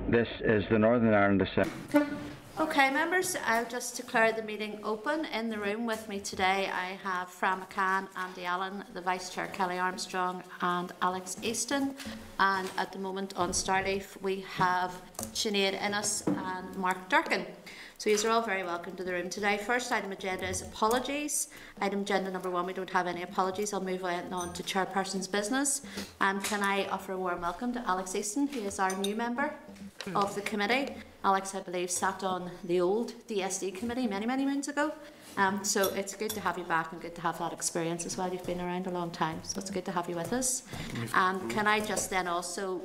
This is the Northern Ireland Assembly. Okay, members, I'll just declare the meeting open. In the room with me today, I have Fran McCann, Andy Allen, the Vice Chair Kelly Armstrong, and Alex Easton. And at the moment on Starleaf, we have Sinead Innes and Mark Durkin. So you are all very welcome to the room today. First item agenda is apologies. Item agenda number 1, we don't have any apologies. I'll move on to chairperson's business. And can I offer a warm welcome to Alex Easton, who is our new member of the committee. Alex, I believe, sat on the old DSD committee many moons ago. So it's good to have you back and good to have that experience as well. You've been around a long time, so it's good to have you with us. And can I just then also,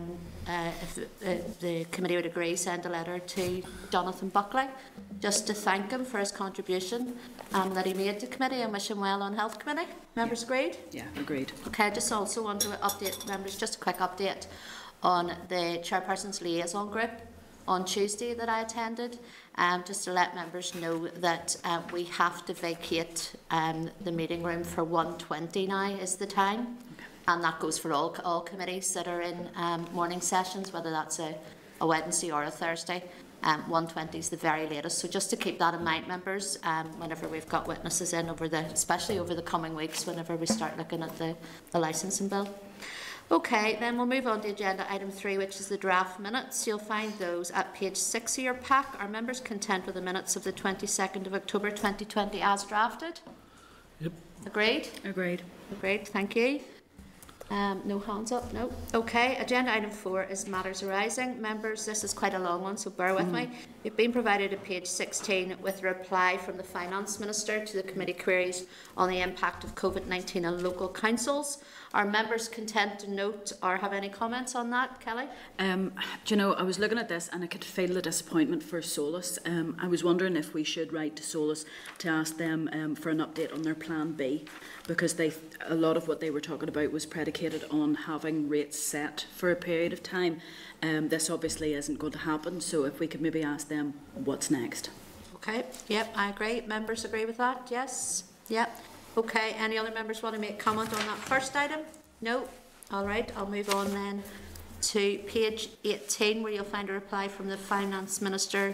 if the committee would agree, send a letter to Jonathan Buckley just to thank him for his contribution that he made to committee and wish him well on health committee. Members agreed? Yeah, agreed. Okay, I just also want to update members, just a quick update on the chairperson's liaison group on Tuesday that I attended, just to let members know that we have to vacate the meeting room for 1:20 now is the time, and that goes for all committees that are in morning sessions, whether that's a Wednesday or a Thursday. 1:20 is the very latest, so just to keep that in mind, members, whenever we've got witnesses in especially over the coming weeks, whenever we start looking at the licensing bill. Okay, then we'll move on to agenda item 3, which is the draft minutes. You'll find those at page 6 of your pack. Are members content with the minutes of the 22nd of October 2020 as drafted? Yep. Agreed? Agreed. Agreed, thank you. No hands up, no. Okay, agenda item 4 is matters arising. Members, this is quite a long one, so bear with me. You've been provided at page 16 with a reply from the Finance Minister to the committee queries on the impact of COVID-19 on local councils. Are members content to note or have any comments on that, Kelly? Do you know, I was looking at this and I could feel the disappointment for Solus. I was wondering if we should write to Solus to ask them for an update on their plan B, because a lot of what they were talking about was predicated on having rates set for a period of time. This obviously isn't going to happen, so if we could maybe ask them what's next. Okay, yep, I agree. Members agree with that? Yes? Yep. Okay, any other members want to make comment on that first item? No? All right, I'll move on then to page 18, where you'll find a reply from the Finance Minister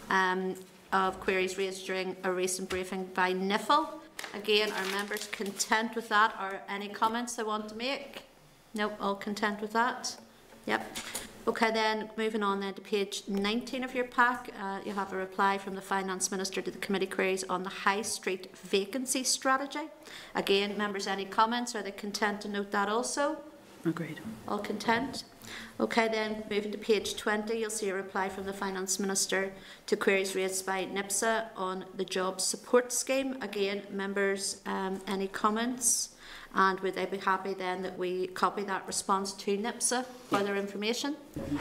of queries raised during a recent briefing by NIFL. Again, are members content with that, or any comments they want to make? No, all content with that? Yep. Okay, then moving on then to page 19 of your pack, you have a reply from the Finance Minister to the committee queries on the High Street vacancy strategy. Again, members, any comments? Are they content to note that also? Agreed. All content? Okay, then moving to page 20, you'll see a reply from the Finance Minister to queries raised by NIPSA on the Job Support Scheme. Again, members, any comments? And would they be happy then that we copy that response to NIPSA for their information?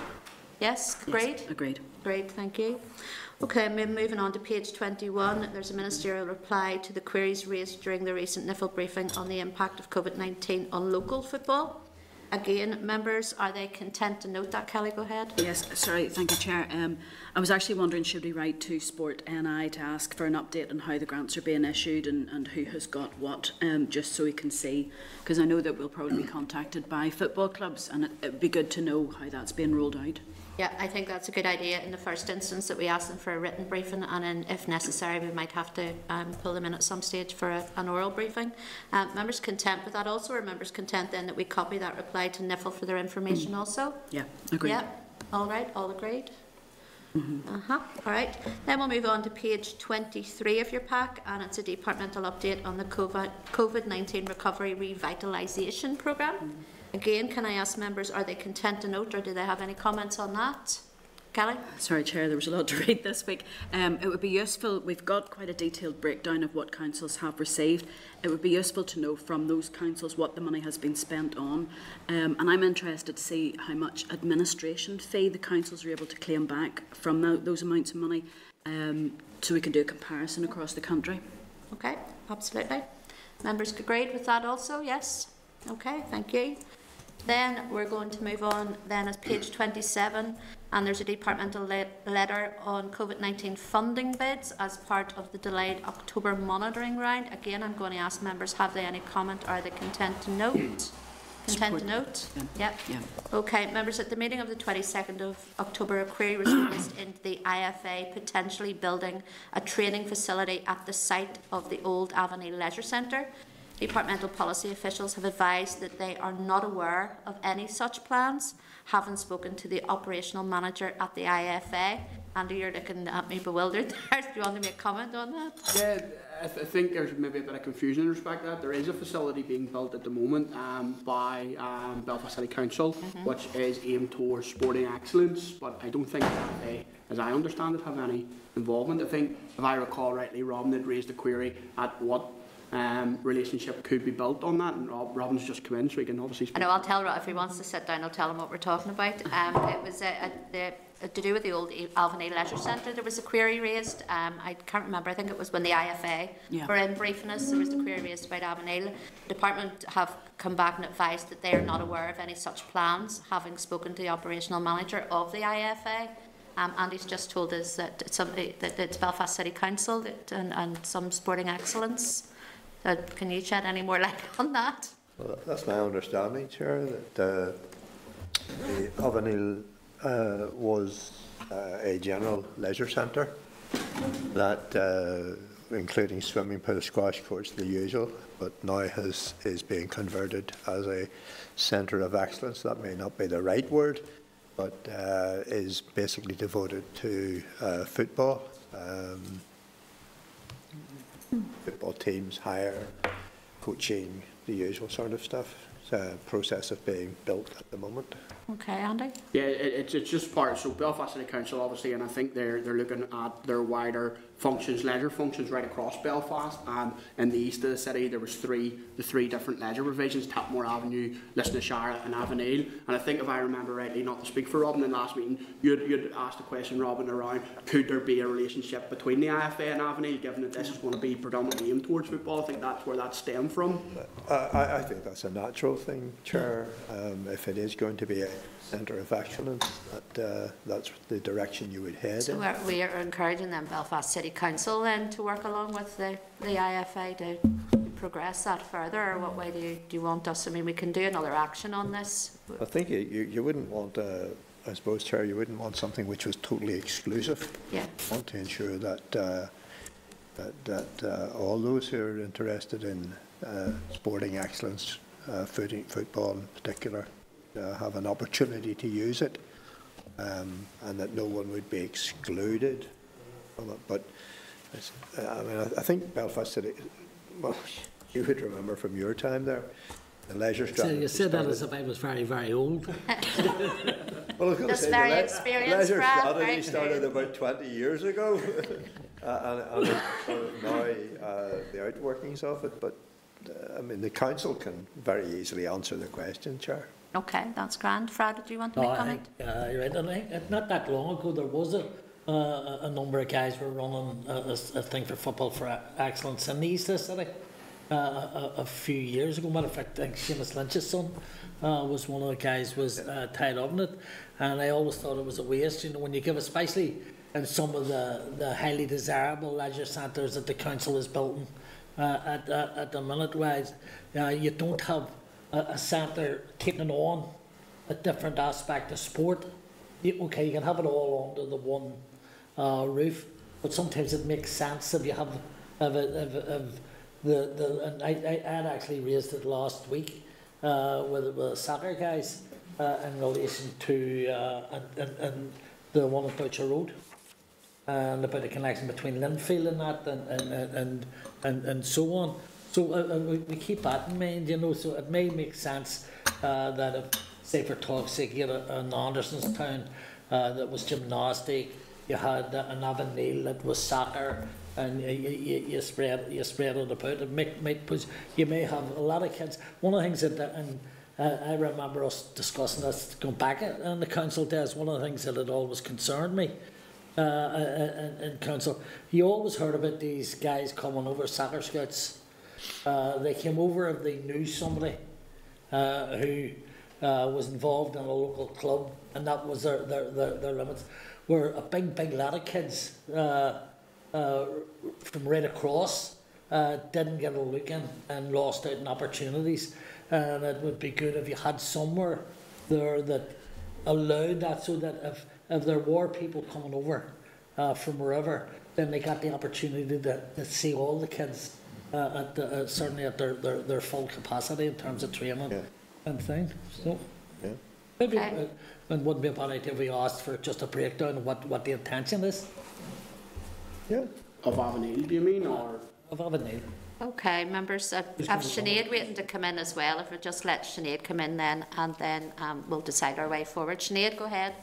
Yes, agreed? Yes, agreed. Great, thank you. Okay, moving on to page 21, there's a ministerial reply to the queries raised during the recent NIFL briefing on the impact of COVID-19 on local football. Again, members, are they content to note that? Kelly, go ahead. Yes, sorry, thank you, Chair. I was actually wondering, should we write to Sport NI to ask for an update on how the grants are being issued and who has got what, just so we can see, because I know that we'll probably be contacted by football clubs, and it would be good to know how that's being rolled out. Yeah, I think that's a good idea in the first instance, that we ask them for a written briefing, and then if necessary we might have to pull them in at some stage for an oral briefing. Members content with that also, or members content then that we copy that reply to NIFL for their information also? Yeah, agreed. Yeah, all right, all agreed? All right, then we'll move on to page 23 of your pack, and it's a departmental update on the COVID-19 Recovery Revitalisation Programme. Again, can I ask members, are they content to note, or do they have any comments on that? Kelly? Sorry, Chair, there was a lot to read this week. It would be useful, we've got quite a detailed breakdown of what councils have received. It would be useful to know from those councils what the money has been spent on. And I'm interested to see how much administration fee the councils are able to claim back from those amounts of money, so we can do a comparison across the country. Okay, absolutely. Members agreed with that also, yes? Okay, thank you. Then we're going to move on then as page 27, and there's a departmental letter on COVID-19 funding bids as part of the delayed October monitoring round. Again, I'm going to ask members, have they any comment, or are they content to note? Content to Support. note? Yeah. Yep. Yeah. Okay, members, at the meeting of the 22nd of October, a query was raised into the IFA potentially building a training facility at the site of the old Avonlea Leisure Centre. Departmental policy officials have advised that they are not aware of any such plans, having spoken to the operational manager at the IFA. Andy, you're looking at me bewildered there. Do you want to make a comment on that? Yeah, I think there's maybe a bit of confusion in respect to that. There is a facility being built at the moment by Belfast City Council, which is aimed towards sporting excellence, but I don't think that they, as I understand it, have any involvement. I think, if I recall rightly, Robin had raised a query at what relationship could be built on that, and Robin's just come in, so he can obviously speak. I know, I'll tell Rob, if he wants to sit down, I'll tell him what we're talking about. It was to do with the old Avonlea Leisure Centre. There was a query raised. I can't remember, I think it was when the IFA were in briefing us. There was a query raised about Avonlea. The department have come back and advised that they are not aware of any such plans, having spoken to the operational manager of the IFA. Andy's just told us that it's Belfast City Council and some sporting excellence. Can you shed any more light on that? Well, that's my understanding, Chair, that the Avonlea was a general leisure centre that, including swimming pool, squash courts, the usual, but now is being converted as a centre of excellence. That may not be the right word, but is basically devoted to football. Football teams, hire, coaching, the usual sort of stuff. It's a process of being built at the moment. Okay, Andy? Yeah, it's just part. So Belfast City Council, obviously, and I think they're looking at their wider functions, leisure functions, right across Belfast. And in the east of the city, there was the three different leisure provisions: Tapmore Avenue, Lisnashire, and Avonlea. And I think, if I remember rightly, not to speak for Robin, in the last meeting, you'd asked a question, Robin, around could there be a relationship between the IFA and Avonlea, given that this is going to be predominantly aimed towards football. I think that's where that stemmed from. I think that's a natural thing, Chair. If it is going to be a centre of excellence, that's the direction you would head in. So we are encouraging them, Belfast City Council, then to work along with the IFA to progress that further, or what way do you want us? I mean, we can do another action on this. I think you wouldn't want, I suppose, Chair, you wouldn't want something which was totally exclusive. Yeah. You want to ensure that all those who are interested in sporting excellence, football in particular, have an opportunity to use it, and that no one would be excluded from it. But I mean, I think Belfast City, well, you would remember from your time there, the leisure strategy. So you said that as if I was very, very old. Well, I was going to say, very experienced, leisure Brad, strategy very started about 20 years ago, and now the outworkings of it. But I mean, the council can very easily answer the question, Chair. Okay, that's grand. Fred, do you want to make a comment? You're right. And I think not that long ago there was a number of guys were running a thing for football for excellence in the east of the city a few years ago. Matter of fact, I think Seamus Lynch's son was one of the guys was tied up in it, and I always thought it was a waste. You know, when you give, especially in some of the highly desirable leisure centres that the council is building at the minute, whereas you don't have a centre taking on a different aspect of sport. Okay, you can have it all under the one roof, but sometimes it makes sense if you have and I had actually raised it last week with the soccer guys in relation to and the one at Butcher Road, and about the connection between Linfield and that and so on. So we keep that in mind, you know. So it may make sense that if, say, for talk's sake, you had an Andersonstown that was gymnastic, you had an Avonlea that was soccer, and you spread it about. You may have a lot of kids. One of the things that, and I remember us discussing this going back in the council days. One of the things that had always concerned me in council, you always heard about these guys coming over, soccer scouts. They came over if they knew somebody who was involved in a local club, and that was their limits. Where a big lot of kids from right across didn't get a look in and lost out on opportunities. and it would be good if you had somewhere there that allowed that, so that if there were people coming over from wherever, then they got the opportunity to see all the kids certainly at their full capacity in terms of training and things. So maybe it wouldn't be a bad idea if we asked for just a breakdown of what the intention is. Yeah. Of Avenel, do you mean, or? Of Avenel. Okay, members, I have Sinead waiting to come in as well. If we just let Sinead come in then, and then we'll decide our way forward. Sinead, go ahead.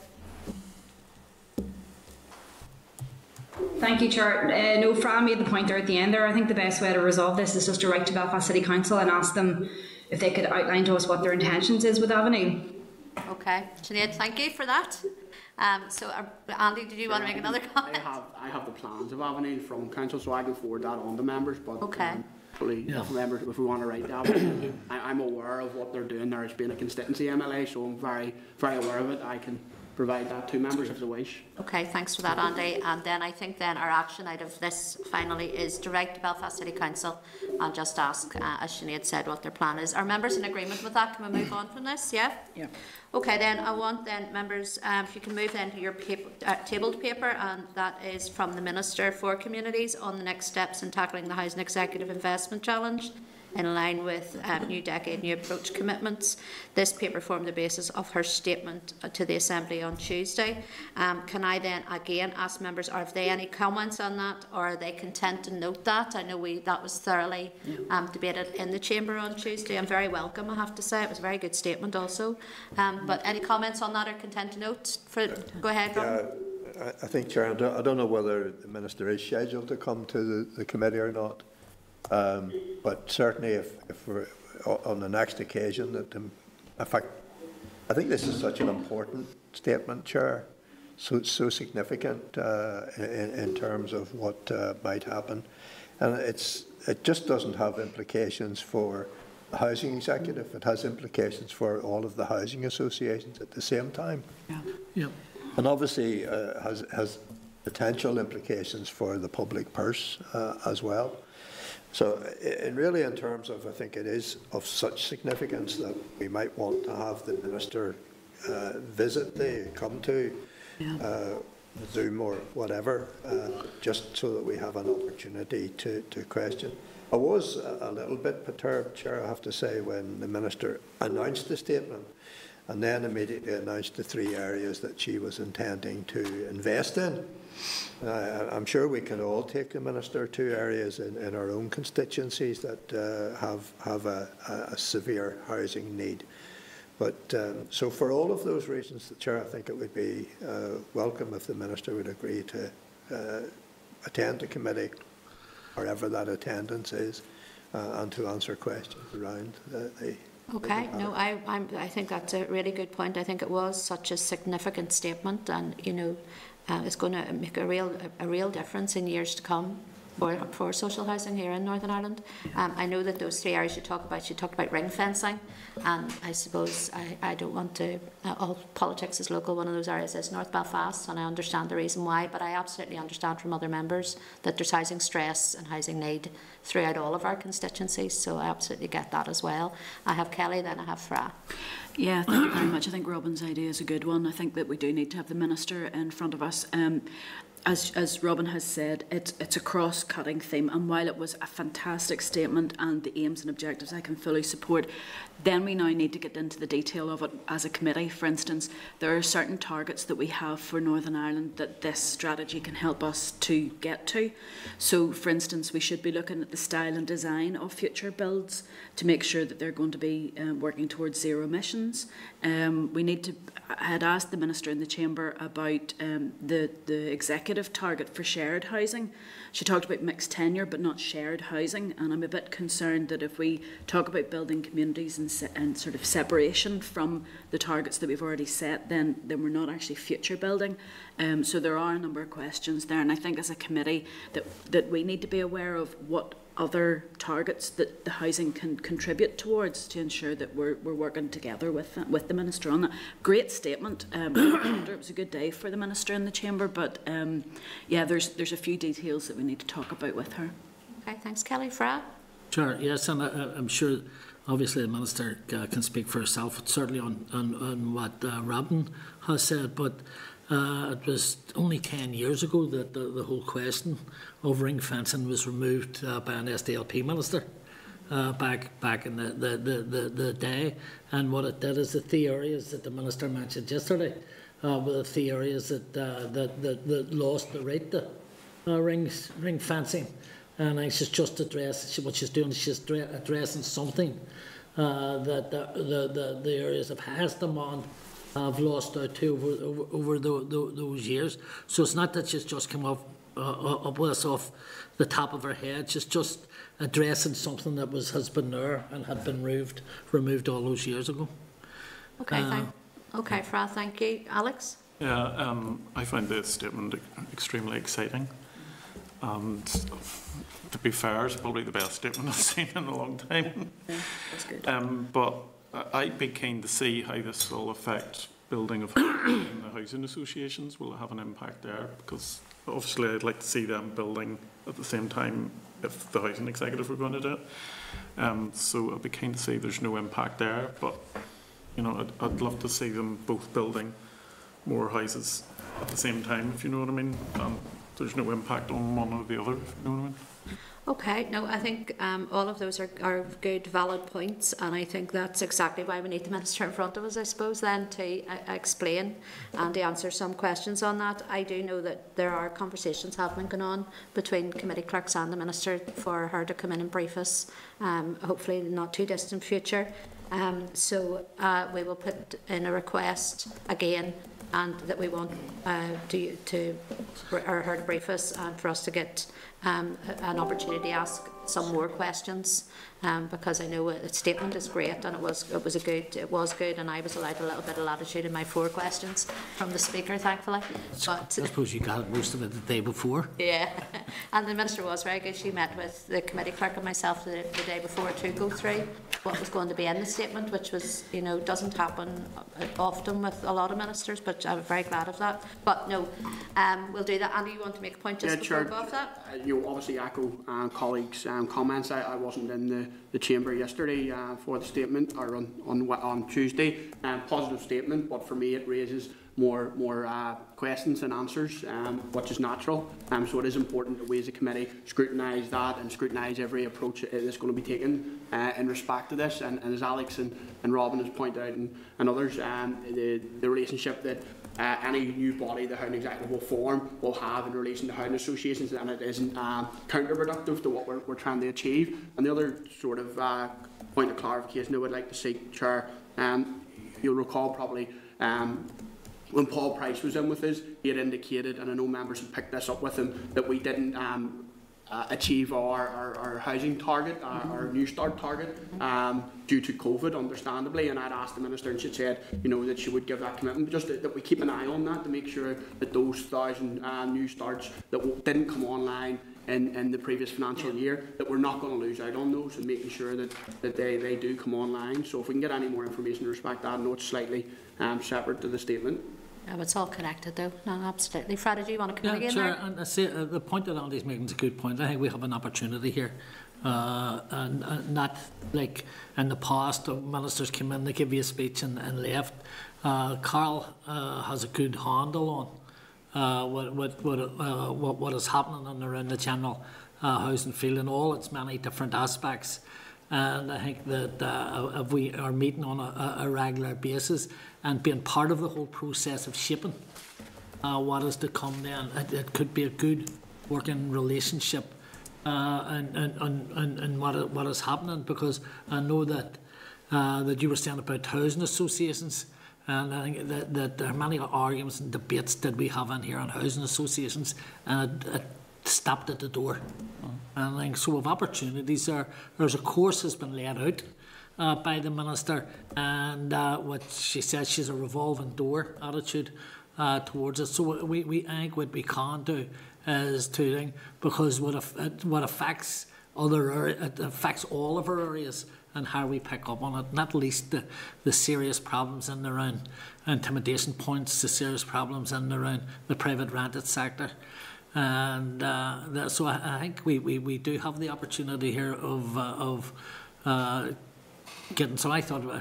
Thank you, Chair. No, Fran made the point there at the end there. I think the best way to resolve this is just to write to Belfast City Council and ask them if they could outline to us what their intentions is with Avenue. Okay, Sinead, thank you for that. Andy, did you want to make another comment? I have the plans of Avenel from council, so I can forward that on to members. But if members, if we want to write that, I'm aware of what they're doing there as being a constituency MLA, so I'm very, very aware of it. I can provide that to members if they wish. Okay, thanks for that, Andy. And then I think then our action out of this finally is to write to Belfast City Council and just ask, as Sinead said, what their plan is. Are members in agreement with that? Can we move on from this? Yeah? Yeah. Okay, then I want then members, if you can move then to your paper, tabled paper, and that is from the Minister for Communities on the next steps in tackling the Housing Executive Investment Challenge, in line with New Decade, New Approach commitments. This paper formed the basis of her statement to the Assembly on Tuesday. Can I then again ask members, are there any comments on that, or are they content to note that? I know that was thoroughly debated in the Chamber on Tuesday, and very welcome, I have to say. It was a very good statement also. But any comments on that, or content to note? Go ahead, Robin. I think, Chair, I don't know whether the Minister is scheduled to come to the committee or not. But certainly if we're on the next occasion, that in fact, I think this is such an important statement, Chair, so significant in terms of what might happen, and it just doesn't have implications for the housing executive. It has implications for all of the housing associations at the same time. Yeah. And obviously has potential implications for the public purse as well. So really in terms of, I think it is of such significance that we might want to have the Minister come to Zoom or whatever, just so that we have an opportunity to question. I was a little bit perturbed, Chair, I have to say, when the Minister announced the statement and then immediately announced the 3 areas that she was intending to invest in. I'm sure we can all take the Minister to areas in our own constituencies that have a severe housing need. But so for all of those reasons, Chair, I think it would be welcome if the Minister would agree to attend the committee, wherever that attendance is, and to answer questions around the Okay, no, I think that's a really good point. I think it was such a significant statement, and it's going to make a real difference in years to come for social housing here in Northern Ireland. I know that those 3 areas you talked about ring fencing, and I suppose I don't want to, all politics is local. One of those areas is North Belfast, and I understand the reason why, but I absolutely understand from other members that there's housing stress and housing need throughout all of our constituencies, so I absolutely get that as well. I have Kelly, then I have Fra. Yeah, thank you very much. I think Robin's idea is a good one. I think that we do need to have the Minister in front of us. As Robin has said, it's a cross-cutting theme, and while it was a fantastic statement and the aims and objectives I can fully support, then we now need to get into the detail of it as a committee. For instance, there are certain targets that we have for Northern Ireland that this strategy can help us to get to. So, for instance, we should be looking at the style and design of future builds to make sure that they're going to be working towards zero emissions. I had asked the Minister in the Chamber about the executive target for shared housing. She talked about mixed tenure but not shared housing, and I'm a bit concerned that if we talk about building communities and sort of separation from the targets that we've already set, then we're not actually future building. So there are a number of questions there, and I think as a committee that we need to be aware of what other targets that the housing can contribute towards to ensure that we're working together with the Minister on that. Great statement. It was a good day for the Minister in the Chamber, but yeah, there's a few details that we need to talk about with her. Okay, thanks, Kelly. Fra? Sure, yes, and I'm sure obviously the Minister can speak for herself, certainly on what Robin has said, but it was only 10 years ago that the whole question of ring fencing was removed by an SDLP Minister. Back in the day, and what it did is the three areas that the Minister mentioned yesterday were the three areas that lost the right to ring fencing, and I she's just what she's doing is she's addressing something that the areas of highest demand have lost out to over those years. So it's not that she's just come up with us off the top of her head. She's just addressing something that has been there and had been removed all those years ago. Okay, Fra, thank you. Alex? Yeah, I find this statement extremely exciting. And to be fair, it's probably the best statement I've seen in a long time. Yeah, that's good. But I'd be keen to see how this will affect building of in the housing associations. Will it have an impact there? Because obviously I'd like to see them building at the same time if the housing executive were going to do it. So I'd be keen to see there's no impact there. But, you know, I'd love to see them both building more houses at the same time, if you know what I mean. There's no impact on one or the other, if you know what I mean. Okay, no, I think all of those are good, valid points, and I think that's exactly why we need the Minister in front of us, I suppose, then to explain and to answer some questions on that. I do know that there are conversations have been going on between committee clerks and the Minister for her to come in and brief us, hopefully in the not too distant future. So we will put in a request again, and that we want her to brief us and for us to get an opportunity to ask some more questions, because I know the statement is great and it was good, and I was allowed a little bit of latitude in my 4 questions from the Speaker, thankfully. But I suppose you got most of it the day before. Yeah, and the Minister was very good. She met with the committee clerk and myself the day before to go through what was going to be in the statement, which was, you know, doesn't happen often with a lot of ministers, but I'm very glad of that. But no, we'll do that. Andy, you want to make a point just before we go off that? You obviously echo colleagues' comments. I wasn't in the chamber yesterday for the statement, or on Tuesday. Positive statement, but for me it raises more questions than answers, which is natural. So it is important that we as a committee scrutinise that and scrutinise every approach that's going to be taken in respect to this. And as Alex and Robin has pointed out, and others, the relationship that any new body the housing executive will form will have in relation to housing associations, and it isn't counterproductive to what we're trying to achieve. And the other sort of point of clarification I would like to seek, Chair, you'll recall probably when Paul Price was in with us, he had indicated, and I know members have picked this up with him, that we didn't achieve our housing target, our New Start target, due to COVID, understandably. And I'd asked the Minister, and she said, you know, that she would give that commitment, just that we keep an eye on that to make sure that those 1,000 New Starts that didn't come online in the previous financial year, that we're not going to lose out on those, and making sure that they do come online. So if we can get any more information in respect to that, I know it's slightly separate to the statement. It's all connected, though. No, absolutely. Fred, do you want to come again? Sure. There? And I say the point that Andy's making is a good point. I think we have an opportunity here, and not like in the past, ministers came in, they give you a speech and left. Carl has a good handle on what is happening in around the general housing field in all its many different aspects. And I think that if we are meeting on a regular basis and being part of the whole process of shaping what is to come, then it could be a good working relationship and what is happening, because I know that you were saying about housing associations, and I think that there are many arguments and debates that we have in here on housing associations, and it stopped at the door. And I think so of opportunities there's a course has been laid out by the Minister, and what she says, she's a revolving door attitude towards it. So I think what we can do is two things, because what affects it affects all of our areas and how we pick up on it, not least the serious problems in and around intimidation points, the serious problems in and around the private rented sector. And so I think we do have the opportunity here of getting. So I thought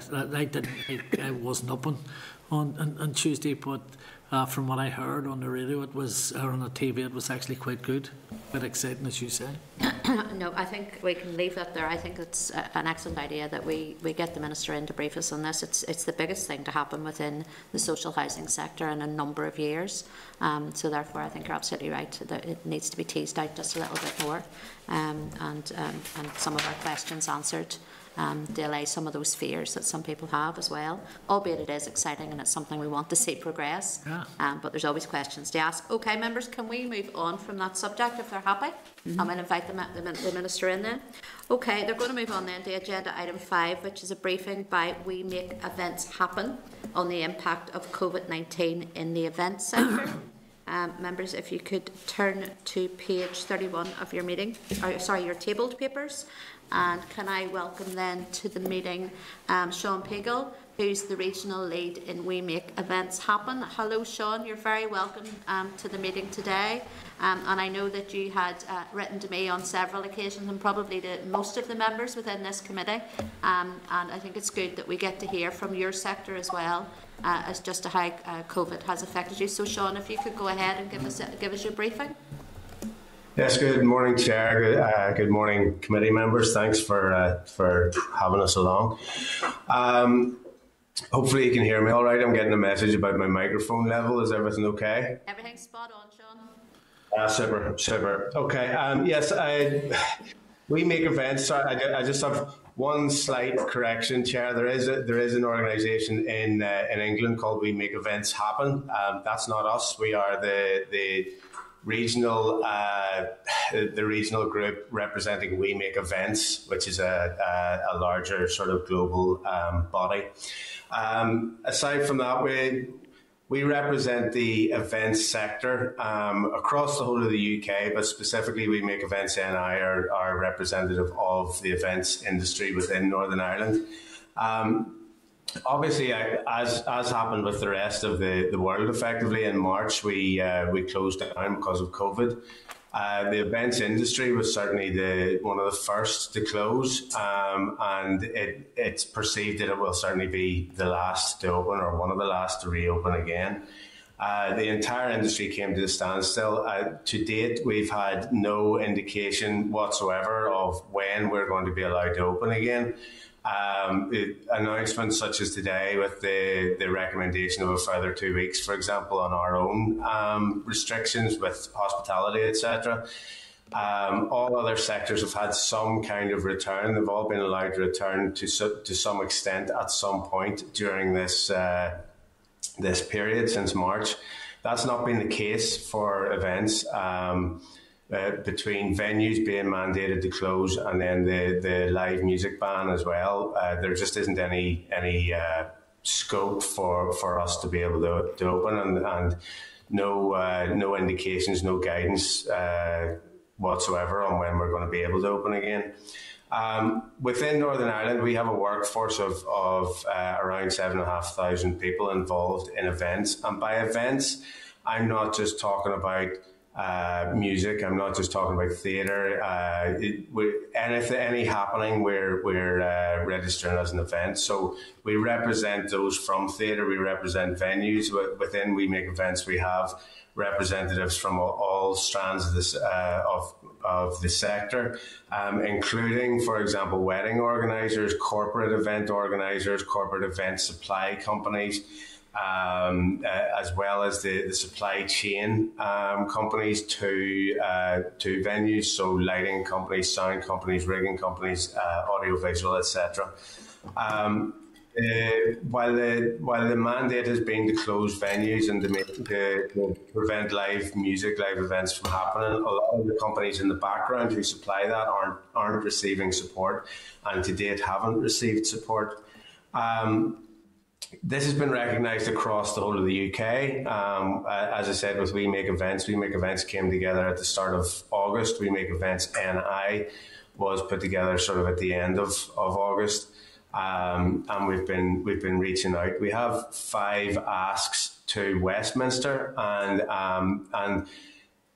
I wasn't up on Tuesday, but from what I heard on the radio, or on the TV, it was actually quite good, quite exciting, as you said. No, I think we can leave that there. I think it's an excellent idea that we get the Minister in to brief us on this. It's the biggest thing to happen within the social housing sector in a number of years. So therefore, I think you're absolutely right that it needs to be teased out just a little bit more, and some of our questions answered. To allay some of those fears that some people have as well, albeit it is exciting and it's something we want to see progress. Yeah. But there's always questions to ask. Okay, members, can we move on from that subject if they're happy? Mm-hmm. I'm going to invite the Minister in then. Okay, they're going to move on then to agenda item 5, which is a briefing by We Make Events Happen on the impact of COVID-19 in the events sector. Members, if you could turn to page 31 of your your tabled papers. And can I welcome then to the meeting Sean Pagel, who's the regional lead in We Make Events Happen. Hello Sean, you're very welcome to the meeting today. And I know that you had written to me on several occasions, and probably to most of the members within this committee. And I think it's good that we get to hear from your sector as well, as just to how COVID has affected you. So Sean, if you could go ahead and give us your briefing. Yes, good morning, Chair. Good morning, committee members. Thanks for having us along. Hopefully you can hear me all right. I'm getting a message about my microphone level. Is everything okay? Everything's spot on, Sean. Super. Okay. Yes, We Make Events. I just have one slight correction, Chair. There is an organisation in England called We Make Events Happen. That's not us. We are the regional group representing We Make Events, which is a larger sort of global body. Aside from that, we represent the events sector across the whole of the UK, but specifically We Make Events NI are representative of the events industry within Northern Ireland. Obviously, as happened with the rest of the world, effectively in March we closed down because of COVID. The events industry was certainly one of the first to close, and it's perceived that it will certainly be the last to open, or one of the last to reopen again. The entire industry came to a standstill. To date, we've had no indication whatsoever of when we're going to be allowed to open again. Announcements such as today with the recommendation of a further 2 weeks, for example, on our own restrictions with hospitality, etc. All other sectors have had some kind of return. They've all been allowed to return to some extent at some point during this period since March. That's not been the case for events. Between venues being mandated to close and then the live music ban as well, there just isn't any scope for us to be able to open, and no indications, no guidance whatsoever on when we're going to be able to open again. Within Northern Ireland, we have a workforce of around 7,500 people involved in events, and by events, I'm not just talking about music. I'm not just talking about theatre. Any happening, we're registering as an event. So we represent those from theatre. We represent venues. Within We Make Events, we have representatives from all strands of this of the sector, including, for example, wedding organisers, corporate event organisers, corporate event supply companies. As well as the supply chain companies to venues, so lighting companies, sound companies, rigging companies, audiovisual, etc. While the mandate has been to close venues and to prevent live music, live events from happening, a lot of the companies in the background who supply that aren't receiving support, and to date haven't received support. This has been recognised across the whole of the UK. As I said, with We Make Events came together at the start of August. We Make Events NI was put together sort of at the end of August, and we've been reaching out. We have 5 asks to Westminster, and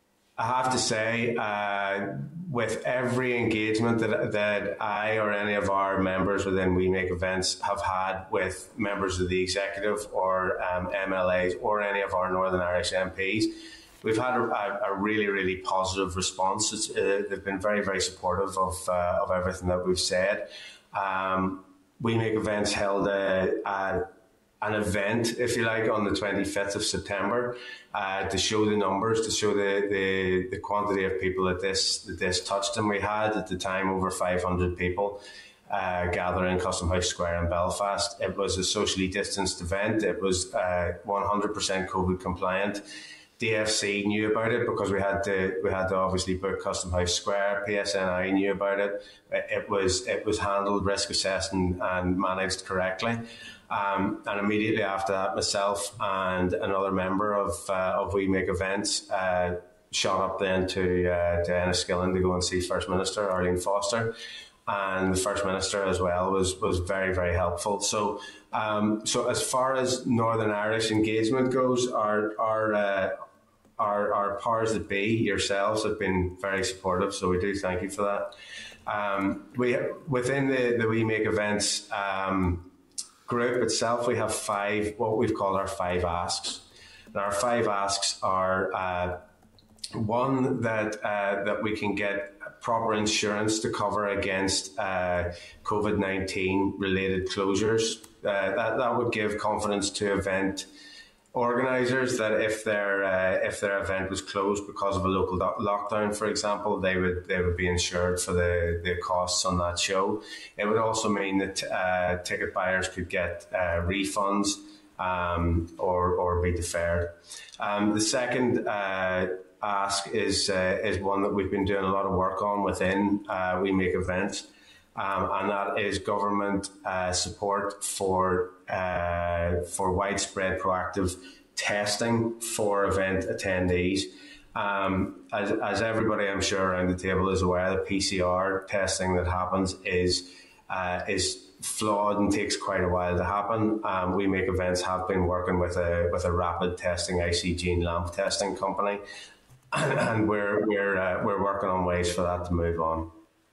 I have to say, with every engagement that I or any of our members within We Make Events have had with members of the executive or MLAs or any of our Northern Irish MPs, we've had a really, really positive response. They've been very, very supportive of everything that we've said. We Make Events held an event, if you like, on the 25th of September to show the numbers, to show the quantity of people that this touched. And we had at the time over 500 people gather in Custom House Square in Belfast. It was a socially distanced event. It was 100% COVID compliant. DFC knew about it because we had to obviously book Custom House Square. PSNI knew about it. It was handled, risk assessed and managed correctly. And immediately after that, myself and another member of We Make Events shot up then to Enniskillen to go and see First Minister Arlene Foster, and the First Minister as well was very, very helpful. So as far as Northern Irish engagement goes, our powers that be, yourselves, have been very supportive. So we do thank you for that. Within the We Make Events group itself, we have what we've called our 5 asks. And our 5 asks are one, that we can get proper insurance to cover against COVID-19 related closures. That would give confidence to event organisers that if their event was closed because of a local lockdown, for example, they would be insured for the costs on that show. It would also mean that ticket buyers could get refunds or be deferred. The second ask is one that we've been doing a lot of work on within We Make Events. And that is government support for widespread proactive testing for event attendees. As everybody I'm sure around the table is aware, the PCR testing that happens is flawed and takes quite a while to happen. We Make Events have been working with a rapid testing ICG and LAMP testing company, and we're working on ways for that to move on.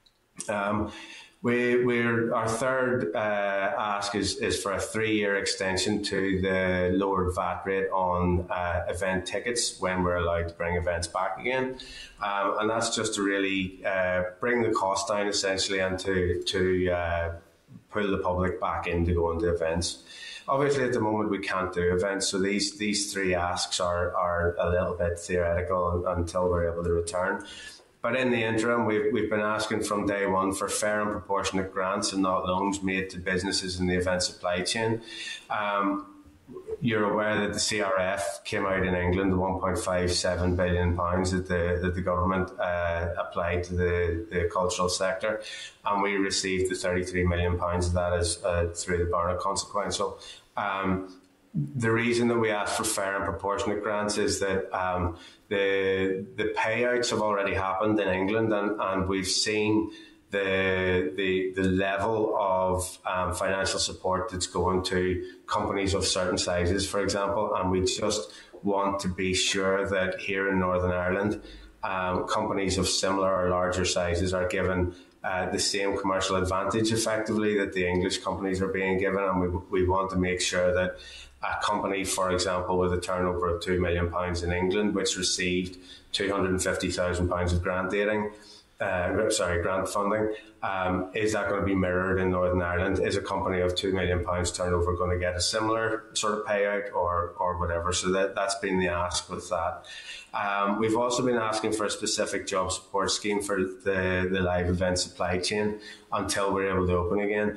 Our third ask is for a 3-year extension to the lowered VAT rate on event tickets when we're allowed to bring events back again, and that's just to really bring the cost down essentially, and to pull the public back in to go into events. Obviously, at the moment we can't do events, so these 3 asks are a little bit theoretical until we're able to return. But in the interim, we've been asking from day one for fair and proportionate grants and not loans made to businesses in the event supply chain. You're aware that the CRF came out in England, the £1.57 billion that the government applied to the cultural sector, and we received the £33 million of that as through the Barnett consequential. The reason that we ask for fair and proportionate grants is that the payouts have already happened in England, and we've seen the level of financial support that's going to companies of certain sizes, for example, and we just want to be sure that here in Northern Ireland, companies of similar or larger sizes are given the same commercial advantage effectively that the English companies are being given, and we want to make sure that a company, for example, with a turnover of £2 million in England, which received £250,000 of grant funding, is that going to be mirrored in Northern Ireland? Is a company of £2 million turnover going to get a similar sort of payout or whatever? So that's been the ask with that. We've also been asking for a specific job support scheme for the live event supply chain until we're able to open again.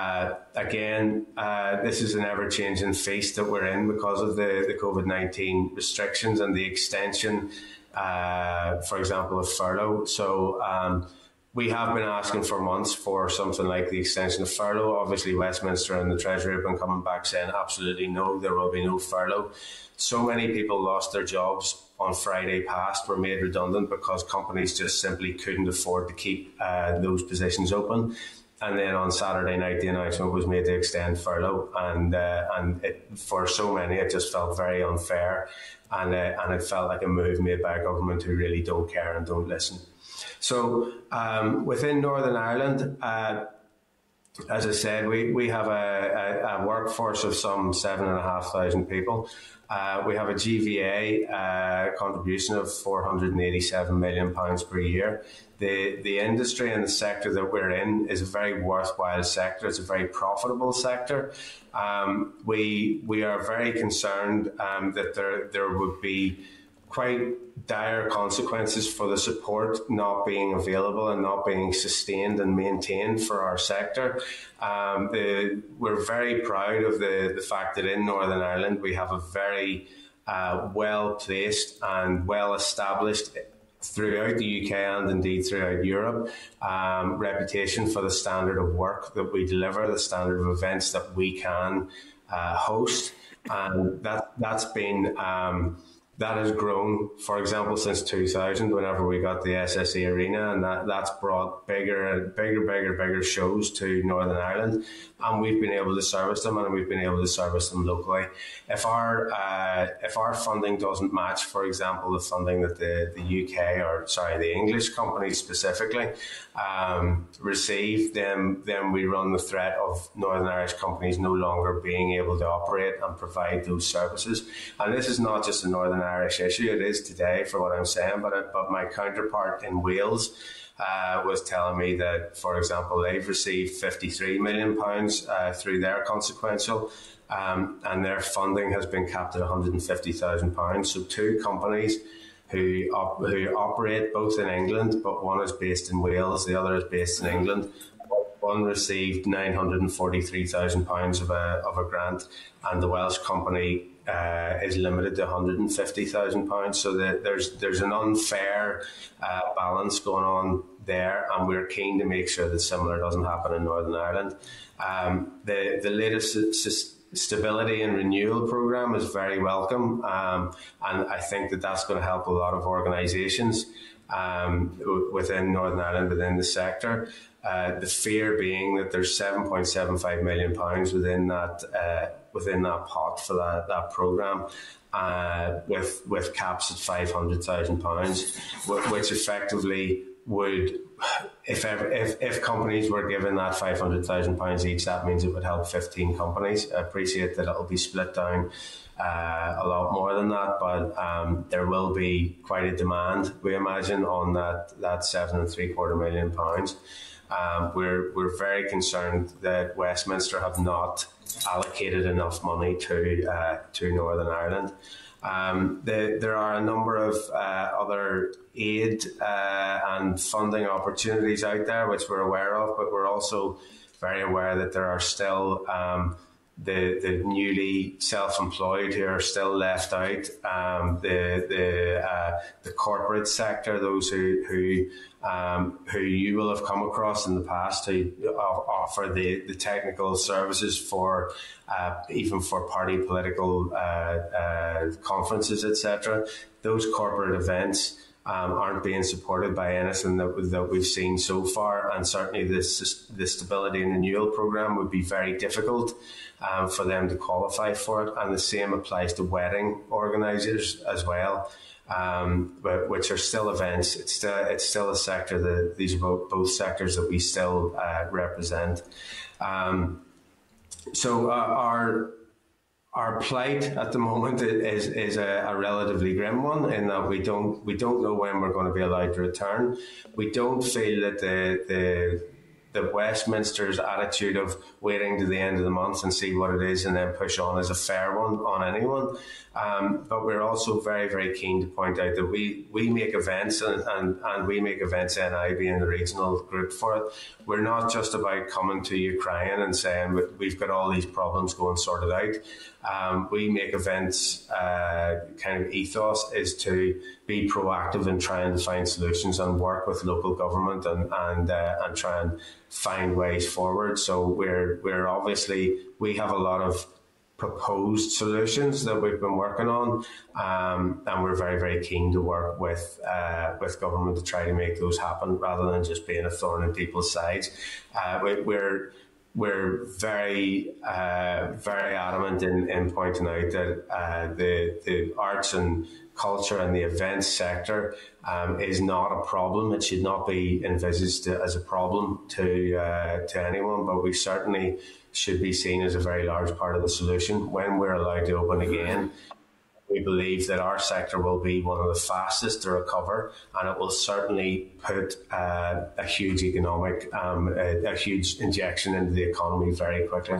This is an ever-changing feast that we're in because of the COVID-19 restrictions and the extension, for example, of furlough. So we have been asking for months for something like the extension of furlough. Obviously, Westminster and the Treasury have been coming back saying absolutely no, there will be no furlough. So many people lost their jobs on Friday past, were made redundant because companies just simply couldn't afford to keep those positions open. And then on Saturday night, the announcement was made to extend furlough, and for so many, it just felt very unfair, and it felt like a move made by a government who really don't care and don't listen. So within Northern Ireland, as I said, we have a workforce of some 7,500 people. We have a GVA contribution of £487 million per year. The industry and the sector that we're in is a very worthwhile sector. It's a very profitable sector. We are very concerned that there would be quite dire consequences for the support not being available and not being sustained and maintained for our sector. We're very proud of the fact that in Northern Ireland we have a very well-placed and well-established throughout the UK and indeed throughout Europe, reputation for the standard of work that we deliver, the standard of events that we can host, and that's been that has grown, for example, since 2000, whenever we got the SSE Arena, and that's brought bigger shows to Northern Ireland, and we've been able to service them, and we've been able to service them locally. If our funding doesn't match, for example, the funding that the UK, or sorry, the English companies specifically, receive, then we run the threat of Northern Irish companies no longer being able to operate and provide those services. And this is not just a Northern Irish issue, it is today for what I'm saying, but my counterpart in Wales was telling me that, for example, they've received £53 million through their consequential, and their funding has been capped at £150,000. So two companies who operate both in England, but one is based in Wales, the other is based in England. One received £943,000 of a grant, and the Welsh company is limited to £150,000. So there's an unfair balance going on there, and we're keen to make sure that similar doesn't happen in Northern Ireland. The latest stability and renewal programme is very welcome, and I think that's going to help a lot of organisations within Northern Ireland, within the sector. The fear being that there's £7.75 million within that pot for that programme, with caps at £500,000, which effectively would, if companies were given that £500,000 each, that means it would help 15 companies. I appreciate that it'll be split down a lot more than that, but there will be quite a demand, we imagine, on that £7.75 million. We're very concerned that Westminster have not allocated enough money to Northern Ireland. There are a number of other aid and funding opportunities out there which we're aware of, but we're also very aware that there are still the newly self-employed who are still left out, the corporate sector, those who you will have come across in the past, who offer the technical services for even for party political conferences, etc. Those corporate events aren't being supported by anything that we've seen so far, and certainly the stability and renewal programme would be very difficult for them to qualify for it, and the same applies to wedding organisers as well, which are still events. It's still a sector that these are both sectors that we still represent. So our plight at the moment is a relatively grim one, in that we don't know when we're going to be allowed to return. We don't feel that the Westminster's attitude of waiting to the end of the month and see what it is and then push on is a fair one on anyone. But we're also very, very keen to point out that we make events, and we make events, NI being the regional group for it. We're not just about coming to you crying and saying we've got all these problems, go and sort it out. We make events, kind of ethos is to be proactive in trying to find solutions and work with local government and try and find ways forward. So we're obviously, we have a lot of proposed solutions that we've been working on, and we're very, very keen to work with government to try to make those happen rather than just being a thorn in people's sides. We're very, very adamant in pointing out that the arts and culture and the events sector is not a problem. It should not be envisaged as a problem to anyone, but we certainly should be seen as a very large part of the solution. When we're allowed to open again, we believe that our sector will be one of the fastest to recover, and it will certainly put a huge economic, a huge injection into the economy very quickly.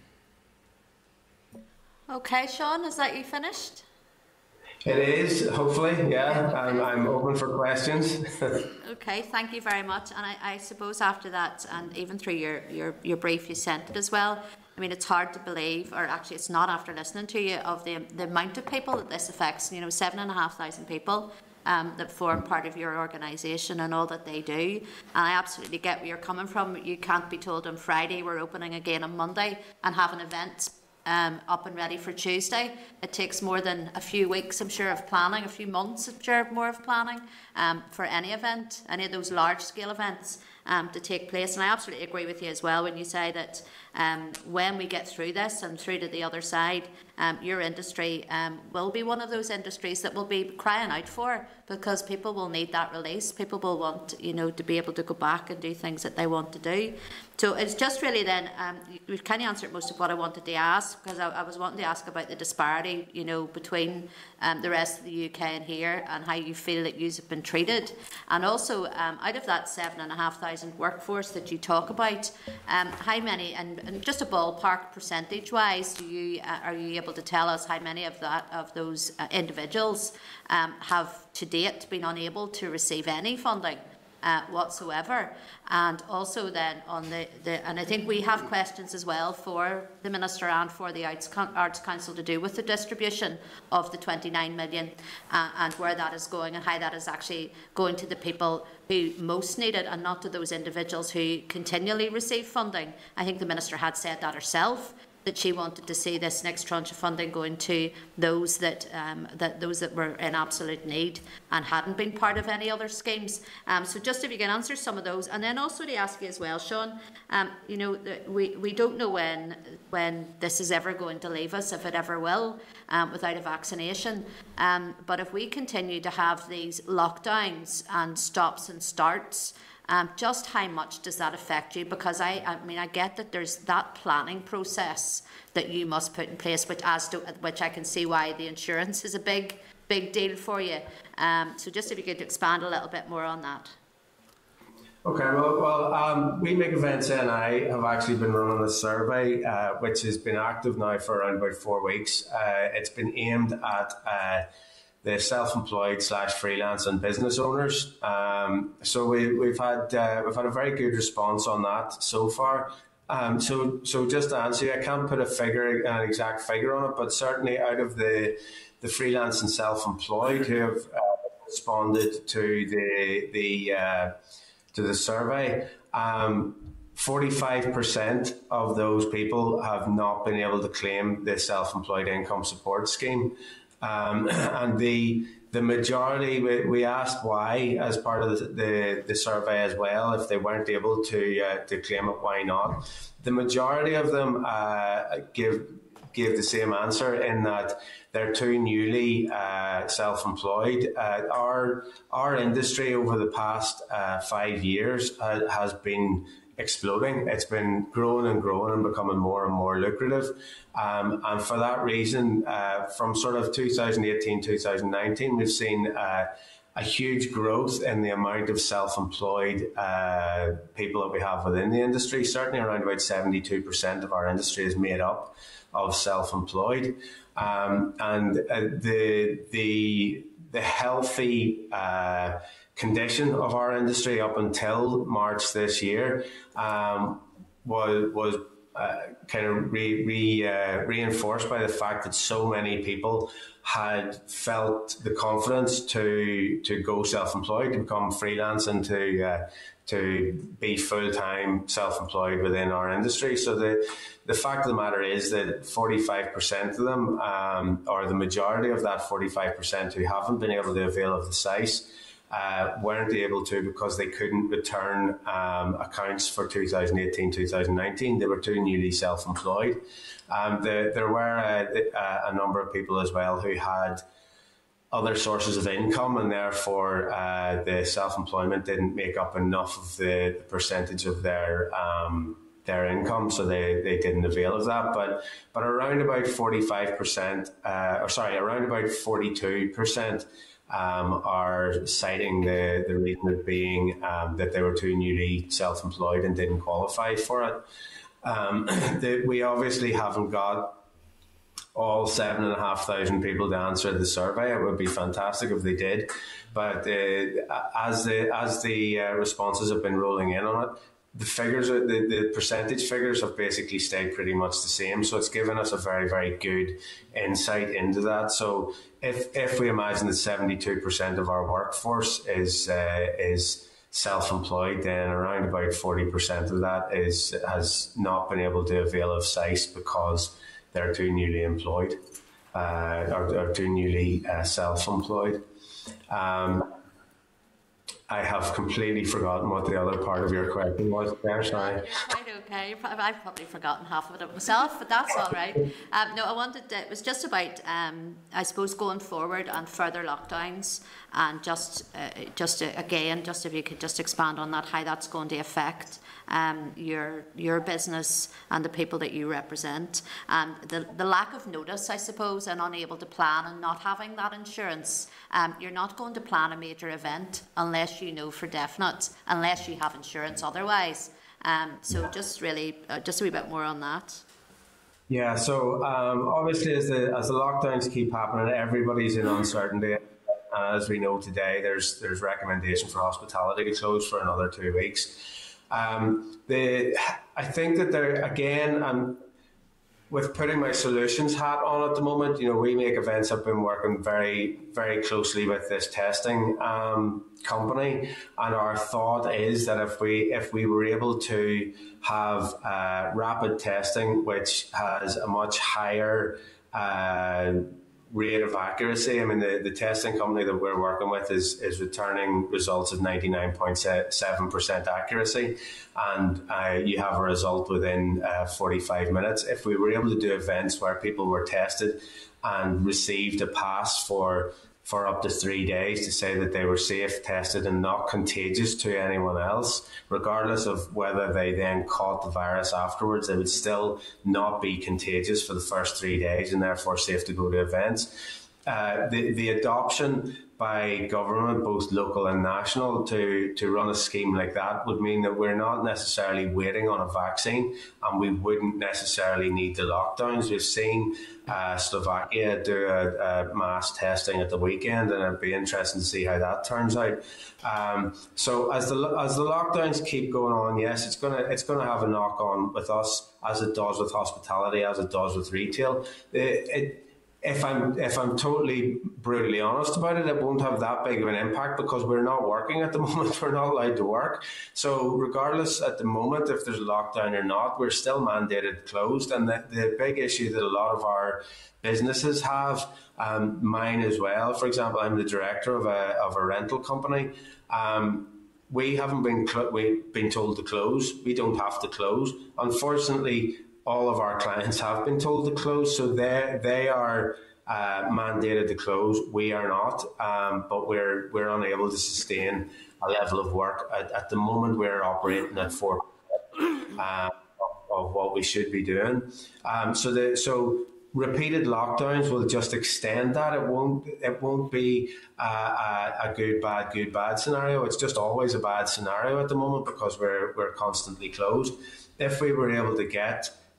Okay, Sean, is that you finished? It is, hopefully, yeah. I'm open for questions. Okay, thank you very much. And I suppose after that, and even through your brief you sent it as well, I mean, it's hard to believe, or actually it's not after listening to you, of the amount of people that this affects. 7,500 people that form part of your organisation and all that they do. And I absolutely get where you're coming from. You can't be told on Friday we're opening again on Monday and have an event up and ready for Tuesday. It takes more than a few weeks, I'm sure, of planning, a few months, I'm sure, more of planning for any event, any of those large-scale events to take place. And I absolutely agree with you as well when you say that when we get through this and through to the other side, your industry will be one of those industries that will be crying out for, because people will need that release. People will want, to be able to go back and do things that they want to do. So it's just really then, you've kind of answered most of what I wanted to ask, because I was wanting to ask about the disparity, between the rest of the UK and here, and how you feel that you've been treated. And also, out of that 7,500 workforce that you talk about, how many, and just a ballpark percentage-wise, are you able to tell us how many of those individuals have to date been unable to receive any funding whatsoever? And also then on and I think we have questions as well for the Minister and for the Arts Council to do with the distribution of the 29 million and where that is going and how that is actually going to the people who most need it and not to those individuals who continually receive funding. I think the Minister had said that herself, that she wanted to see this next tranche of funding going to those that were in absolute need and hadn't been part of any other schemes. So just if you can answer some of those, and then also to ask you as well, Sean, we don't know when this is ever going to leave us, if it ever will, without a vaccination. But if we continue to have these lockdowns and stops and starts, just how much does that affect you? Because I mean, I get that there's that planning process that you must put in place, which I can see why the insurance is a big deal for you. So just if you could expand a little bit more on that. Okay, well, We Make Events NI have actually been running a survey which has been active now for around about 4 weeks. It's been aimed at the self-employed / freelance and business owners. So we've had a very good response on that so far. So just to answer you, I can't put an exact figure on it, but certainly out of the freelance and self-employed who have responded to the survey, 45% of those people have not been able to claim the self-employed income support scheme. And the majority, we asked why as part of the survey as well, if they weren't able to claim it, why not? The majority of them gave the same answer in that they're too newly self-employed. Our industry over the past 5 years has been exploding. It's been growing and growing and becoming more and more lucrative. And for that reason, from sort of 2018, 2019, we've seen a huge growth in the amount of self-employed people that we have within the industry. Certainly around about 72% of our industry is made up of self-employed. And the healthy condition of our industry up until March this year was kind of reinforced by the fact that so many people had felt the confidence to go self-employed, to become freelance, and to be full-time self-employed within our industry. So the fact of the matter is that 45% of them, or the majority of that 45% who haven't been able to avail of the SICE, weren't able to because they couldn't return accounts for 2018-2019. They were too newly self-employed. There were a number of people as well who had other sources of income, and therefore the self-employment didn't make up enough of the percentage of their income, so they didn't avail of that. But around about 45%, around about 42%. Are citing the reason it being that they were too newly self-employed and didn't qualify for it. We obviously haven't got all 7,500 people to answer the survey. It would be fantastic if they did, but as the responses have been rolling in on it, the figures, the percentage figures have basically stayed pretty much the same. So it's given us a very, very good insight into that. So if we imagine that 72% of our workforce is self-employed, then around about 40% of that has not been able to avail of SICE because they're too newly employed or too newly self-employed. I have completely forgotten what the other part of your question was there, sorry. You're quite okay. I've probably forgotten half of it myself, but that's all right. No, it was just about, I suppose, going forward and further lockdowns, and just if you could just expand on that, how that's going to affect your business and the people that you represent, and the lack of notice, I suppose, and unable to plan and not having that insurance. You're not going to plan a major event unless you know for definite, unless you have insurance otherwise. So just really, just a wee bit more on that. Yeah, so obviously as the lockdowns keep happening, everybody's in uncertainty. As we know today, there's recommendation for hospitality to close for another 2 weeks. I think that there, again, with putting my solutions hat on at the moment, we make events. I've been working very, very closely with this testing company, and our thought is that if we were able to have rapid testing, which has a much higher rate of accuracy. I mean, the testing company that we're working with is returning results of 99.7% accuracy, and you have a result within 45 minutes. If we were able to do events where people were tested and received a pass for up to 3 days to say that they were safe, tested and not contagious to anyone else, regardless of whether they then caught the virus afterwards, they would still not be contagious for the first 3 days and therefore safe to go to events. The adoption by government, both local and national, to run a scheme like that would mean that we're not necessarily waiting on a vaccine, and we wouldn't necessarily need the lockdowns. We've seen Slovakia do a mass testing at the weekend, and it'd be interesting to see how that turns out. So as the lockdowns keep going on, yes, it's gonna have a knock on with us, as it does with hospitality, as it does with retail. If I'm totally brutally honest about it, it won't have that big of an impact because we're not working at the moment. We're not allowed to work. So regardless at the moment if there's a lockdown or not, we're still mandated closed. And the big issue that a lot of our businesses have, mine as well, for example, I'm the director of a rental company. We haven't been told to close. We don't have to close. Unfortunately, all of our clients have been told to close, so they are mandated to close. We are not, but we're unable to sustain a level of work. At the moment, we're operating at 4% of what we should be doing. So repeated lockdowns will just extend that. It won't be a good bad scenario. It's just always a bad scenario at the moment because we're constantly closed. If we were able to get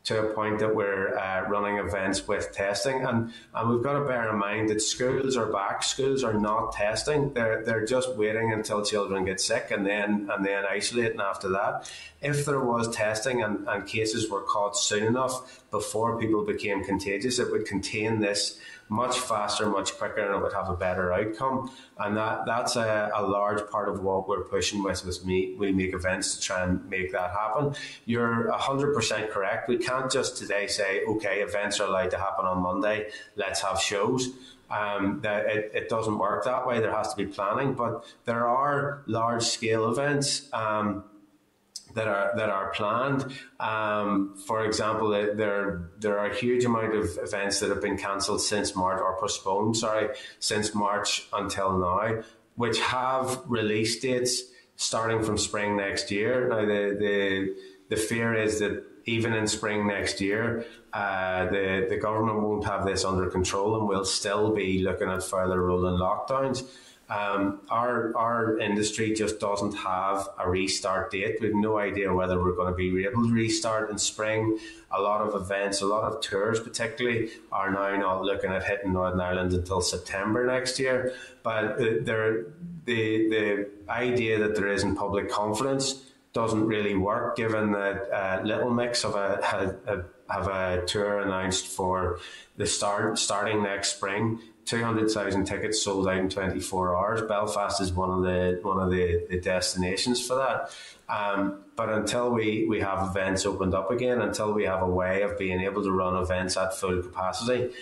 to a point that we're running events with testing. And we've got to bear in mind that schools are back. Schools are not testing. They're just waiting until children get sick and then isolating after that. If there was testing and cases were caught soon enough before people became contagious, it would contain this much faster, much quicker, and it would have a better outcome. And that's a large part of what we're pushing with We Make Events to try and make that happen. You're 100% correct. We can't just today say, okay, events are allowed to happen on Monday, let's have shows. It doesn't work that way. There has to be planning, but there are large-scale events that are planned. For example, there are a huge amount of events that have been cancelled since March, or postponed, since March until now, which have release dates starting from spring next year. Now, the fear is that even in spring next year, the government won't have this under control, and we'll still be looking at further rolling lockdowns. Our industry just doesn't have a restart date. We have no idea whether we're going to be able to restart in spring. A lot of events, a lot of tours particularly, are now not looking at hitting Northern Ireland until September next year. But the idea that there isn't public confidence doesn't really work, given that Little Mix have a tour announced for the starting next spring. 200,000 tickets sold out in 24 hours. Belfast is one of the destinations for that. But until we have events opened up again, until we have a way of being able to run events at full capacity,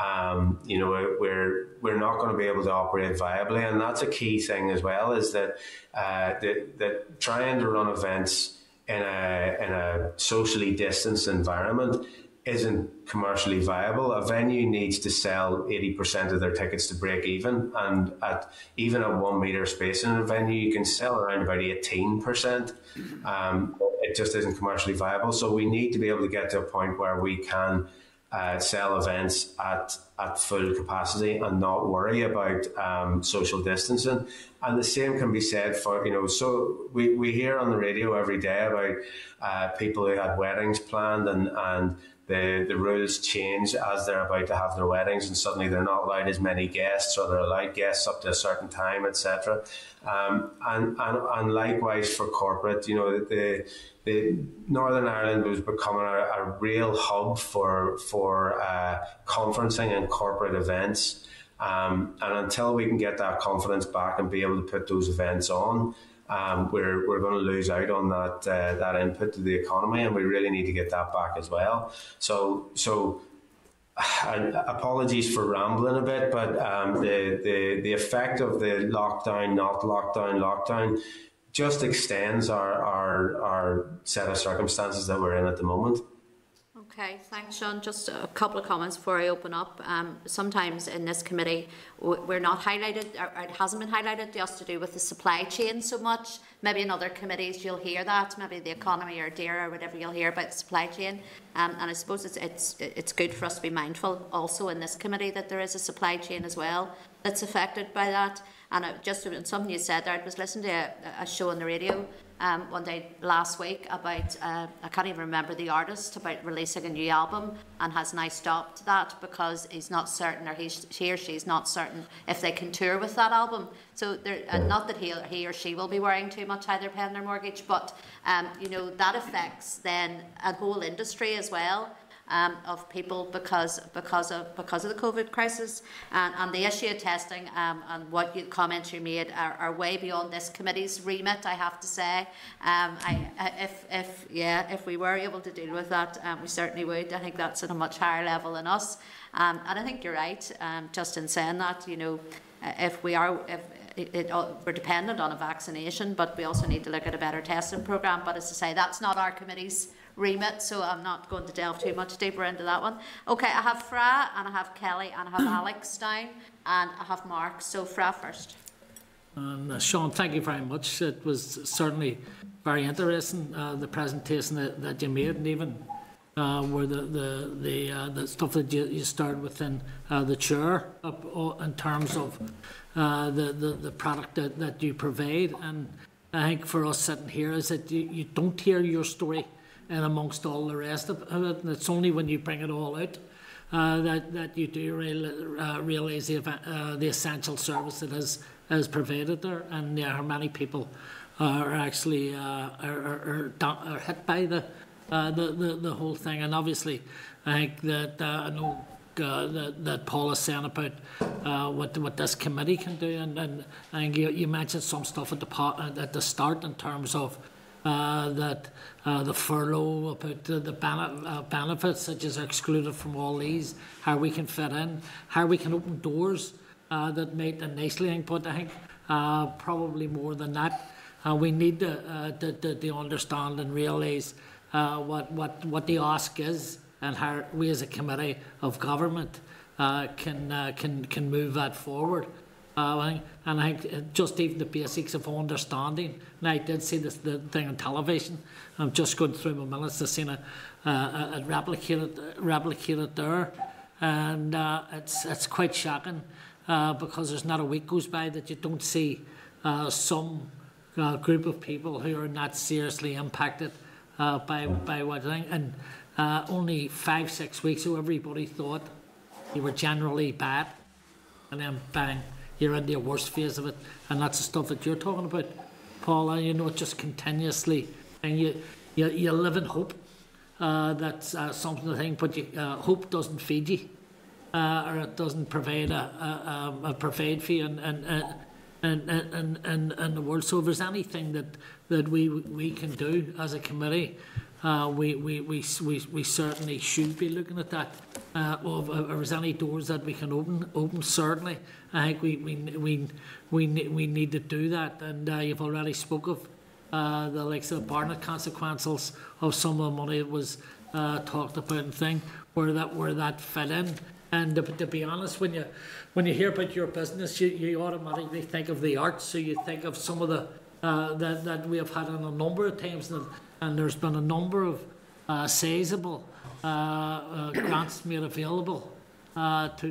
we're not going to be able to operate viably. And that's a key thing as well, is that that trying to run events in a socially distanced environment isn't commercially viable. A venue needs to sell 80% of their tickets to break even, and even at 1 metre space in a venue, you can sell around about 18%. It just isn't commercially viable. So we need to be able to get to a point where we can sell events at full capacity and not worry about social distancing. And the same can be said for, so we hear on the radio every day about people who had weddings planned and the rules change as they're about to have their weddings, and suddenly they're not allowed as many guests, or they're allowed guests up to a certain time, etc. And likewise for corporate, the Northern Ireland was becoming a real hub for conferencing and corporate events. And until we can get that confidence back and be able to put those events on, we're going to lose out on that input to the economy, and we really need to get that back as well. So apologies for rambling a bit, but the effect of the lockdown, not lockdown, just extends our set of circumstances that we're in at the moment. Okay, thanks, Sean. Just a couple of comments before I open up. Sometimes in this committee, we're not highlighted, or it hasn't been highlighted just to do with the supply chain so much. Maybe in other committees you'll hear that, maybe the economy or DAERA or whatever, you'll hear about the supply chain. And I suppose it's good for us to be mindful also in this committee that there is a supply chain as well that's affected by that. And just something you said there, I was listening to a show on the radio one day last week about, I can't even remember the artist, about releasing a new album, and has now stopped that because he's not certain, or he or she's not certain if they can tour with that album. So not that he or she will be worrying too much how they're paying their mortgage, but that affects then a whole industry as well. Of people because of the COVID crisis, and the issue of testing and what comments you made are way beyond this committee's remit, I have to say. If we were able to deal with that, we certainly would. I think that's at a much higher level than us, and I think you're right. Just in saying that, we're dependent on a vaccination, but we also need to look at a better testing programme. But as I say, that's not our committee's remit, so I'm not going to delve too much deeper into that one. Okay, I have Fra, and I have Kelly, and I have Alex down, and I have Mark. So Fra first. Sean, thank you very much. It was certainly very interesting, the presentation that you made, and even where the stuff that you started within the chair in terms of the product that you provide. And I think for us sitting here is that you don't hear your story in amongst all the rest of it. And it's only when you bring it all out that you do realise the essential service that is provided there, and how many people are actually are hit by the whole thing. And obviously, I think that I know that Paul is saying about what this committee can do, and I think you mentioned some stuff at the start in terms of the furlough, about the benefits that is excluded from all these, how we can fit in, how we can open doors that make it nicely. But I think probably more than that, we need to understand and realise what the ask is, and how we as a committee of government can move that forward. And I think just even the basics of understanding. And I did see the thing on television. I'm just going through my minutes to see it replicated there, and it's quite shocking because there's not a week goes by that you don't see some group of people who are not seriously impacted by what thing. And only 5-6 weeks ago, everybody thought you were generally bad, and then bang, you're in the worst phase of it. And that's the stuff that you're talking about, Paula. Just continuously, and you live in hope. That's something to think, but hope doesn't feed you, or it doesn't provide provide for you in the world. So if there's anything that we can do as a committee, we certainly should be looking at that. If there's any doors that we can open, certainly. I think we need to do that. And you've already spoke of the likes of Barnett consequences of some of the money that was talked about and thing, where that fit in. And to be honest, when you hear about your business, you automatically think of the arts. So you think of some of the that we have had on a number of times, and there's been a number of sizable grants made available to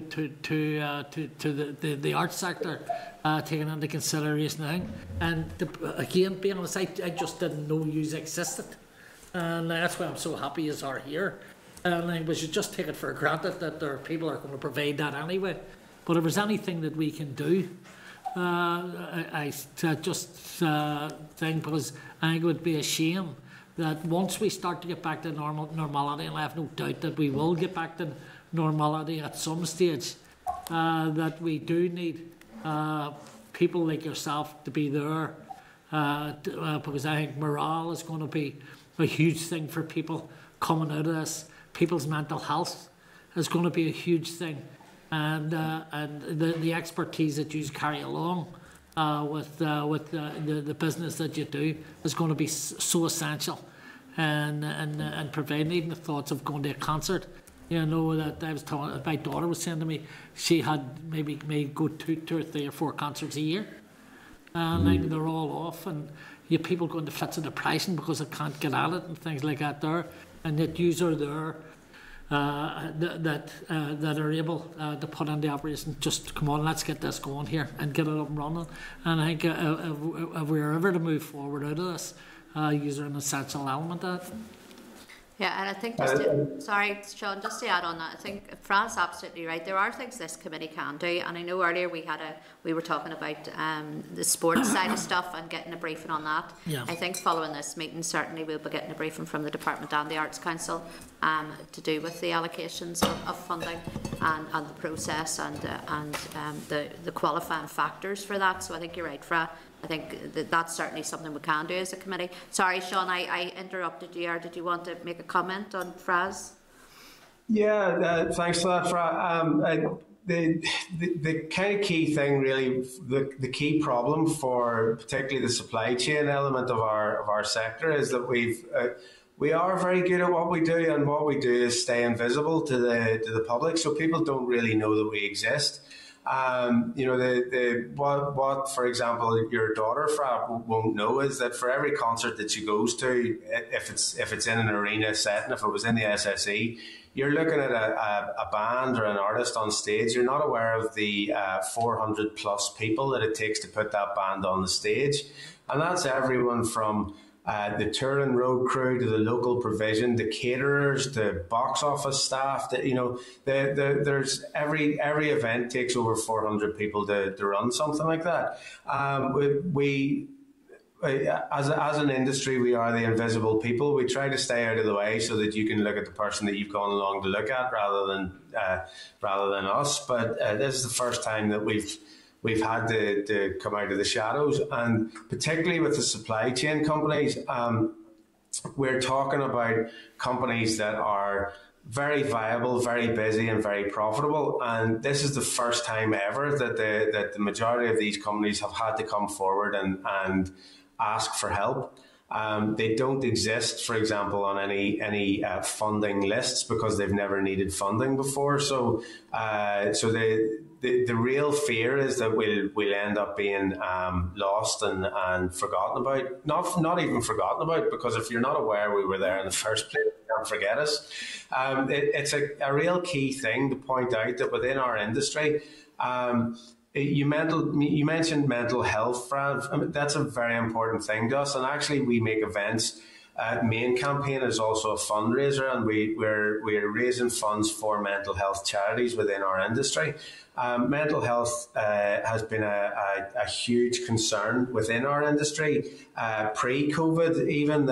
the arts sector, taken into consideration. And again, being honest, I just didn't know you existed, and that's why I'm so happy you are here. And we should just take it for granted that there are people are going to provide that anyway. But if there's anything that we can do, I just think, because I think it would be a shame that once we start to get back to normality, and I have no doubt that we will get back to normality at some stage, that we do need people like yourself to be there, because I think morale is going to be a huge thing for people coming out of this. People's mental health is going to be a huge thing, and the expertise that you carry along with the business that you do is going to be so essential, and providing even the thoughts of going to a concert. That I was talking, my daughter was saying to me, she had maybe go 2 or 3 or 4 concerts a year, and they're all off, and you people go into fits of depression because they can't get at it and things like that there. And that you are there, that are able to put in the operation. Just come on, let's get this going here and get it up and running. And I think if we're ever to move forward out of this, use are an essential element of it. Yeah, and I think sorry, Sean, just to add on that, I think Fran's absolutely right. There are things this committee can do, and I know earlier we were talking about the sports side of stuff and getting a briefing on that. Yeah. I think following this meeting, certainly we'll be getting a briefing from the department and the Arts Council to do with the allocations of funding and the process and the qualifying factors for that. So I think you're right, Fra. I think that's certainly something we can do as a committee. Sorry, Sean, I interrupted you. Or did you want to make a comment on Fra's? Yeah, thanks for that, Fra. The kind of key thing, really, the key problem for particularly the supply chain element of our sector is that we are very good at what we do, and what we do is stay invisible to the public, so people don't really know that we exist. What for example your daughter Fra won't know is that for every concert that she goes to, if it's in an arena setting, if it was in the SSE, you're looking at a band or an artist on stage. You're not aware of the 400 plus people that it takes to put that band on the stage, and that's everyone from the tour and road crew, to the local provision, the caterers, the box office staff. There's every event takes over 400 people to run something like that. As an industry, we are the invisible people. We try to stay out of the way so that you can look at the person that you've gone along to look at rather than us. But this is the first time that we've had to come out of the shadows, and particularly with the supply chain companies, we're talking about companies that are very viable, very busy, and very profitable. And this is the first time ever that the majority of these companies have had to come forward and ask for help. They don't exist, for example, on any funding lists because they've never needed funding before. So the real fear is that we'll end up being lost and forgotten about. Not even forgotten about, because if you're not aware we were there in the first place, you can't forget us. It's a real key thing to point out that within our industry. You mentioned mental health, Fran. I mean, that's a very important thing to us. And actually, we make events. Main campaign is also a fundraiser, and we're raising funds for mental health charities within our industry. Mental health has been a huge concern within our industry pre-COVID. Even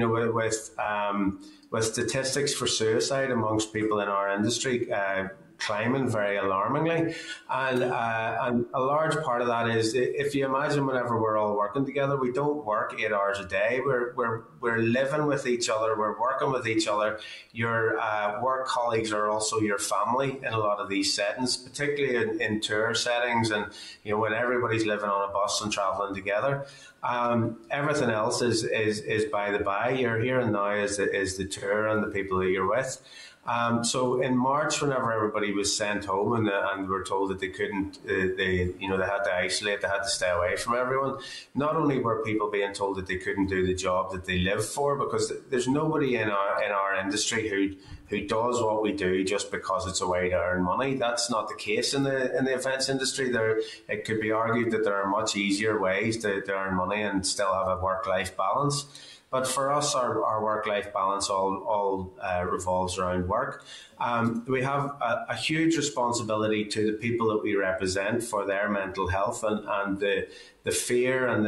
with statistics for suicide amongst people in our industry climbing very alarmingly, and a large part of that is, if you imagine, whenever we're all working together, we don't work 8 hours a day. We're living with each other, we're working with each other. Your work colleagues are also your family in a lot of these settings, particularly in tour settings, and when everybody's living on a bus and traveling together. Everything else is by the by. You're here and now is the tour and the people that you're with. So in March, whenever everybody was sent home and were told that they couldn't, they had to isolate, they had to stay away from everyone. Not only were people being told that they couldn't do the job that they live for, because there's nobody in our industry who does what we do just because it's a way to earn money. That's not the case in the events industry. It could be argued that there are much easier ways to earn money and still have a work-life balance. But for us, our work-life balance all revolves around work. We have a huge responsibility to the people that we represent for their mental health and the fear and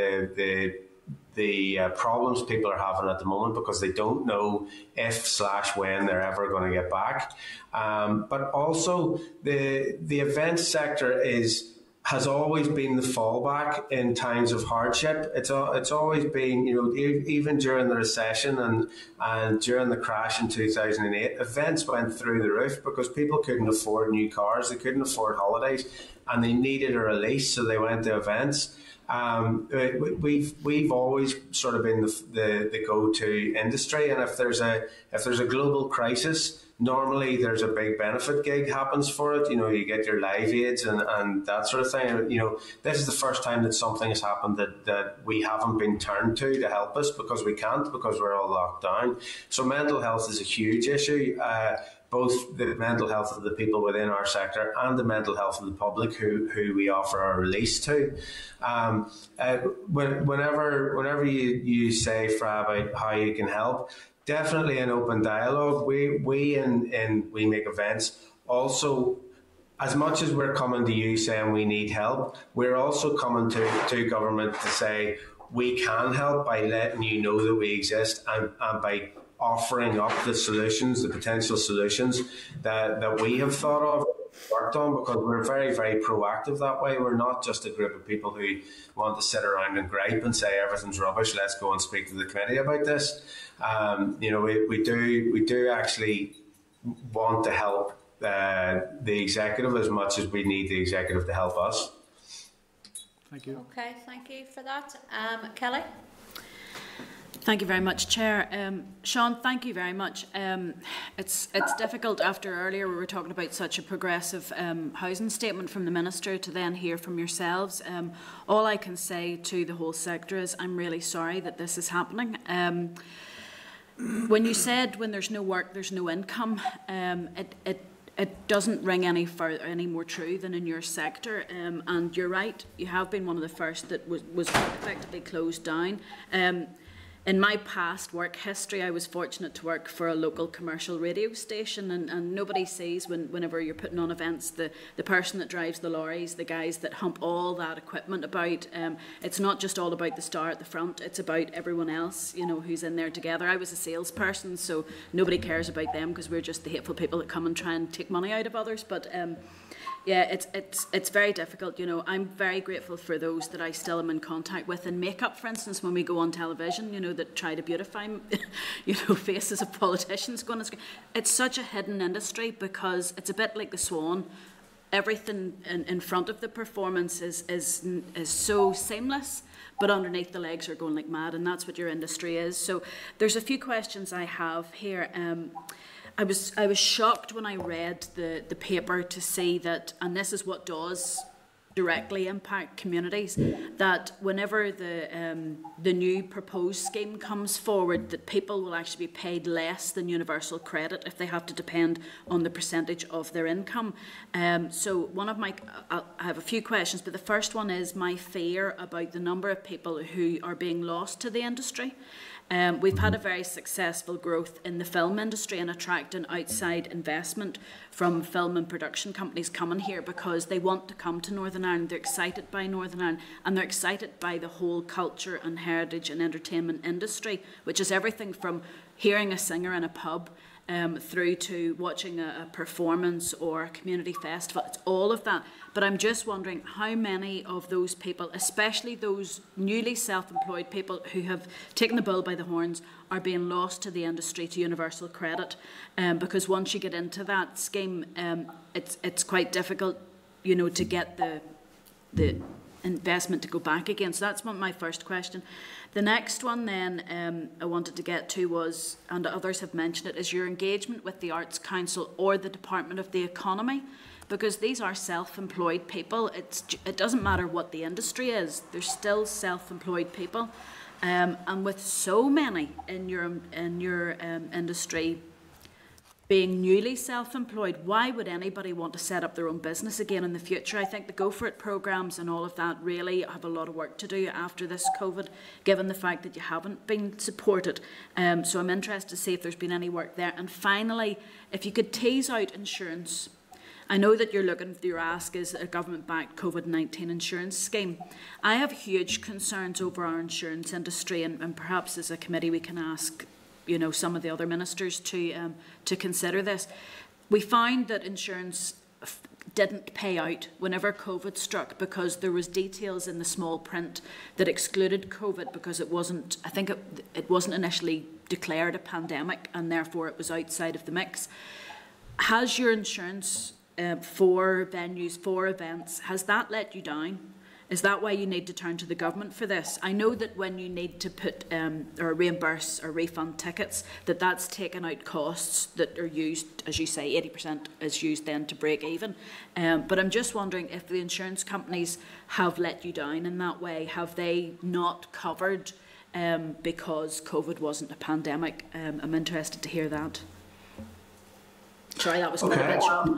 the problems people are having at the moment, because they don't know if/when they're ever going to get back. But also the events sector has always been the fallback in times of hardship. It's always been, even during the recession and during the crash in 2008, events went through the roof because people couldn't afford new cars, they couldn't afford holidays, and they needed a release, so they went to events. We've always sort of been the go-to industry, and if there's a global crisis, normally there's a big benefit gig happens for it. You get your live aids and that sort of thing. This is the first time that something has happened that we haven't been turned to help us, because we can't, because we're all locked down. So mental health is a huge issue. Both the mental health of the people within our sector and the mental health of the public who we offer our release to. Whenever you say, Fra, about how you can help, definitely an open dialogue. We make events. Also, as much as we're coming to you saying we need help, we're also coming to government to say we can help by letting you know that we exist and by offering up the solutions, the potential solutions that we have thought of, worked on, because we're very, very proactive that way. We're not just a group of people who want to sit around and gripe and say everything's rubbish, let's go and speak to the committee about this. We do actually want to help the executive as much as we need the executive to help us. Thank you. Okay, thank you for that. Kelly? Thank you very much, Chair. Sean, thank you very much. It's difficult after earlier we were talking about such a progressive housing statement from the Minister to then hear from yourselves. All I can say to the whole sector is I'm really sorry that this is happening. When you said when there's no work, there's no income, it doesn't ring any more true than in your sector. And you're right, you have been one of the first that was effectively closed down. in my past work history, I was fortunate to work for a local commercial radio station, and nobody sees whenever you're putting on events the person that drives the lorries, the guys that hump all that equipment about. It's not just all about the star at the front, it's about everyone else, you know, who's in there together. I was a salesperson, so nobody cares about them because we're just the hateful people that come and try and take money out of others. But yeah, it's very difficult. You know, I'm very grateful for those that I still am in contact with in makeup, for instance, when we go on television, you know, that try to beautify, you know, faces of politicians going on screen. It's such a hidden industry because it's a bit like the Swan. Everything in front of the performance is so seamless, but underneath the legs are going like mad, and that's what your industry is. So there's a few questions I have here. I was shocked when I read the paper to see that, and this is what does directly impact communities, that whenever the new proposed scheme comes forward, that people will actually be paid less than universal credit if they have to depend on the percentage of their income. So I have a few questions, but the first one is my fear about the number of people who are being lost to the industry. We've had a very successful growth in the film industry and attracting outside investment from film and production companies coming here because they want to come to Northern Ireland. They're excited by Northern Ireland, and they're excited by the whole culture and heritage and entertainment industry, which is everything from hearing a singer in a pub through to watching a performance or a community festival. It's all of that. But I'm just wondering how many of those people, especially those newly self-employed people who have taken the bull by the horns, are being lost to the industry, to universal credit. Because once you get into that scheme, it's quite difficult, you know, to get the investment to go back again. So that's my first question. The next one then I wanted to get to was, and others have mentioned it, is your engagement with the Arts Council or the Department of the Economy, because these are self-employed people. It doesn't matter what the industry is, they're still self-employed people. And with so many in your industry being newly self-employed, why would anybody want to set up their own business again in the future? I think the Go For It programmes and all of that really have a lot of work to do after this COVID, given the fact that you haven't been supported. So I'm interested to see if there's been any work there. And finally, if you could tease out insurance. I know that you're looking, your ask is a government-backed COVID-19 insurance scheme. I have huge concerns over our insurance industry, and perhaps as a committee we can ask, you know, some of the other ministers to consider this. We found that insurance didn't pay out whenever COVID struck because there was details in the small print that excluded COVID because it wasn't, I think it wasn't initially declared a pandemic, and therefore it was outside of the mix. Has your insurance for venues, for events, has that let you down? Is that why you need to turn to the government for this? I know that when you need to put or reimburse or refund tickets, that's taken out costs that are used, as you say, 80% is used then to break even. But I'm just wondering if the insurance companies have let you down in that way. Have they not covered because COVID wasn't a pandemic? I'm interested to hear that. Sorry, that was quite a bit short.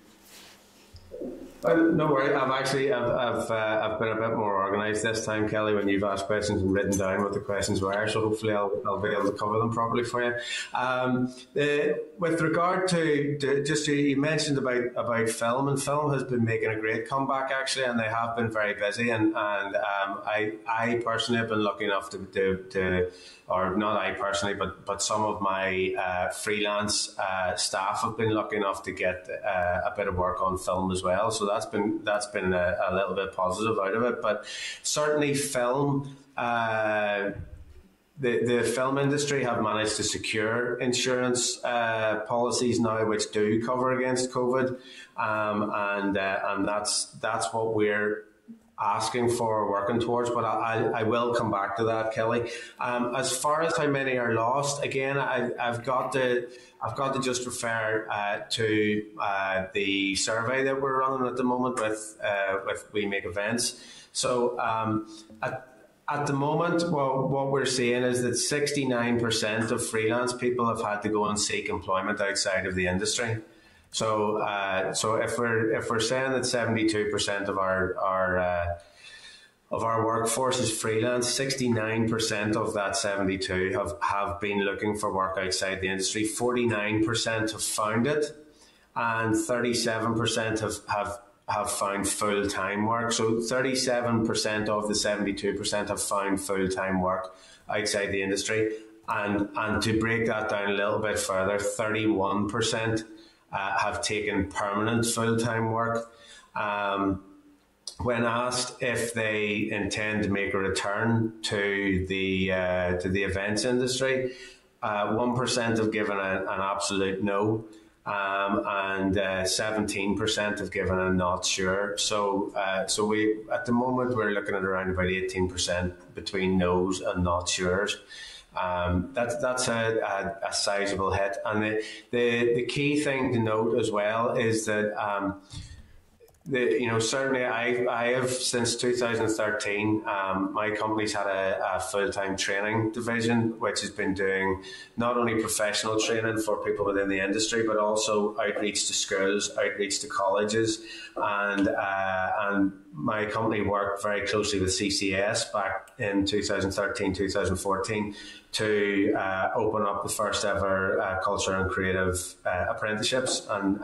No worry. I've been a bit more organised this time, Kelly, when you've asked questions and written down what the questions were. So hopefully I'll be able to cover them properly for you. With regard to just you mentioned about film, and film has been making a great comeback actually, and they have been very busy. And I personally have been lucky enough to or not I personally, but some of my freelance staff have been lucky enough to get a bit of work on film as well. So that's been a little bit positive out of it. But certainly film, the film industry have managed to secure insurance policies now which do cover against COVID, and that's what we're asking for, working towards, but I will come back to that, Kelly. As far as how many are lost, again, I've got to just refer to the survey that we're running at the moment with We Make Events. So at the moment, what we're seeing is that 69% of freelance people have had to go and seek employment outside of the industry. So if we're saying that 72% of our workforce is freelance. 69% of that 72 have been looking for work outside the industry. 49% have found it, and 37% have found full-time work. So 37% of the 72% have found full-time work outside the industry. And to break that down a little bit further, 31% have taken permanent full-time work. When asked if they intend to make a return to the events industry, 1% have given an absolute no, and 17% have given a not sure. So we at the moment we're looking at around about 18% between no's and not sures. That's a sizable hit, and the key thing to note as well is that certainly I have since 2013. My company's had a full-time training division which has been doing not only professional training for people within the industry but also outreach to schools, outreach to colleges, and my company worked very closely with CCS back in 2013-2014 to open up the first ever culture and creative apprenticeships, and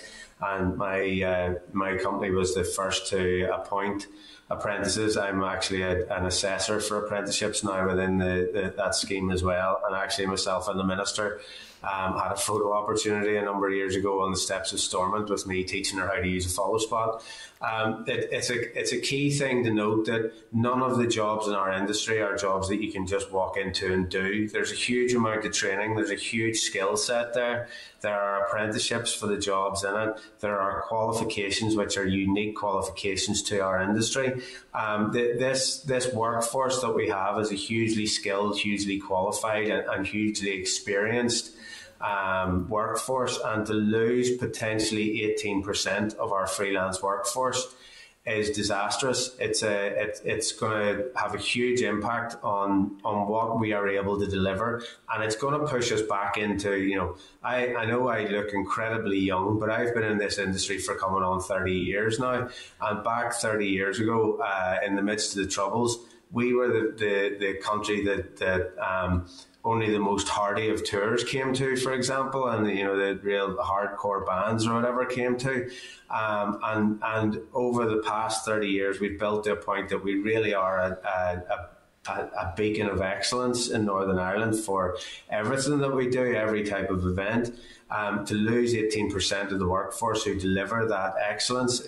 my company was the first to appoint apprentices. I'm actually an assessor for apprenticeships now within that scheme as well, and actually myself and the minister had a photo opportunity a number of years ago on the steps of Stormont with me teaching her how to use a follow spot. It's a key thing to note that none of the jobs in our industry are jobs that you can just walk into and do. There's a huge amount of training. There's a huge skill set there. There are apprenticeships for the jobs in it. There are qualifications which are unique qualifications to our industry. This workforce that we have is a hugely skilled, hugely qualified and hugely experienced workforce, and to lose potentially 18% of our freelance workforce is disastrous. It's going to have a huge impact on what we are able to deliver, and it's going to push us back into, I know I look incredibly young, but I've been in this industry for coming on 30 years now, and back 30 years ago, in the midst of the Troubles, we were the country that only the most hardy of tours came to, for example, and the real hardcore bands or whatever came to. And over the past 30 years, we've built to a point that we really are a beacon of excellence in Northern Ireland for everything that we do, every type of event. To lose 18% of the workforce who deliver that excellence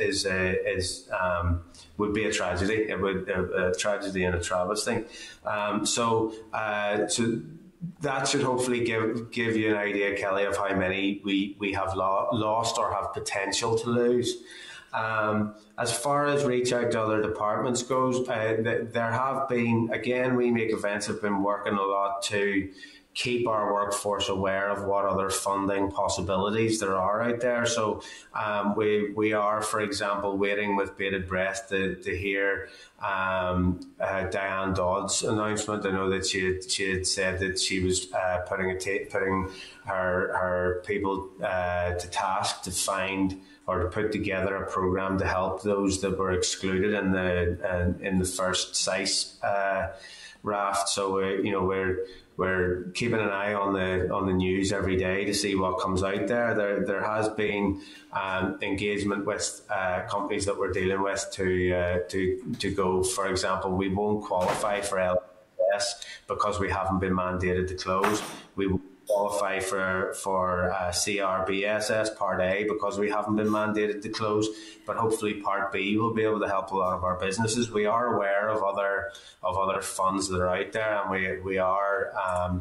would be a tragedy. It would a tragedy and a travesty. So that should hopefully give you an idea, Kelly, of how many we have lost or have potential to lose. As far as reach out to other departments goes, there have been, again, We Make Events have been working a lot to keep our workforce aware of what other funding possibilities there are out there. So we are, for example, waiting with bated breath to hear Diane Dodd's announcement. I know that she had said that she was putting her people to task to find or to put together a programme to help those that were excluded in the first SICE raft. So we're keeping an eye on the news every day to see what comes out there. There has been engagement with companies that we're dealing with to go. For example, we won't qualify for LS because we haven't been mandated to close. We will qualify for CRBSS Part A because we haven't been mandated to close, but hopefully Part B will be able to help a lot of our businesses. We are aware of other funds that are out there, and we are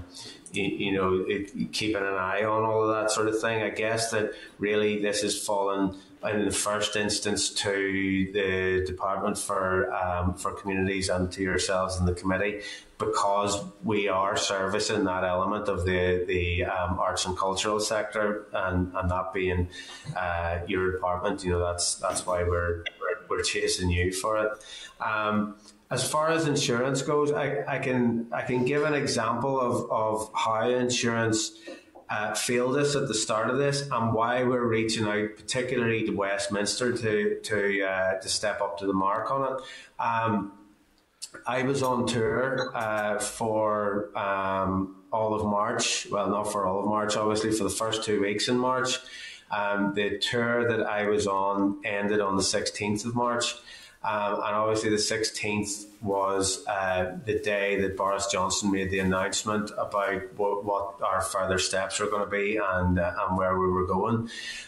keeping an eye on all of that sort of thing. I guess that really this has fallen in the first instance to the Department for Communities and to yourselves in the committee, because we are servicing that element of the arts and cultural sector, and that being your department. That's why we're chasing you for it. As far as insurance goes, I can give an example of how insurance failed us at the start of this, and why we're reaching out, particularly to Westminster, to step up to the mark on it. I was on tour for all of March. Well, not for all of March, obviously, for the first 2 weeks in March. The tour that I was on ended on the 16th of March. And obviously the 16th was the day that Boris Johnson made the announcement about what our further steps were going to be and where we were going.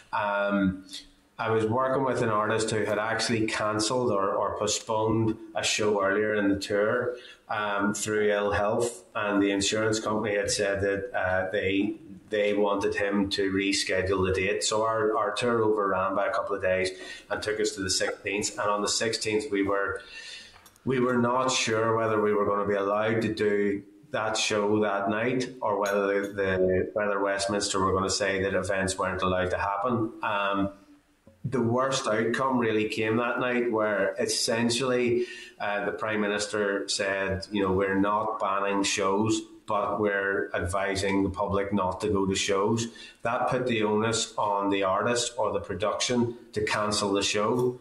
I was working with an artist who had actually cancelled or postponed a show earlier in the tour through ill health, and the insurance company had said that they wanted him to reschedule the date. So our tour overran by a couple of days and took us to the 16th. And on the 16th, we were not sure whether we were going to be allowed to do that show that night, or whether Westminster were going to say that events weren't allowed to happen. The worst outcome really came that night, where essentially the Prime Minister said, we're not banning shows, but we're advising the public not to go to shows. That put the onus on the artist or the production to cancel the show,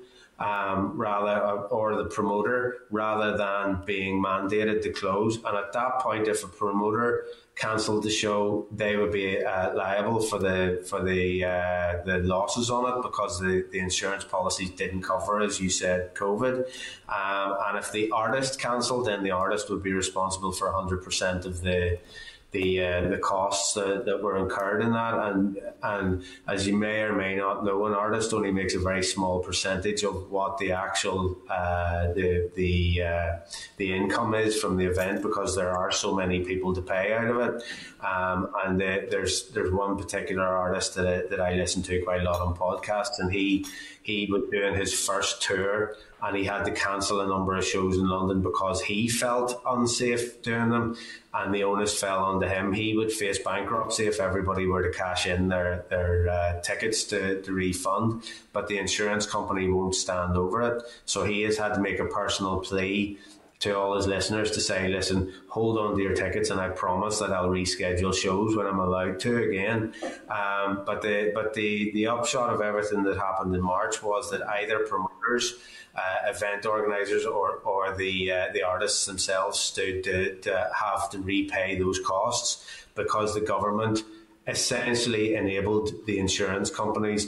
or the promoter, rather than being mandated to close. And at that point, if a promoter cancelled the show, they would be liable for the losses on it, because the insurance policies didn't cover, as you said, COVID. And if the artist cancelled, then the artist would be responsible for 100% of the costs that were incurred in that. And as you may or may not know, an artist only makes a very small percentage of what the actual the income is from the event, because there are so many people to pay out of it. And there's one particular artist that I listen to quite a lot on podcasts, and he was doing his first tour, and he had to cancel a number of shows in London because he felt unsafe doing them, and the onus fell onto him. He would face bankruptcy if everybody were to cash in their tickets to refund, but the insurance company won't stand over it. So he has had to make a personal plea to all his listeners to say, listen, hold on to your tickets, and I promise that I'll reschedule shows when I'm allowed to again. But the upshot of everything that happened in March was that either promoters, event organisers, or the artists themselves stood to have to repay those costs, because the government essentially enabled the insurance companies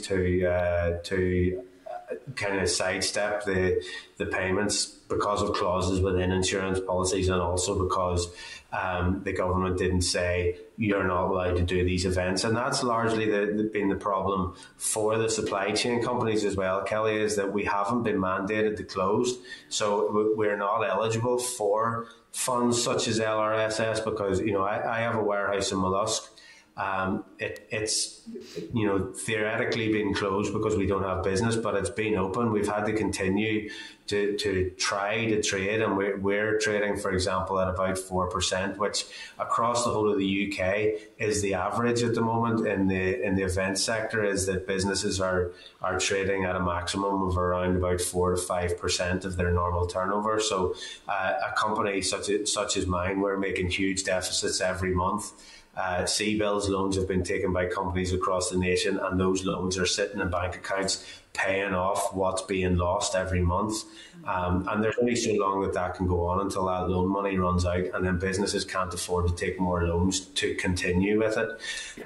to kind of sidestep the payments because of clauses within insurance policies, and also because the government didn't say you're not allowed to do these events. And that's largely been the problem for the supply chain companies as well, Kelly, is that we haven't been mandated to close. So we're not eligible for funds such as LRSS, because, I have a warehouse in Mollusk. It's theoretically been closed because we don't have business, but it's been open. We've had to continue to try to trade, and we're trading, for example, at about 4%, which across the whole of the UK is the average at the moment in the event sector, is that businesses are trading at a maximum of around about 4 to 5% of their normal turnover. So a company such as mine, we're making huge deficits every month. C-bills loans have been taken by companies across the nation, and those loans are sitting in bank accounts paying off what's being lost every month. And there's only so long that can go on until that loan money runs out, and then businesses can't afford to take more loans to continue with it.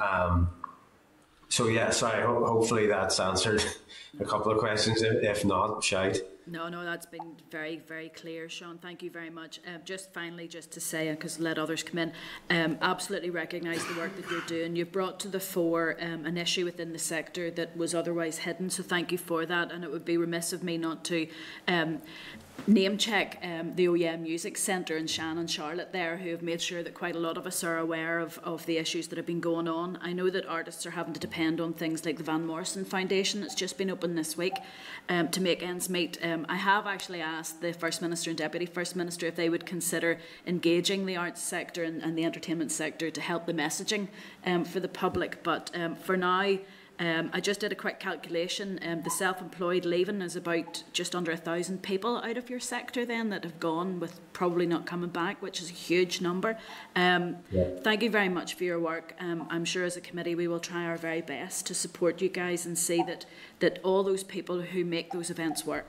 Hopefully that's answered a couple of questions. If not, shout. No, that's been very, very clear, Sean. Thank you very much. Just finally, just to say, because let others come in, absolutely recognise the work that you're doing. You've brought to the fore an issue within the sector that was otherwise hidden, so thank you for that. And it would be remiss of me not to name check the OEM Music Centre in Shannon, Charlotte there, who have made sure that quite a lot of us are aware of the issues that have been going on. I know that artists are having to depend on things like the Van Morrison Foundation that's just been opened this week to make ends meet. I have actually asked the First Minister and Deputy First Minister if they would consider engaging the arts sector and the entertainment sector to help the messaging for the public, but for now, I just did a quick calculation. The self-employed leaving is about just under 1,000 people out of your sector then that have gone, with probably not coming back, which is a huge number. Thank you very much for your work. I'm sure as a committee we will try our very best to support you guys and see that all those people who make those events work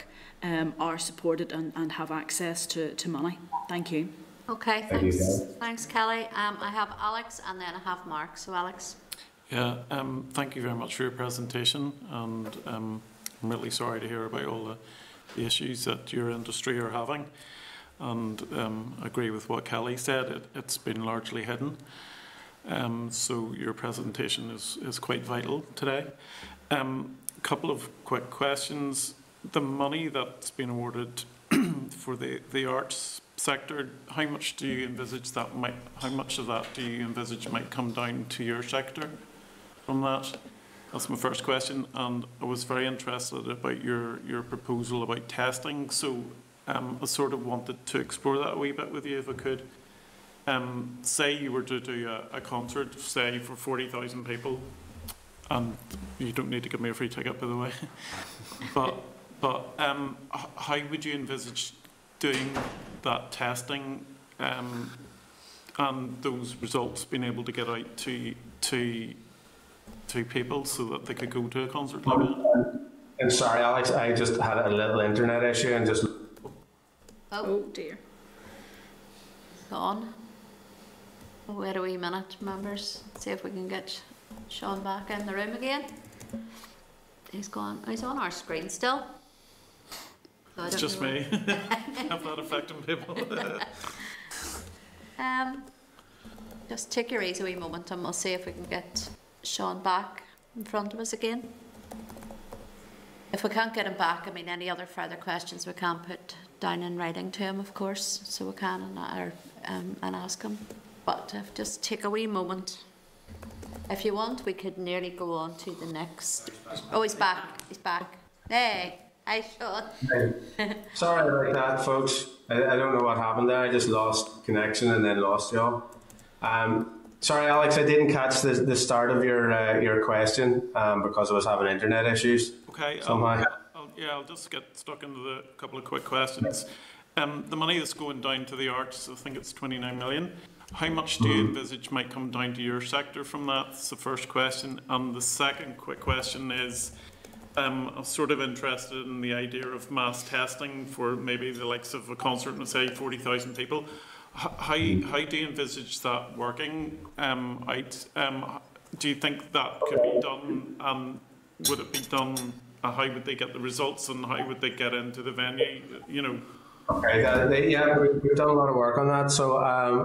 are supported and have access to money. Thank you. Okay, Thank you, thanks. Kelly. Thanks, Kelly. I have Alex and then I have Mark. So, Alex. Yeah, thank you very much for your presentation, and I'm really sorry to hear about all the issues that your industry are having, and I agree with what Kelly said. It's been largely hidden, so your presentation is quite vital today. Couple of quick questions. The money that's been awarded for the arts sector, how much do you envisage that might, how much of that do you envisage might come down to your sector from that? That's my first question. And I was very interested about your proposal about testing. So I sort of wanted to explore that a wee bit with you if I could. Say you were to do a concert, say for 40,000 people, and you don't need to give me a free ticket, by the way. but how would you envisage doing that testing and those results being able to get out to people so that they could go to a concert like that? I'm sorry, Alex, I just had a little internet issue and just... Oh, dear. gone. Wait a wee minute, members. See if we can get Sean back in the room again. He's gone. He's on our screen still. So It's just me. I'm not affecting people. Just take your easy wee moment and we'll see if we can get Sean back in front of us again. If we can't get him back, I mean, any other further questions we can put down in writing to him, of course, so we can and ask him. But if just take a wee moment. If you want, we could nearly go on to the next. Oh, he's back. He's back. Hey. Hi, Sean. Sorry about that, folks. I don't know what happened there. I just lost connection and then lost y'all. Sorry, Alex, I didn't catch the start of your question because I was having internet issues. Okay. Somehow. I'll just get stuck into the couple of quick questions. The money that's going down to the arts, I think it's 29 million. How much do you envisage might come down to your sector from that? That's the first question. And the second quick question is, I'm sort of interested in the idea of mass testing for maybe the likes of a concert and say 40,000 people. How do you envisage that working out? Do you think that could be done? Would it be done? How would they get the results, and how would they get into the venue? You know. Okay. Yeah, we've done a lot of work on that. So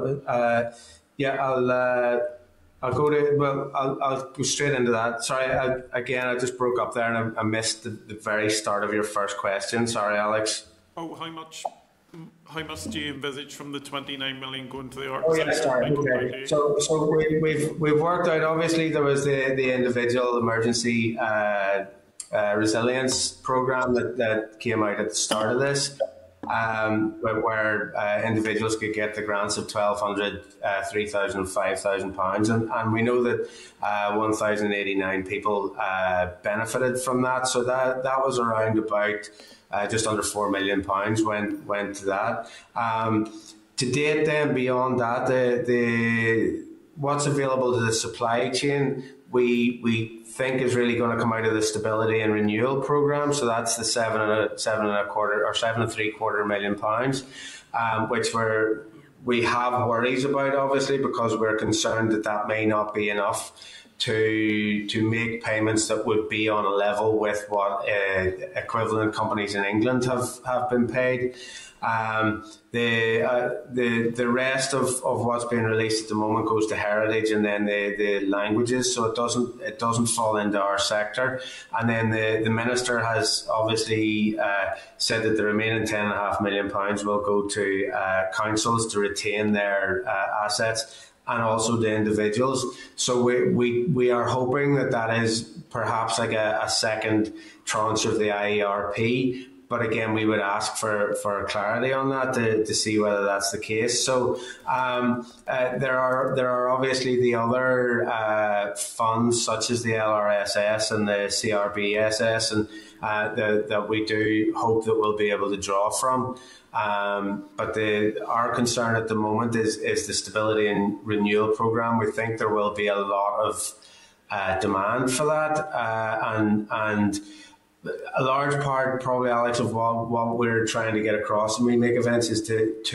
I'll go straight into that. Sorry, I just broke up there and I missed the very start of your first question. Sorry, Alex. Oh, how much do you envisage from the 29 million going to the arts? Oh, yeah, sorry. Okay. So we've worked out, obviously, there was the individual emergency resilience program that came out at the start of this. Where individuals could get the grants of 1,200, 3,000 and 5,000 pounds, and we know that 1,089 people benefited from that. So that was around about just under £4 million went to that. To date, then beyond that, the what's available to the supply chain, we think is really going to come out of the stability and renewal program. So that's the £7.75 million, which we have worries about, obviously, because we're concerned that may not be enough to make payments that would be on a level with what equivalent companies in England have been paid. The rest of what's being released at the moment goes to heritage and then the languages, so it doesn't fall into our sector. And then the minister has obviously said that the remaining £10.5 million will go to councils to retain their assets, and also to individuals. So we are hoping that is perhaps like a second tranche of the IERP. But again, we would ask for clarity on that to see whether that's the case. So there are obviously the other funds such as the LRSS and the CRBSS, and that we do hope that we'll be able to draw from. But our concern at the moment is the stability and renewal program. We think there will be a lot of demand for that, and a large part, probably, Alex, of what we're trying to get across when we make events is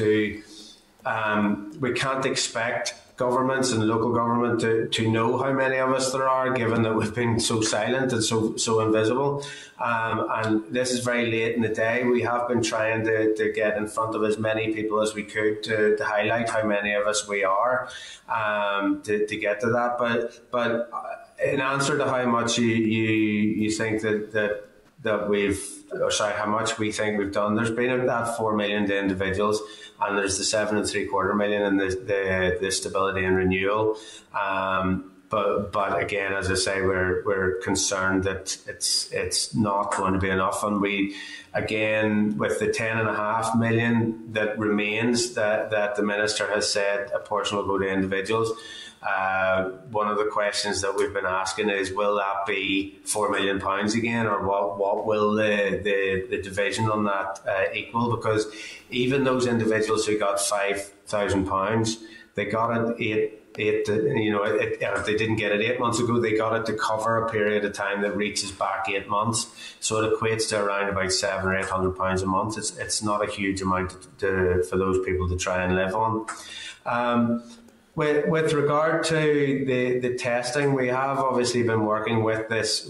we can't expect governments and local government to know how many of us there are, given that we've been so silent and so invisible. And this is very late in the day. We have been trying to get in front of as many people as we could to highlight how many of us we are, to get to that. But in answer to how much you think that we've, or sorry, how much we think we've done, there's been that 4 million to individuals, and there's the 7.75 million in the stability and renewal. But again, as I say, we're concerned that it's not going to be enough, and we, again, with the 10.5 million that remains, that the minister has said a portion will go to individuals. One of the questions that we've been asking is, will that be £4 million again, or what will the division on that equal? Because even those individuals who got £5,000, they got it if they didn't get it 8 months ago, they got it to cover a period of time that reaches back 8 months. So it equates to around about £700 or £800 a month. It's not a huge amount for those people to try and live on. With regard to the testing, we have obviously been working with this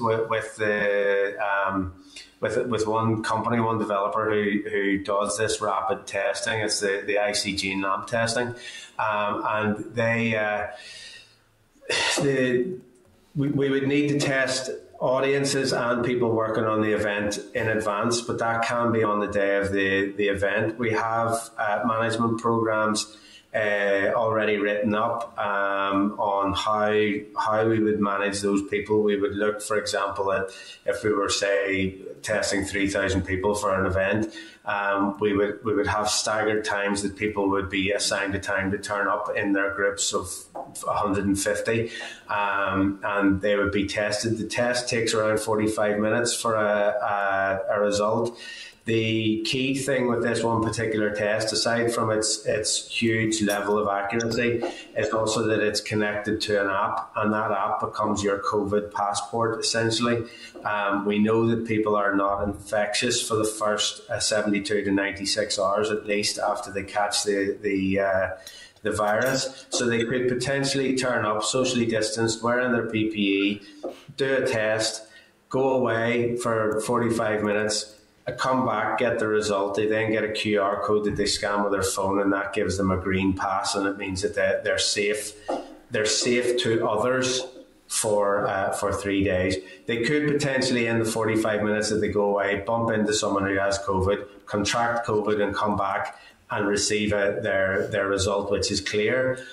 with one company, one developer who does this rapid testing. It's the ICG lab testing, and we would need to test audiences and people working on the event in advance, but that can be on the day of the event. We have management programs already written up on how we would manage those people. We would look, for example, at if we were, say, testing 3,000 people for an event, we would have staggered times that people would be assigned a time to turn up in their groups of 150, and they would be tested. The test takes around 45 minutes for a result. The key thing with this one particular test, aside from its huge level of accuracy, is also that it's connected to an app, and that app becomes your COVID passport, essentially. We know that people are not infectious for the first 72 to 96 hours, at least, after they catch the virus. So they could potentially turn up, socially distanced, wearing their PPE, do a test, go away for 45 minutes, come back, get the result. They then get a QR code that they scan with their phone, and that gives them a green pass, and it means that they're safe. They're safe to others for 3 days. They could potentially, in the 45 minutes that they go away, bump into someone who has COVID, contract COVID, and come back and receive their result, which is clear.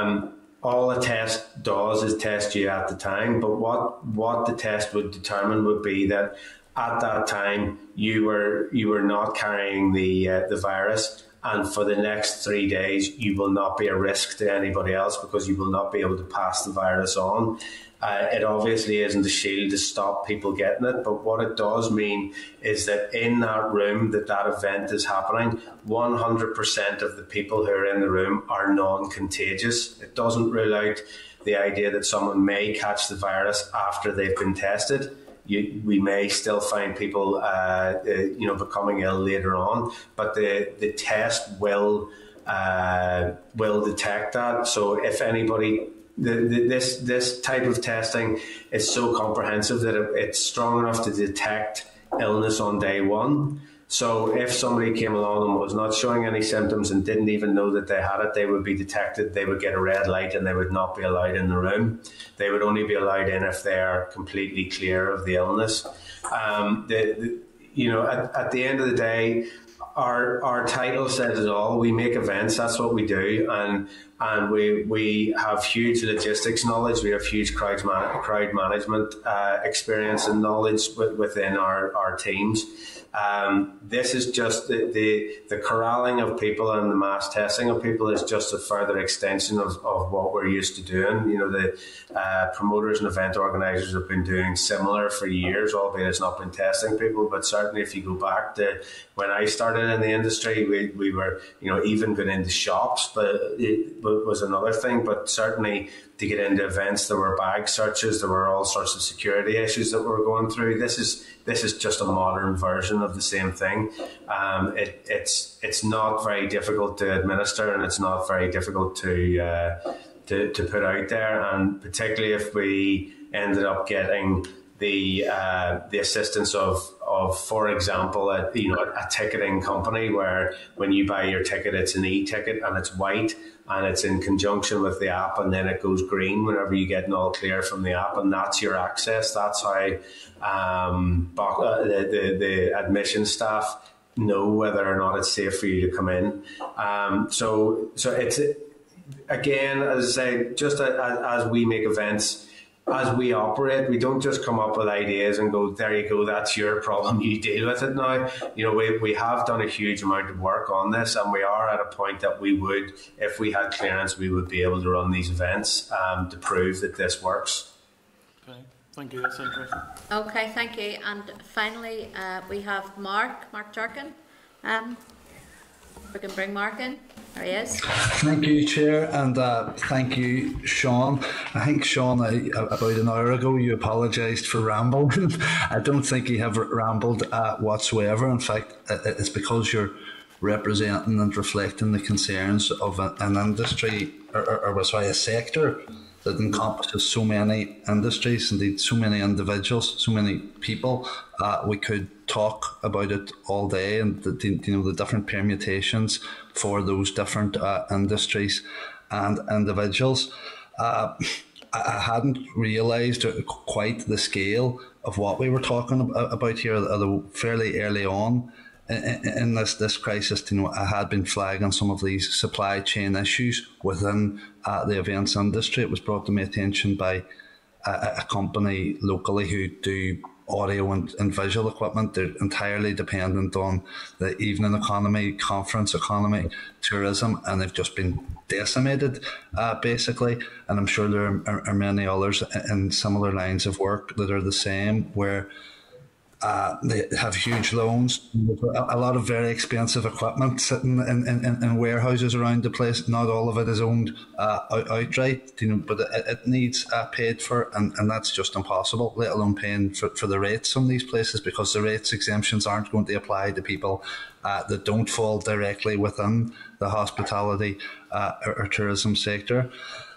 All a test does is test you at the time, but what the test would determine would be that at that time you were not carrying the virus, and for the next 3 days you will not be a risk to anybody else because you will not be able to pass the virus on. It obviously isn't a shield to stop people getting it, but what it does mean is that in that room that event is happening, 100% of the people who are in the room are non-contagious. It doesn't rule out the idea that someone may catch the virus after they've been tested. We may still find people, becoming ill later on, but the test will detect that. So if anybody, this type of testing is so comprehensive that it's strong enough to detect illness on day one. So if somebody came along and was not showing any symptoms and didn't even know that they had it, they would be detected, they would get a red light, and they would not be allowed in the room. They would only be allowed in if they are completely clear of the illness. At the end of the day, our title says it all. We make events, that's what we do, and we have huge logistics knowledge. We have huge crowd management experience and knowledge within our teams. This is just the corralling of people and the mass testing of people is just a further extension of what we're used to doing. The promoters and event organisers have been doing similar for years, albeit it's not been testing people. But certainly, if you go back to when I started in the industry, we were even going into shops, but was another thing, but certainly to get into events, there were bag searches, there were all sorts of security issues that we were going through. This is just a modern version of the same thing. It's not very difficult to administer, and it's not very difficult to put out there, and particularly if we ended up getting the assistance of, for example, a ticketing company where when you buy your ticket, it's an e-ticket and it's white and it's in conjunction with the app, and then it goes green whenever you get an all clear from the app, and that's your access. That's how the admission staff know whether or not it's safe for you to come in. So it's, again, as I say, just as we make events, as we operate, we don't just come up with ideas and go, there you go, that's your problem, you deal with it now. We have done a huge amount of work on this, and we are at a point that we would, if we had clearance, we would be able to run these events to prove that this works. Okay, thank you, that's interesting. Okay, thank you. And finally, we have Mark Jarkin. We can bring Mark in. There he is. Thank you, Chair, and thank you, Sean. I think, Sean, about an hour ago, you apologised for rambling. I don't think you have rambled whatsoever. In fact, it's because you're representing and reflecting the concerns of an industry, or a sector that encompasses so many industries, indeed so many individuals, so many people. We could talk about it all day, and the different permutations for those different industries and individuals. I hadn't realised quite the scale of what we were talking about here, although fairly early on in this crisis. I had been flagging some of these supply chain issues within the events industry. It was brought to my attention by a company locally who do audio and visual equipment. They're entirely dependent on the evening economy, conference economy, tourism, and they've just been decimated, basically. And I'm sure there are many others in similar lines of work that are the same, where they have huge loans, a lot of very expensive equipment sitting in warehouses around the place. Not all of it is owned outright, but it needs paid for, and that's just impossible, let alone paying for the rates on these places, because the rates exemptions aren't going to apply to people that don't fall directly within the hospitality or tourism sector.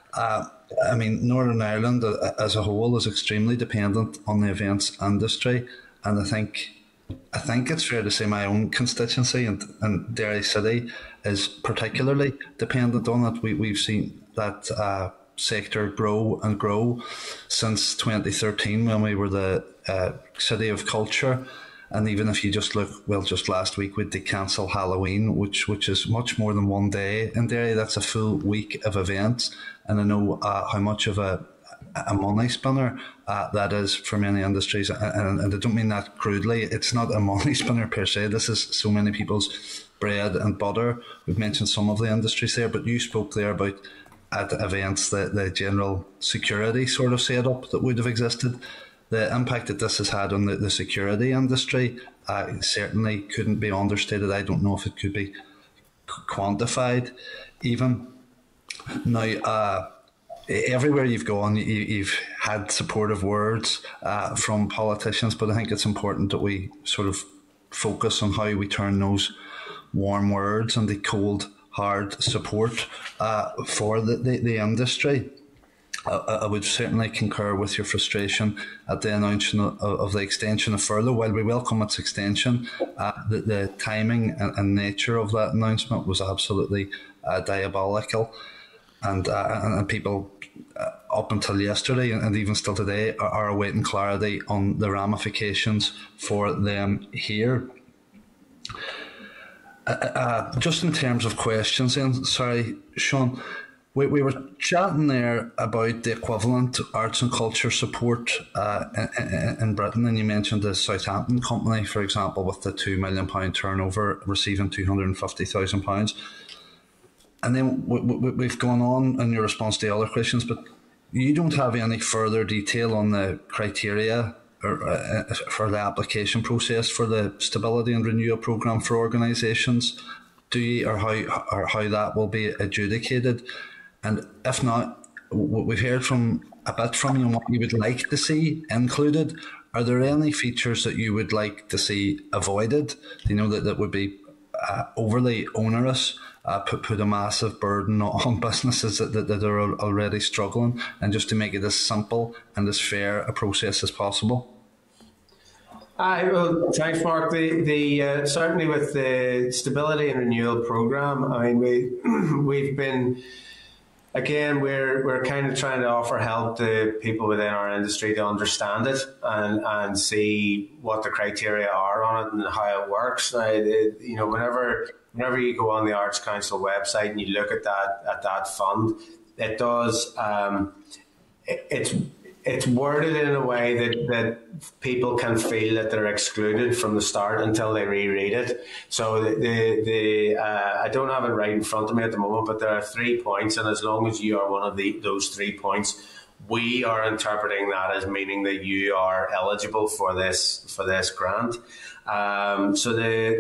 Northern Ireland as a whole is extremely dependent on the events industry. And I think it's fair to say my own constituency and Derry City is particularly dependent on it. We've seen that sector grow and grow since 2013, when we were the City of Culture. And even if you just look, just last week we did cancel Halloween, which is much more than one day in Derry. That's a full week of events. And I know how much of a money spinner that is for many industries, and I don't mean that crudely. It's not a money spinner per se. This is so many people's bread and butter. We've mentioned some of the industries there, but you spoke there about at events the general security sort of setup that would have existed. The impact that this has had on the security industry certainly couldn't be understated. I don't know if it could be quantified even. Now, everywhere you've gone, you've had supportive words from politicians, but I think it's important that we sort of focus on how we turn those warm words into cold, hard support for the industry. I would certainly concur with your frustration at the announcement of the extension of furlough. While we welcome its extension, the timing and nature of that announcement was absolutely diabolical. And people up until yesterday and even still today are awaiting clarity on the ramifications for them here. Just in terms of questions, then, sorry, Sean, we were chatting there about the equivalent arts and culture support in Britain, and you mentioned the Southampton company, for example, with the £2 million turnover, receiving £250,000. And then we've gone on in your response to the other questions, but you don't have any further detail on the criteria or for the application process for the Stability and Renewal Programme for organisations, do you, or how that will be adjudicated? And if not, we've heard from a bit from you on what you would like to see included. Are there any features that you would like to see avoided? You know, that would be overly onerous, put a massive burden on businesses that are already struggling, and just to make it as simple and as fair a process as possible? Well, thanks, Mark. The certainly with the stability and renewal program, I mean, we've been. Again, we're kind of trying to offer help to people within our industry to understand it and see what the criteria are on it and how it works. Now, you know, whenever you go on the Arts Council website and you look at that fund, it does it's worded in a way that people can feel that they're excluded from the start until they reread it. So I don't have it right in front of me at the moment, but there are 3 points, and as long as you are one of those 3 points, we are interpreting that as meaning that you are eligible for this grant. So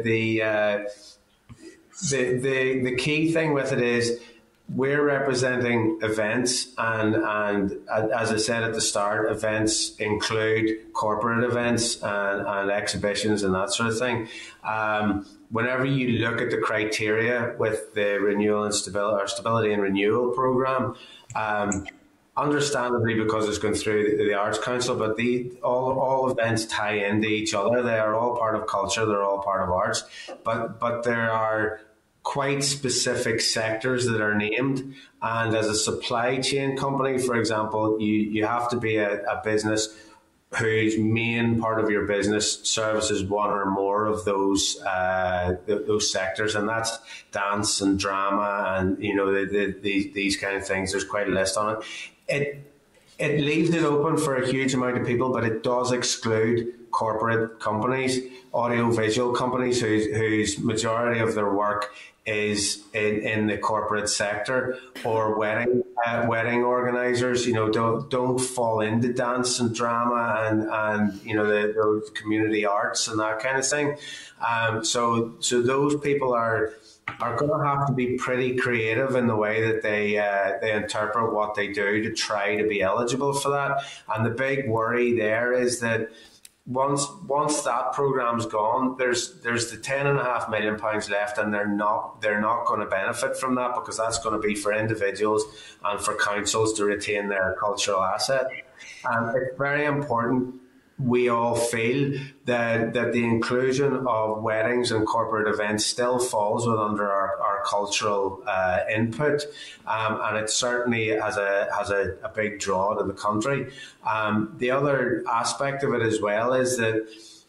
the key thing with it is, we're representing events, and as I said at the start, events include corporate events and exhibitions and that sort of thing. Whenever you look at the criteria with the renewal and stability and renewal program, understandably because it's going through the Arts Council, but all events tie into each other. They are all part of culture. They're all part of arts, but there are quite specific sectors that are named, and as a supply chain company, for example, you have to be a business whose main part of your business services one or more of those sectors, and that's dance and drama and, you know, these kind of things. There's quite a list on it. It leaves it open for a huge amount of people, but it does exclude corporate companies, audio-visual companies whose majority of their work is in the corporate sector, or wedding organisers. You know, don't fall into dance and drama and you know, those community arts and that kind of thing. So those people are going to have to be pretty creative in the way that they interpret what they do to try to be eligible for that. And the big worry there is that once that program's gone, there's the £10.5 million left, and they're not going to benefit from that, because that's going to be for individuals and for councils to retain their cultural asset. And it's very important we all feel that the inclusion of weddings and corporate events still falls under our cultural input, and it certainly has a big draw to the country. The other aspect of it as well is that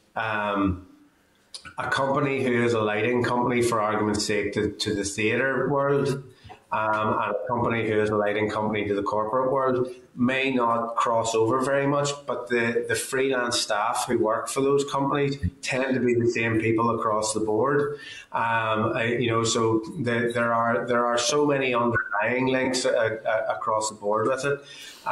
a company who is a lighting company, for argument's sake, to the theatre world, and a company who is a lighting company to the corporate world, may not cross over very much, but the freelance staff who work for those companies tend to be the same people across the board. You know, so there are so many underlying links across the board with it,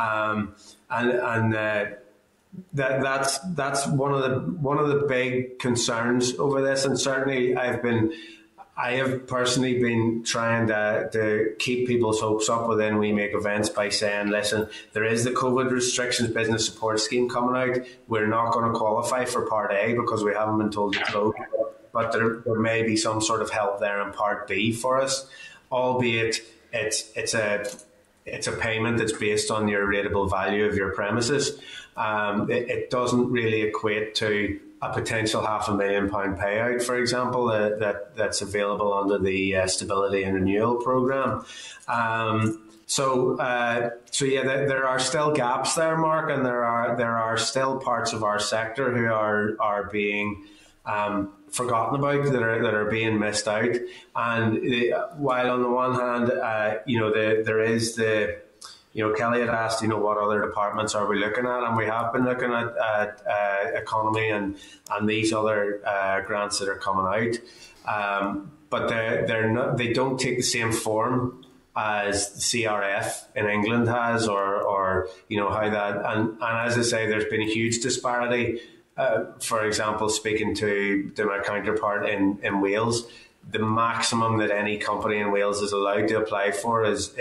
that's one of the big concerns over this. And certainly I have personally been trying to keep people's hopes up within We Make Events by saying, listen, there is the COVID restrictions business support scheme coming out. We're not going to qualify for Part A because we haven't been told to close, but there may be some sort of help there in Part B for us, albeit it's a payment that's based on your rateable value of your premises. It doesn't really equate to a potential £500,000 payout, for example, that's available under the Stability and Renewal Programme. So yeah, there are still gaps there, Mark, and there are still parts of our sector who are being forgotten about, that are being missed out. And while on the one hand, you know, there is the, you know, Kelly had asked, you know, what other departments are we looking at, and we have been looking at economy and these other grants that are coming out, but they don't take the same form as the CRF in England has, or you know, how that, and as I say, there's been a huge disparity. For example, speaking to my counterpart in Wales, the maximum that any company in Wales is allowed to apply for is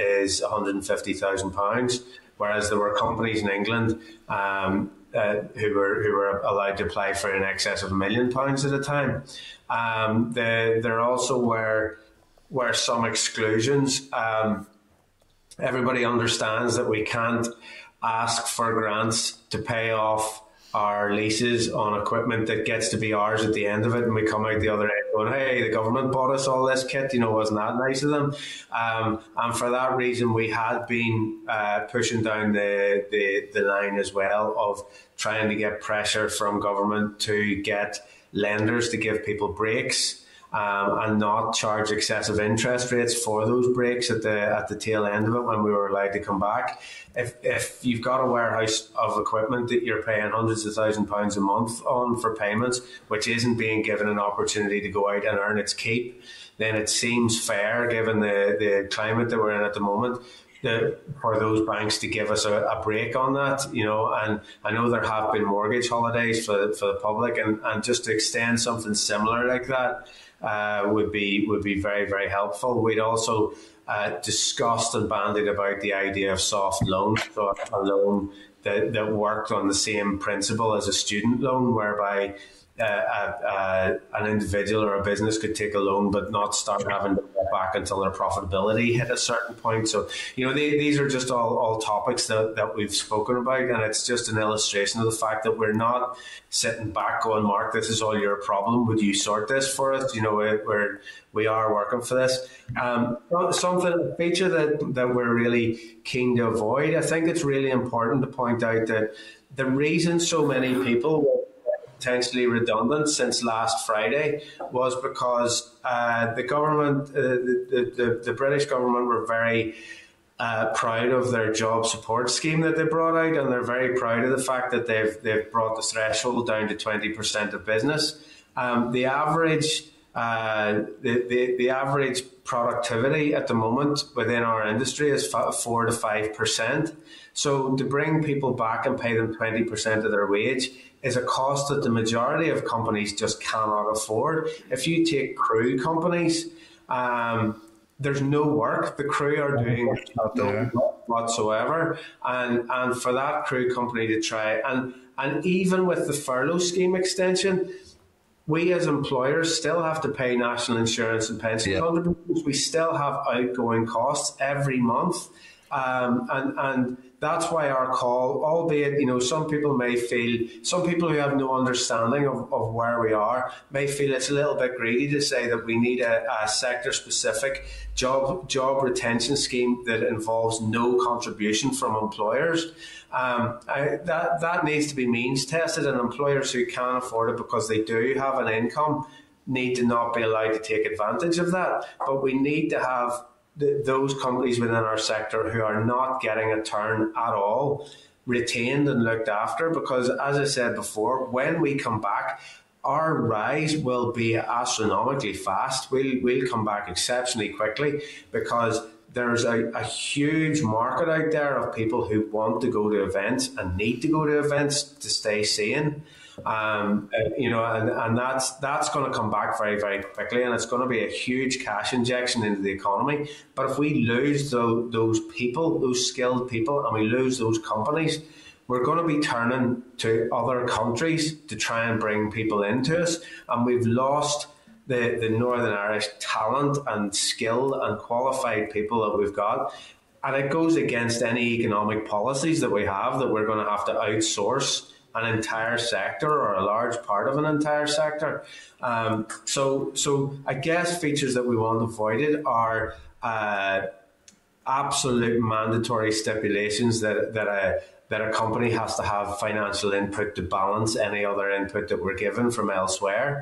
£150,000, whereas there were companies in England who were allowed to apply for in excess of £1 million at a time. There also were some exclusions. Everybody understands that we can't ask for grants to pay off our leases on equipment that gets to be ours at the end of it, and we come out the other end going, hey, the government bought us all this kit, wasn't that nice of them? And for that reason, we had been pushing down the line as well of trying to get pressure from government to get lenders to give people breaks and not charge excessive interest rates for those breaks at the tail end of it when we were allowed to come back. If you've got a warehouse of equipment that you're paying hundreds of £1,000s a month on for payments, which isn't being given an opportunity to go out and earn its keep, then it seems fair, given the climate that we're in at the moment, for those banks to give us a break on that, and I know there have been mortgage holidays for the public, and just to extend something similar like that would be very, very helpful. We'd also discussed and bandied about the idea of soft loans, so a loan that worked on the same principle as a student loan, whereby an individual or a business could take a loan but not start having to pay back until their profitability hit a certain point. So, these are just all topics that we've spoken about, and it's just an illustration of the fact that we're not sitting back going, Mark, this is all your problem, would you sort this for us? We are working for this. A feature that we're really keen to avoid. I think it's really important to point out that the reason so many people were potentially redundant since last Friday was because the government, the British government, were very proud of their job support scheme that they brought out, and they're very proud of the fact that they've brought the threshold down to 20% of business. The average productivity at the moment within our industry is 4 to 5%. So to bring people back and pay them 20% of their wage is a cost that the majority of companies just cannot afford. If you take crew companies, there's no work. The crew are doing nothing whatsoever. And for that crew company to try, and even with the furlough scheme extension, we as employers still have to pay national insurance and pension contributions. We still have outgoing costs every month. And that's why our call, albeit, some people who have no understanding of where we are may feel it's a little bit greedy to say that we need a sector-specific job retention scheme that involves no contribution from employers. That needs to be means tested, and employers who can't afford it because they do have an income need to not be allowed to take advantage of that. But we need to have those companies within our sector who are not getting a turn at all retained and looked after, because as I said before, when we come back, our rise will be astronomically fast. We'll come back exceptionally quickly, because there's a huge market out there of people who want to go to events and need to go to events to stay sane. And that's going to come back very, very quickly, and it's going to be a huge cash injection into the economy. But if we lose those people, those skilled people, and we lose those companies, we're going to be turning to other countries to try and bring people into us, and we've lost the Northern Irish talent and skill and qualified people that we've got. And it goes against any economic policies that we have, that we're going to have to outsource an entire sector or a large part of an entire sector. So I guess features that we want avoided are absolute mandatory stipulations that a company has to have financial input to balance any other input that we're given from elsewhere.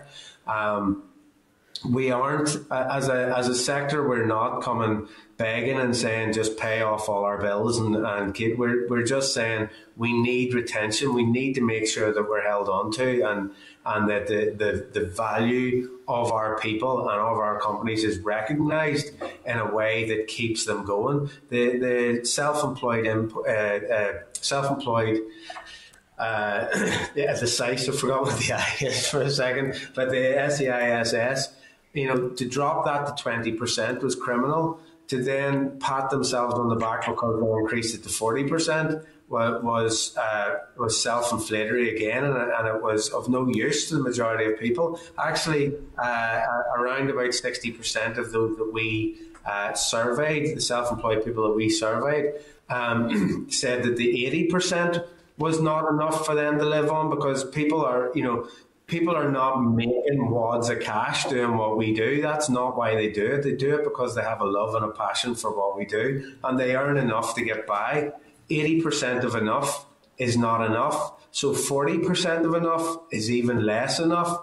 We aren't, as a sector, we're not coming begging and saying just pay off all our bills and keep. We're just saying we need retention. We need to make sure that we're held on to, and that the value of our people and of our companies is recognised in a way that keeps them going. The self-employed the SICE, I forgot what the I is for a second, but the SEISS to drop that to 20% was criminal. To then pat themselves on the back because they increased it to 40% was self-inflatory again, and it was of no use to the majority of people. Actually, around about 60% of those that we surveyed, the self-employed people that we surveyed, said that the 80% was not enough for them to live on, because people are not making wads of cash doing what we do. That's not why they do it. They do it because they have a love and a passion for what we do, and they earn enough to get by. 80% of enough is not enough. So 40% of enough is even less enough.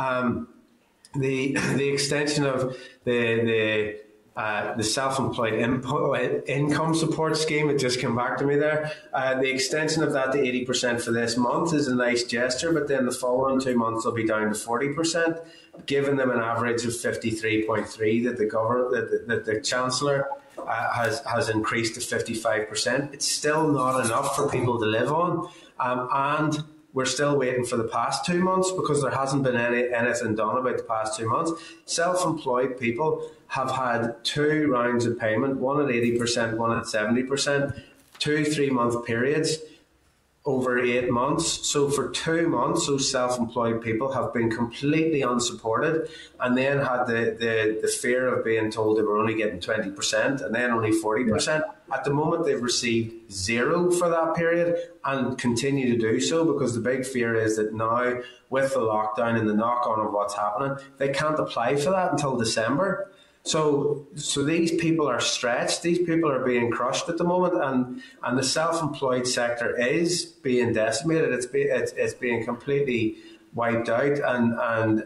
The extension of the self-employed income support scheme, it just came back to me there. The extension of that to 80% for this month is a nice gesture, but then the following 2 months will be down to 40%, giving them an average of 53.3 that the Chancellor has increased to 55%. It's still not enough for people to live on, and we're still waiting for the past 2 months because there hasn't been anything done about the past 2 months. Self-employed people have had 2 rounds of payment, one at 80%, one at 70%, 2 3-month periods over 8 months. So for 2 months, those self-employed people have been completely unsupported, and then had the fear of being told they were only getting 20% and then only 40%. At the moment, they've received 0 for that period and continue to do so, because the big fear is that now, with the lockdown and the knock-on of what's happening, they can't apply for that until December. So these people are stretched. These people are being crushed at the moment, and the self-employed sector is being decimated. It's being completely wiped out, and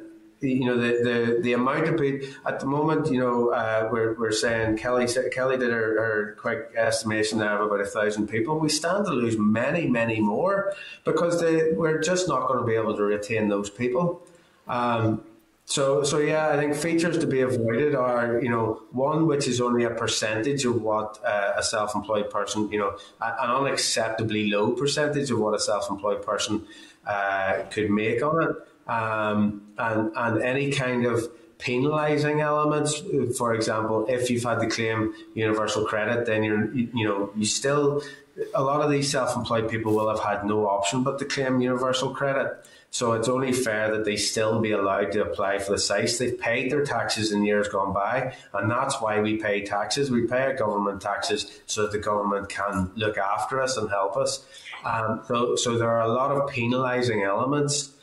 the amount of people at the moment. We're saying Kelly did her quick estimation there of about 1,000 people. We stand to lose many, many more, because we're just not going to be able to retain those people. So yeah, I think features to be avoided are, one, which is only a percentage of what a self-employed person, an unacceptably low percentage of what a self-employed person could make on it, and any kind of penalising elements. For example, if you've had to claim universal credit, then you still, a lot of these self-employed people will have had no option but to claim universal credit. So it's only fair that they still be allowed to apply for the SICE. They've paid their taxes in years gone by, and that's why we pay taxes. We pay our government taxes so that the government can look after us and help us. So there are a lot of penalising elements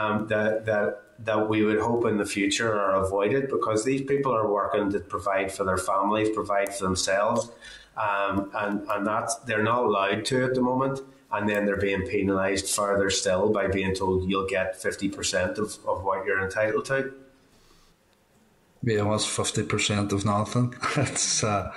that we would hope in the future are avoided, because these people are working to provide for their families, provide for themselves, and that's, they're not allowed to at the moment. And then they're being penalised further still by being told you'll get 50% of what you're entitled to. Yeah, what's 50% of nothing? It's a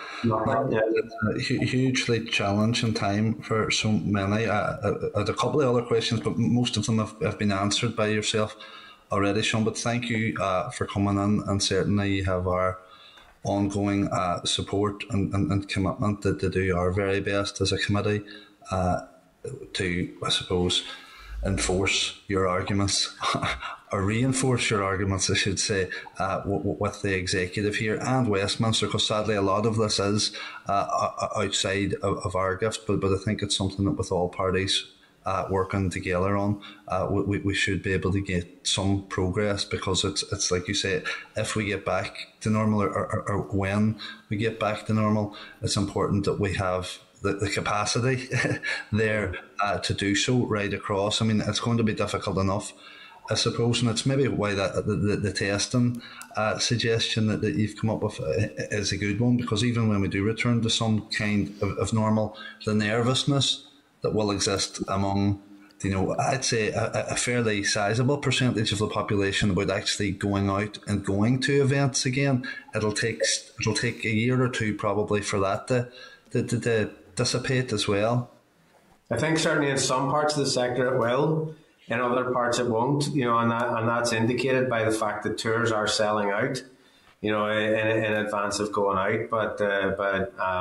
hugely challenging time for so many. I had a couple of other questions, but most of them have been answered by yourself already, Sean. But thank you for coming in, and certainly you have our ongoing support and commitment to do our very best as a committee to, I suppose, enforce your arguments, or reinforce your arguments, I should say, with the executive here and Westminster, because sadly a lot of this is outside of our gift, but I think it's something that with all parties working together on, we should be able to get some progress, because it's like you say, if we get back to normal, or when we get back to normal, it's important that we have the capacity there to do so right across. I mean, it's going to be difficult enough, I suppose, and it's maybe why that the testing suggestion that you've come up with is a good one, because even when we do return to some kind of normal, the nervousness that will exist among, I'd say a fairly sizable percentage of the population about actually going out and going to events again, it'll take a year or two probably for that to dissipate as well. I think certainly in some parts of the sector it will, in other parts it won't, and that's indicated by the fact that tours are selling out, in advance of going out. But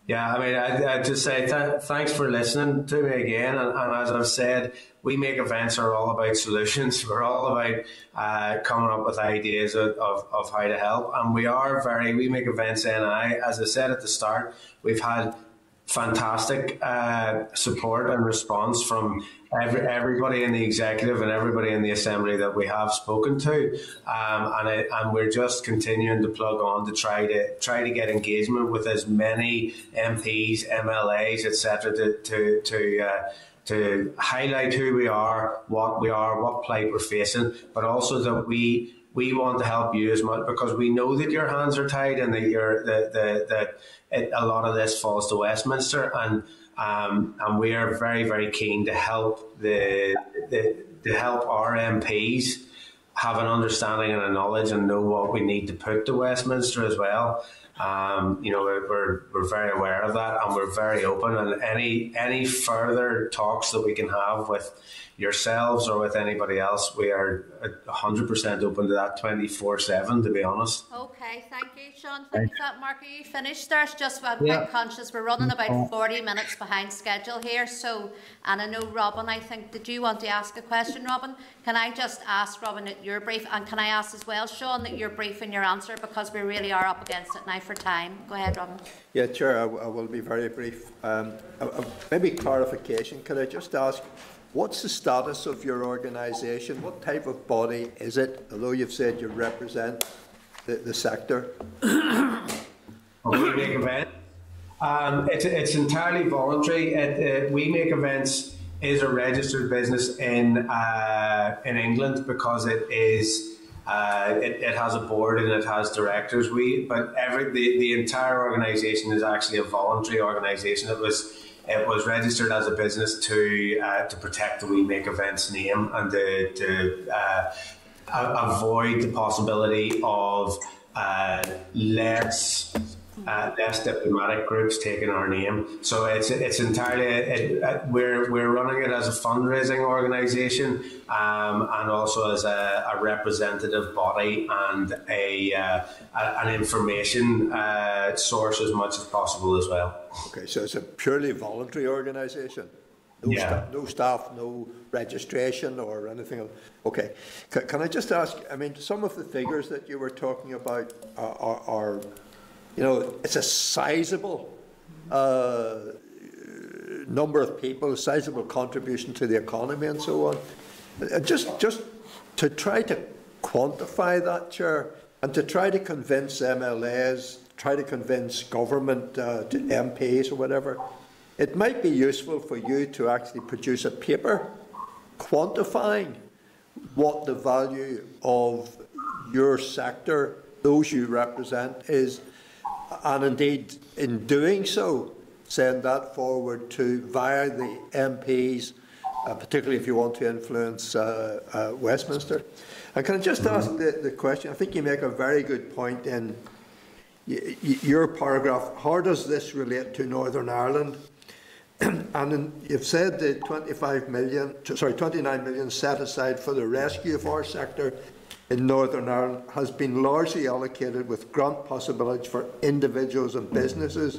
Yeah, I mean, I'd just say thanks for listening to me again. And as I've said, we make events are all about solutions. We're all about coming up with ideas of how to help. And we make events NI. As I said at the start, we've had fantastic support and response from everybody in the executive and everybody in the assembly that we have spoken to, and we're just continuing to plug on to try to get engagement with as many MPs, MLAs, etc. to highlight who we are, what plight we're facing, but also that we want to help you as much, because we know that your hands are tied and that a lot of this falls to Westminster, and we are very, very keen to help help our MPs have an understanding and a knowledge and know what we need to put to Westminster as well. We're very aware of that, and we're very open. And any further talks that we can have with yourselves or with anybody else, we are 100% open to that 24/7. To be honest. Okay, thank you, Sean. Thank you for that. Mark, are you finished there? It's just I'm Yeah. quite conscious we're running about 40 minutes behind schedule here. So, and I know Robin, I think, did you want to ask a question, Robin? Can I just ask Robin that you're brief, and can I ask as well, Sean, that you're brief in your answer, because we really are up against it now for time. Go ahead, Robin. Yeah, Chair, I will be very brief. Maybe clarification. Could I just ask, what's the status of your organisation? What type of body is it? Although you've said you represent the sector. We make events. It's entirely voluntary. We make events is a registered business in England, because it is. It has a board and it has directors. But the entire organisation is actually a voluntary organisation. It was registered as a business to protect the We Make Events name, and to avoid the possibility of less diplomatic groups taking our name. So it's entirely we're running it as a fundraising organisation, and also as a representative body and an information source as much as possible as well. Okay, so it's a purely voluntary organisation. No staff, no registration or anything else. Okay, can I just ask? I mean, some of the figures that you were talking about are it's a sizable number of people, a sizable contribution to the economy and so on. Just to try to quantify that, Chair, and to try to convince MLAs, try to convince government to MPs or whatever, it might be useful for you to actually produce a paper quantifying what the value of your sector, those you represent, is, and indeed in doing so send that forward to via the MPs, particularly if you want to influence Westminster. And can I just ask the question? I think you make a very good point in your paragraph. How does this relate to Northern Ireland? And you've said the 29 million set aside for the rescue of our sector in Northern Ireland has been largely allocated with grant possibilities for individuals and businesses.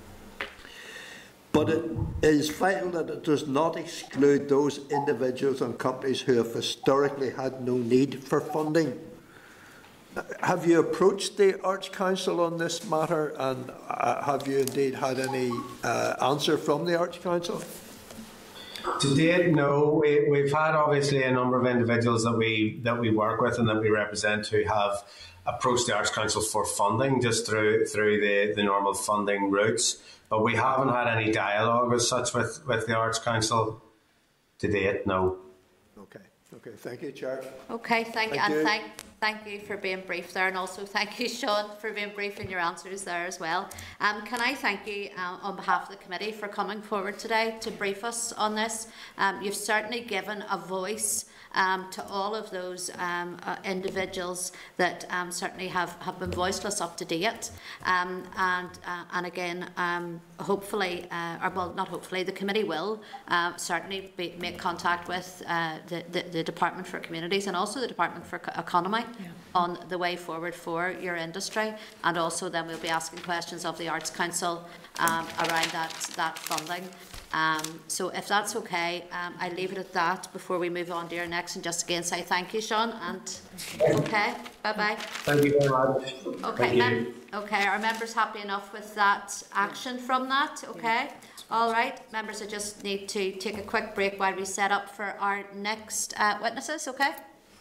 But it is vital that it does not exclude those individuals and companies who have historically had no need for funding. Have you approached the Arts Council on this matter, and have you indeed had any answer from the Arts Council? To date, no. We've had obviously a number of individuals that we work with and that we represent who have approached the Arts Council for funding just through the normal funding routes, but we haven't had any dialogue as such with the Arts Council to date. No. Okay. Thank you, Chair. Okay, thank you. And thank you for being brief there, and also thank you, Sean, for being brief in your answers there as well. Can I thank you on behalf of the committee for coming forward today to brief us on this. You've certainly given a voice to all of those individuals that certainly have been voiceless up to date. And again, hopefully, or well, not hopefully, the committee will certainly make contact with the Department for Communities and also the Department for Economy on the way forward for your industry, and also then we'll be asking questions of the Arts Council around that funding. So if that's okay, I'll leave it at that before we move on to your next, and just again say thank you, Sean, and okay, bye-bye. Thank you very much. Okay, okay, are members happy enough with that action from that? Okay, all right, members, I just need to take a quick break while we set up for our next witnesses, okay?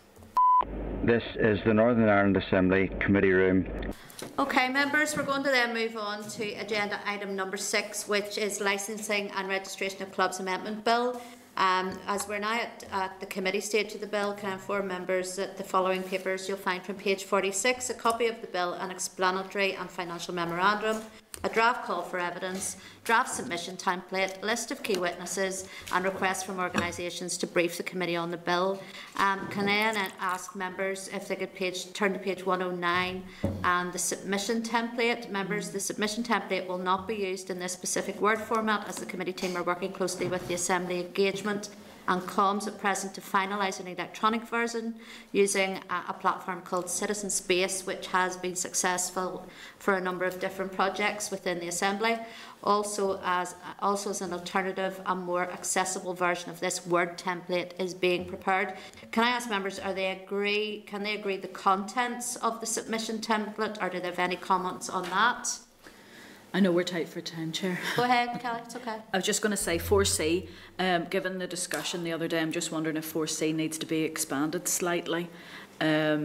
This is the Northern Ireland Assembly Committee Room. Okay, members, we're going to then move on to agenda item number 6, which is Licensing and Registration of Clubs Amendment Bill. As we're now at the committee stage of the bill, can I inform members that the following papers you'll find from page 46, a copy of the bill, an explanatory and financial memorandum, a draft call for evidence, draft submission template, list of key witnesses and requests from organisations to brief the committee on the bill. Can I then ask members if they could turn to page 109 and the submission template. Members, the submission template will not be used in this specific word format as the committee team are working closely with the Assembly Engagement and comms at present to finalise an electronic version using a platform called Citizen Space, which has been successful for a number of different projects within the Assembly. Also as an alternative, a more accessible version of this Word template is being prepared. Can I ask members, can they agree the contents of the submission template, or do they have any comments on that? I know we're tight for time, Chair. Go ahead, Kelly, it's okay. I was just going to say 4C, given the discussion the other day, I'm just wondering if 4C needs to be expanded slightly. I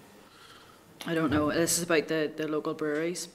don't know, this is about the local breweries.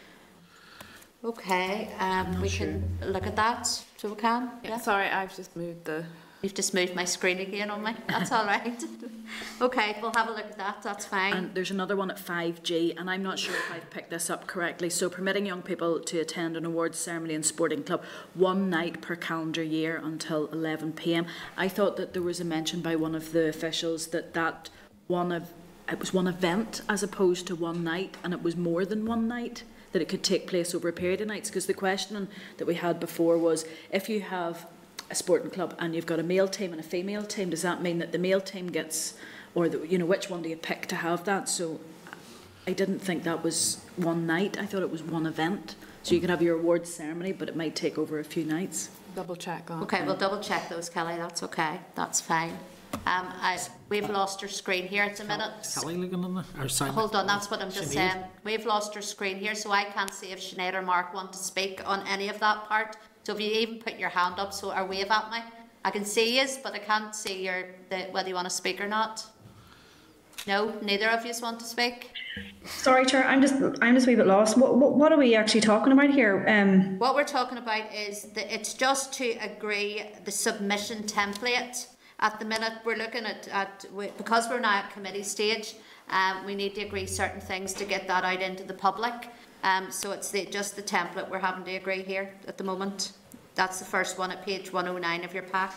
Okay, we can look at that, so we can. Yeah. Sorry, I've just moved the... You've just moved my screen again on me. That's all right. Okay, we'll have a look at that. That's fine. And there's another one at 5G, and I'm not sure if I've picked this up correctly. So permitting young people to attend an awards ceremony and sporting club one night per calendar year until 11 p.m. I thought that there was a mention by one of the officials that it was one event as opposed to one night, and it was more than one night, that it could take place over a period of nights. Because the question that we had before was, if you have a sporting club and you've got a male team and a female team, does that mean that the male team gets, or which one do you pick to have that? So I didn't think that was one night. I thought it was one event. So you could have your awards ceremony, but it might take over a few nights. Double check that. Okay, we'll double check those, Kelly. That's okay. That's fine. We've lost our screen here at the minute. Kelly looking on the Hold on, that's what I'm just saying. We've lost our screen here, so I can't see if Sinead or Mark want to speak on any of that part. So if you even put your hand up or wave at me, I can see you, but I can't see whether you want to speak or not. No, neither of you want to speak. Sorry, Chair, I'm just a wee bit lost. What are we actually talking about here? What we're talking about is that it's just to agree the submission template. At the minute, we're looking at because we're now at committee stage, we need to agree certain things to get that out into the public. So it's just the template we're having to agree here at the moment. That's the first one at page 109 of your pack.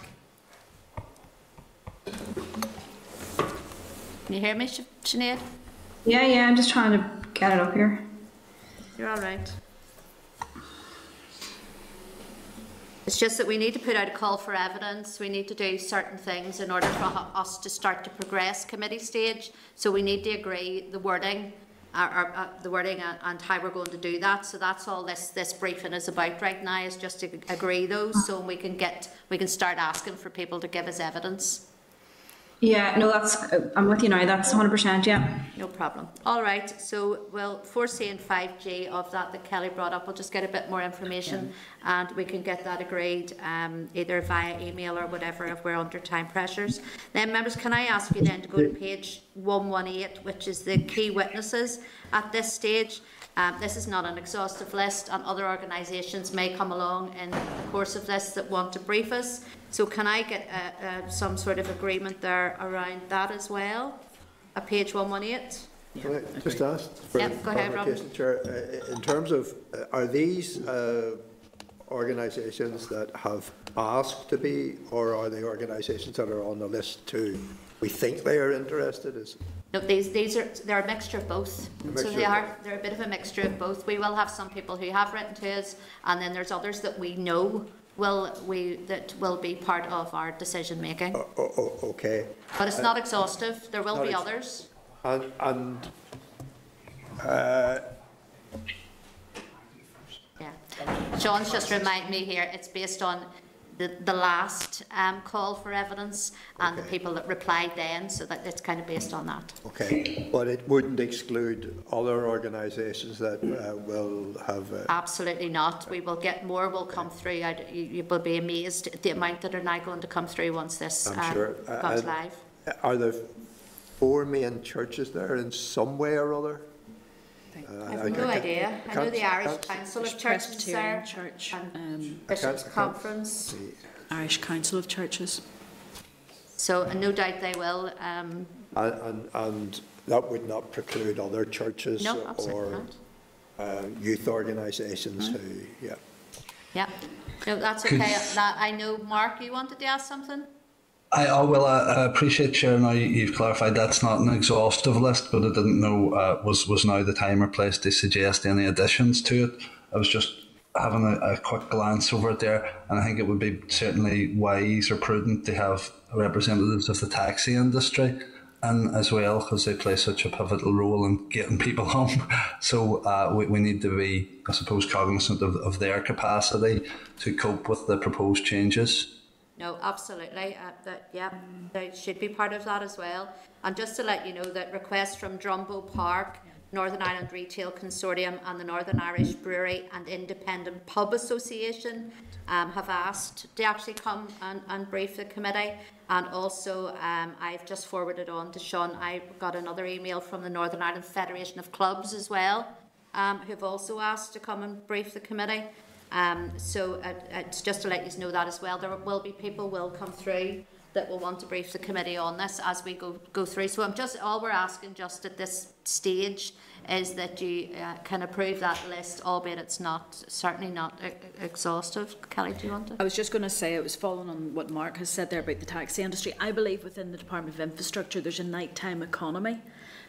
Can you hear me, Sinead? Yeah, I'm just trying to get it up here. You're all right. It's just that we need to put out a call for evidence. We need to do certain things in order for us to start to progress committee stage. So we need to agree the wording, and how we're going to do that. So that's all this briefing is about right now, is just to agree those, so we can start asking for people to give us evidence. Yeah, no, I'm with you now. That's 100%. Yeah. No problem. All right. So we'll 4C and 5G of that Kelly brought up. We'll just get a bit more information, and we can get that agreed either via email or whatever if we're under time pressures. Then, members, can I ask you then to go to page 118, which is the key witnesses at this stage. This is not an exhaustive list, and other organisations may come along in the course of this that want to brief us. So can I get some sort of agreement there around that as well? At page 118? Can I just ask for go ahead, Rob. Chair, in terms of, are these organisations that have asked to be, or are they organisations that are on the list too? We think they are interested. No, they're a mixture of both. So they're a bit of a mixture of both. We will have some people who have written to us, and then there's others that we know that will be part of our decision making. Okay. But it's not exhaustive. There will be others. Yeah. Sean's just reminded me here. It's based on the last call for evidence and the people that replied then, so that it's kind of based on that. Okay, but it wouldn't exclude other organisations that will have... Absolutely not. We will get more will come through. You will be amazed at the amount that are now going to come through once this comes live. Are there 4 main churches there in some way or other? I have no idea. I know the Irish Council of Churches there, Church, Bishops' Conference, Irish Council of Churches. So no doubt they will. And that would not preclude other churches or youth organisations who, yeah. Yeah, no, that's okay. I know, Mark, you wanted to ask something? I appreciate, Chair, now you've clarified that's not an exhaustive list, but I didn't know was now the time or place to suggest any additions to it. I was just having a quick glance over it there, and I think it would be certainly wise or prudent to have representatives of the taxi industry and as well, because they play such a pivotal role in getting people home. So we need to be, I suppose, cognizant of their capacity to cope with the proposed changes. No, absolutely. They should be part of that as well. And just to let you know that requests from Drumbo Park, Northern Ireland Retail Consortium and the Northern Irish Brewery and Independent Pub Association have asked to actually come and brief the committee. And also I've just forwarded on to Sean, I got another email from the Northern Ireland Federation of Clubs as well, who've also asked to come and brief the committee. So it's just to let you know that as well. There will be people will come through that will want to brief the committee on this as we go through. So all we're asking just at this stage is that you can approve that list, albeit it's certainly not exhaustive. Kelly, do you want to? I was just going to say, it was following on what Mark has said there about the taxi industry. I believe within the Department of Infrastructure there's a nighttime economy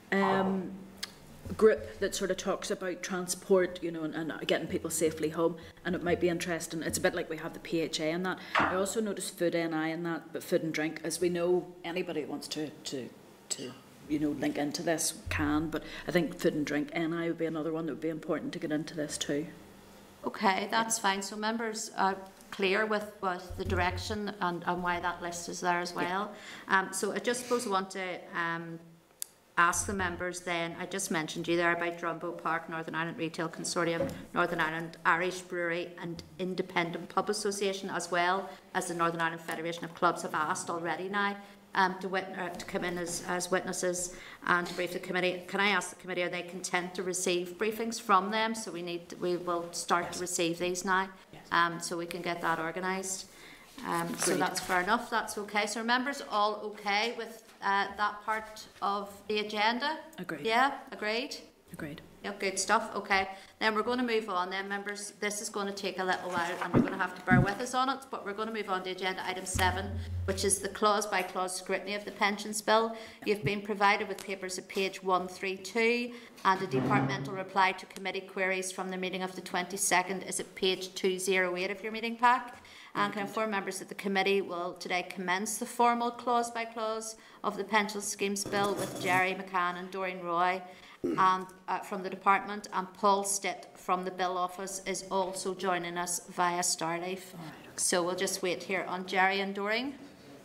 group that sort of talks about transport, and getting people safely home, and it might be interesting. It's a bit like we have the PHA in that. I also noticed food NI in that, but food and drink, as we know, anybody who wants to link into this can, but I think food and drink NI would be another one that would be important to get into this too. Okay, that's fine. So members are clear with the direction and why that list is there as well. So I just suppose I want to ask the members then, I just mentioned you there about Drumbo Park, Northern Ireland Retail Consortium, Northern Ireland Irish Brewery and Independent Pub Association, as well as the Northern Ireland Federation of Clubs have asked already now to come in as witnesses and to brief the committee. Can I ask the committee, are they content to receive briefings from them? So we will start to receive these now, so we can get that organised. So that's fair enough, that's okay. So are members all okay with that part of the agenda? Agreed. Yeah, agreed? Agreed. Yep, good stuff. Okay, then we're going to move on then, members. This is going to take a little while and you're going to have to bear with us on it, but we're going to move on to agenda item 7, which is the clause-by-clause scrutiny of the pensions bill. You've been provided with papers at page 132 and a departmental reply to committee queries from the meeting of the 22nd is at page 208 of your meeting pack. And can inform members that the committee will today commence the formal clause-by-clause of the pension schemes bill with Jerry McCann and Doreen Roy from the department, and Paul Stitt from the bill office is also joining us via Starleaf. So we'll just wait here on Jerry and Doreen,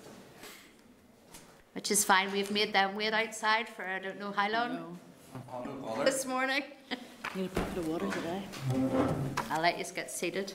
which is fine. We've made them wait outside for I don't know how long this morning. Need a bucket of water today. I'll let you get seated.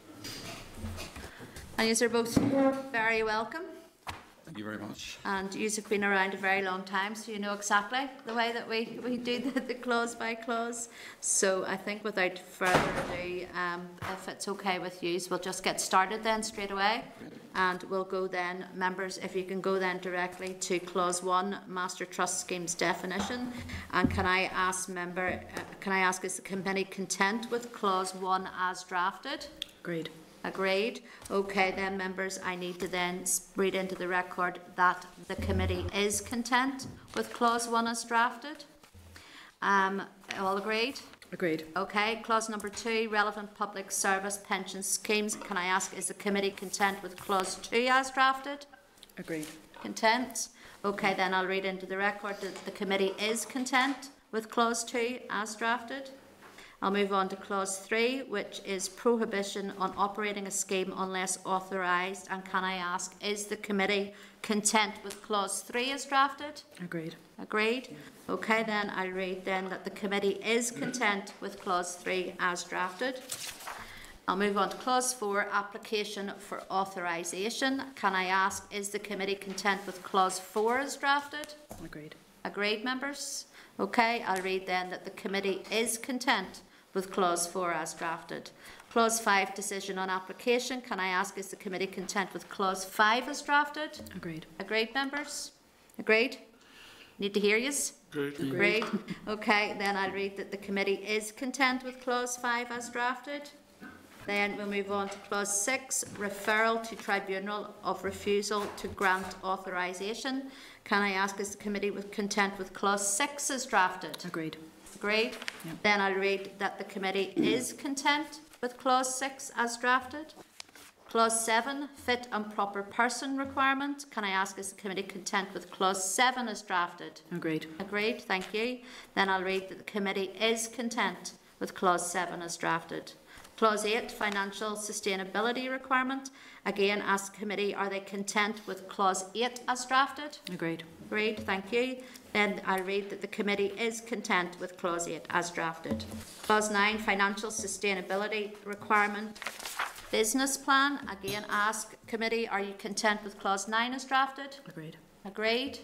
And you are both very welcome. Thank you very much. And you have been around a very long time, so you know exactly the way that we do the clause by clause. So I think without further ado, if it's okay with you, we'll just get started then straight away. And we'll go then, members, if you can go then directly to clause 1, Master Trust Schemes definition. And can I ask is the committee content with clause 1 as drafted? Agreed. Agreed. Okay, then, members, I need to then read into the record that the committee is content with clause 1 as drafted. All agreed? Agreed. Okay, clause number 2, relevant public service pension schemes. Can I ask, is the committee content with clause 2 as drafted? Agreed. Content. Okay, then I'll read into the record that the committee is content with clause 2 as drafted. I'll move on to clause 3, which is prohibition on operating a scheme unless authorised. And can I ask, is the committee content with clause 3 as drafted? Agreed. Agreed. Okay, then I read then that the committee is content with clause 3 as drafted. I'll move on to clause 4, application for authorisation. Can I ask, is the committee content with clause 4 as drafted? Agreed. Agreed, members? Okay, I'll read then that the committee is content with clause 4 as drafted. Clause 5, decision on application. Can I ask, is the committee content with clause 5 as drafted? Agreed. Agreed, members? Agreed? Need to hear yous? Agreed. Agreed. Okay, then I'll read that the committee is content with clause 5 as drafted. Then we'll move on to clause 6, referral to tribunal of refusal to grant authorisation. Can I ask, is the committee content with clause 6 as drafted? Agreed. Agreed. Yep. Then I'll read that the committee is content with clause 6 as drafted. Clause 7, fit and proper person requirement. Can I ask, is the committee content with clause 7 as drafted? Agreed. Agreed, thank you. Then I'll read that the committee is content with clause 7 as drafted. Clause 8, financial sustainability requirement. Again, ask the committee, are they content with clause 8 as drafted? Agreed. Agreed, thank you. Then I read that the committee is content with clause 8 as drafted. Clause 9, financial sustainability requirement. Business plan. Again, ask committee, are you content with clause 9 as drafted? Agreed. Agreed.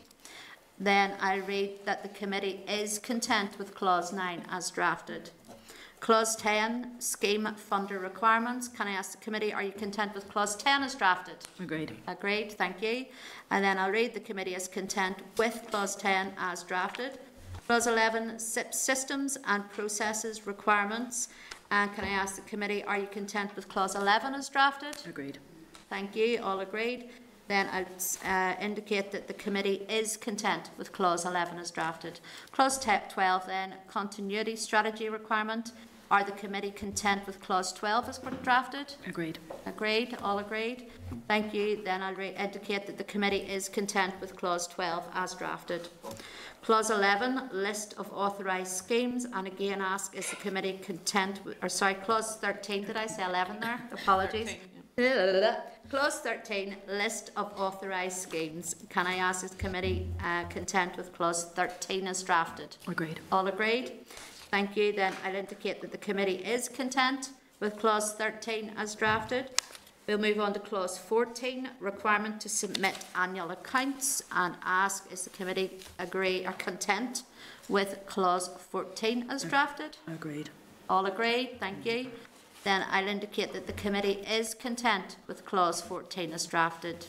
Then I read that the committee is content with clause 9 as drafted. Clause 10, scheme funder requirements. Can I ask the committee, are you content with clause 10 as drafted? Agreed. Agreed, thank you. And then I'll read the committee is content with clause 10 as drafted. Clause 11, SIP systems and processes requirements. And can I ask the committee, are you content with clause 11 as drafted? Agreed. Thank you, all agreed. Then I'll indicate that the committee is content with clause 11 as drafted. Clause 12 then, continuity strategy requirement. Are the committee content with clause 12 as drafted? Agreed. Agreed, all agreed. Thank you. Then I'll indicate that the committee is content with clause 12 as drafted. Clause 11, list of authorised schemes, and again ask, is the committee content with, or sorry, clause 13, did I say 11 there? Apologies. 13, clause 13, list of authorised schemes. Can I ask, is the committee content with clause 13 as drafted? Agreed. All agreed? Thank you. Then I'll indicate that the committee is content with clause 13 as drafted. We'll move on to clause 14, requirement to submit annual accounts, and ask, is the committee agree or content with clause 14 as drafted? Agreed. All agreed, thank you. Then I'll indicate that the committee is content with clause 14 as drafted.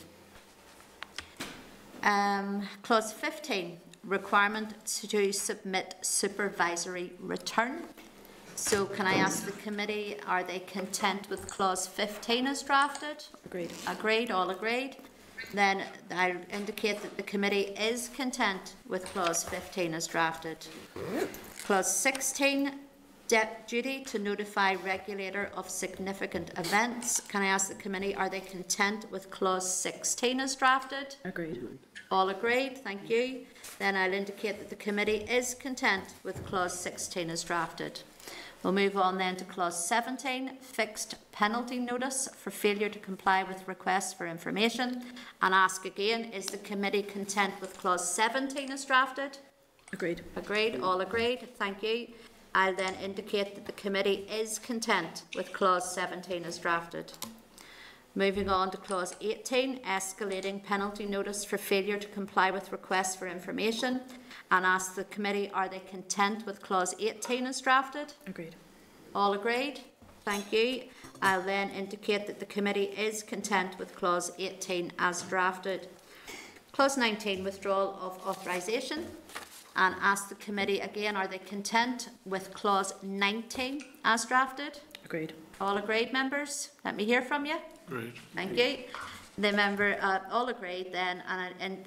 Clause 15, requirement to submit supervisory return. So can I ask the committee, are they content with clause 15 as drafted? Agreed. Agreed, all agreed. Then I'll indicate that the committee is content with clause 15 as drafted. Clause 16, duty to notify regulator of significant events. Can I ask the committee, are they content with clause 16 as drafted? Agreed. All agreed, thank you. Then I'll indicate that the committee is content with clause 16 as drafted. We'll move on then to clause 17, fixed penalty notice for failure to comply with requests for information, and ask again, is the committee content with clause 17 as drafted? Agreed. Agreed, all agreed, thank you. I'll then indicate that the committee is content with clause 17 as drafted. Moving on to clause 18, escalating penalty notice for failure to comply with requests for information, and ask the committee, are they content with clause 18 as drafted? Agreed. All agreed? Thank you. I'll then indicate that the committee is content with clause 18 as drafted. Clause 19, withdrawal of authorisation. and ask the committee again, are they content with clause 19 as drafted? Agreed. All agreed, members? Let me hear from you. Agreed. Thank you. The member all agreed then, and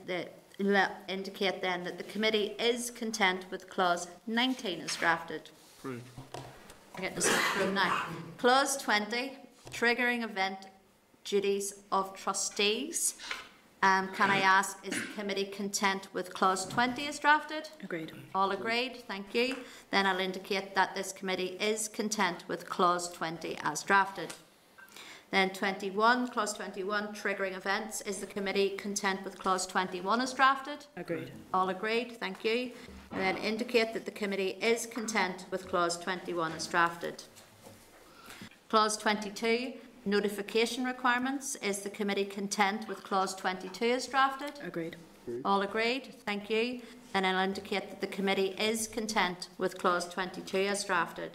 indicate then that the committee is content with clause 19 as drafted. Agreed. I get this through now. Clause 20, triggering event duties of trustees. Can I ask, is the committee content with clause 20 as drafted? Agreed. All agreed, thank you. Then I'll indicate that this committee is content with clause 20 as drafted. Then 21, clause 21, triggering events. Is the committee content with clause 21 as drafted? Agreed. All agreed, thank you. And then indicate that the committee is content with clause 21 as drafted. Clause 22, notification requirements. Is the committee content with clause 22 as drafted? Agreed. All agreed, thank you. And I'll indicate that the committee is content with clause 22 as drafted.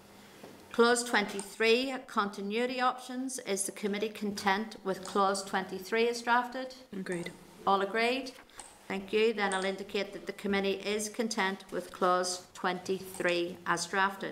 Clause 23, continuity options. Is the committee content with clause 23 as drafted? Agreed. All agreed? Thank you. Then I'll indicate that the committee is content with clause 23 as drafted.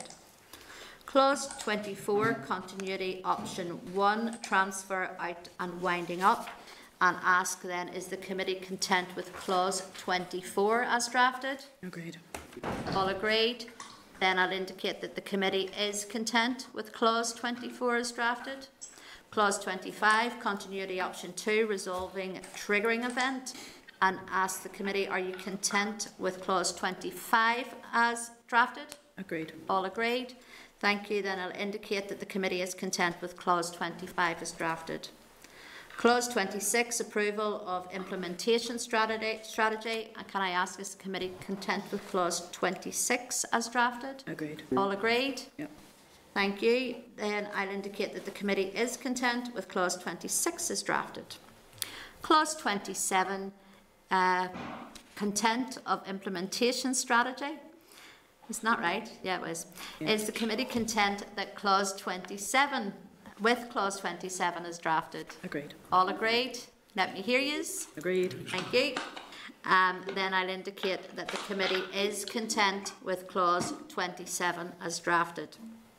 Clause 24, continuity option 1, transfer out and winding up. And ask then, is the committee content with clause 24 as drafted? Agreed. All agreed? Then I'll indicate that the committee is content with clause 24 as drafted. Clause 25, continuity option 2, resolving triggering event. And ask the committee, are you content with clause 25 as drafted? Agreed. All agreed? Thank you. Then I'll indicate that the committee is content with clause 25 as drafted. Clause 26, approval of implementation strategy. And can I ask, is the committee content with clause 26 as drafted? Agreed. All agreed? Yep. Thank you. Then I'll indicate that the committee is content with clause 26 as drafted. Clause 27, content of implementation strategy. Isn't that right? Yeah, it was. Yeah. Is the committee content that clause 27 with clause 27 is drafted? Agreed. All agreed? Let me hear yous. Agreed. Thank you. Then I'll indicate that the committee is content with clause 27 as drafted.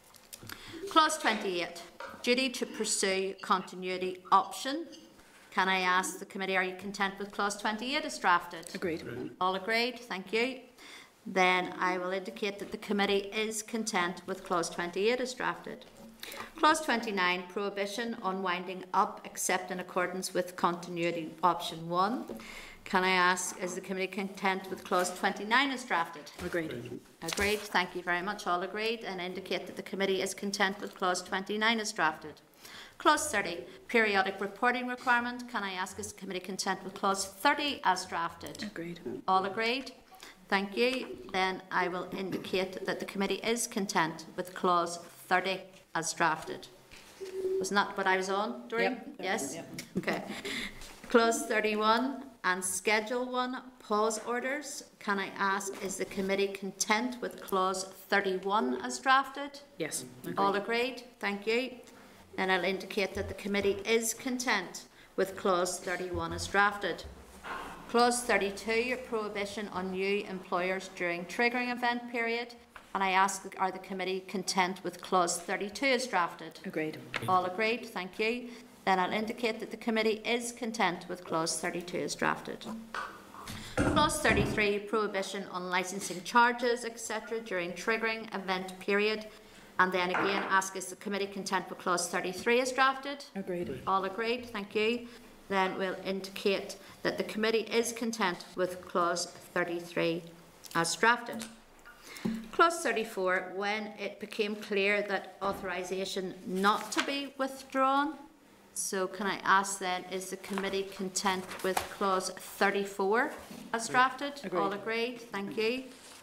Clause 28, duty to pursue continuity option. Can I ask the committee, are you content with clause 28 as drafted? Agreed. All agreed? Thank you. Then I will indicate that the committee is content with clause 28 as drafted. Clause 29, prohibition on winding up except in accordance with continuity option 1. Can I ask, is the committee content with clause 29 as drafted? Agreed. Agreed. Thank you very much. All agreed. And indicate that the committee is content with clause 29 as drafted. Clause 30, periodic reporting requirement. Can I ask, is the committee content with clause 30 as drafted? Agreed. All agreed. Thank you. Then I will indicate that the committee is content with clause 30 as drafted. Wasn't that what I was on, Doreen? Yep. Yes? Yep. Okay. Clause 31 and Schedule 1 pause orders. Can I ask, is the committee content with clause 31 as drafted? Yes. Agreed. All agreed? Thank you. Then I'll indicate that the committee is content with clause 31 as drafted. Clause 32, prohibition on new employers during triggering event period. And I ask, are the committee content with clause 32 as drafted? Agreed. All agreed, thank you. Then I'll indicate that the committee is content with clause 32 as drafted. Clause 33, prohibition on licensing charges, etc. during triggering event period. And then again, ask, is the committee content with clause 33 as drafted? Agreed. All agreed, thank you. Then we'll indicate that the committee is content with clause 33 as drafted. Clause 34, when it became clear that authorisation not to be withdrawn. So can I ask then, is the committee content with clause 34 as drafted? Agreed. All agreed, thank you.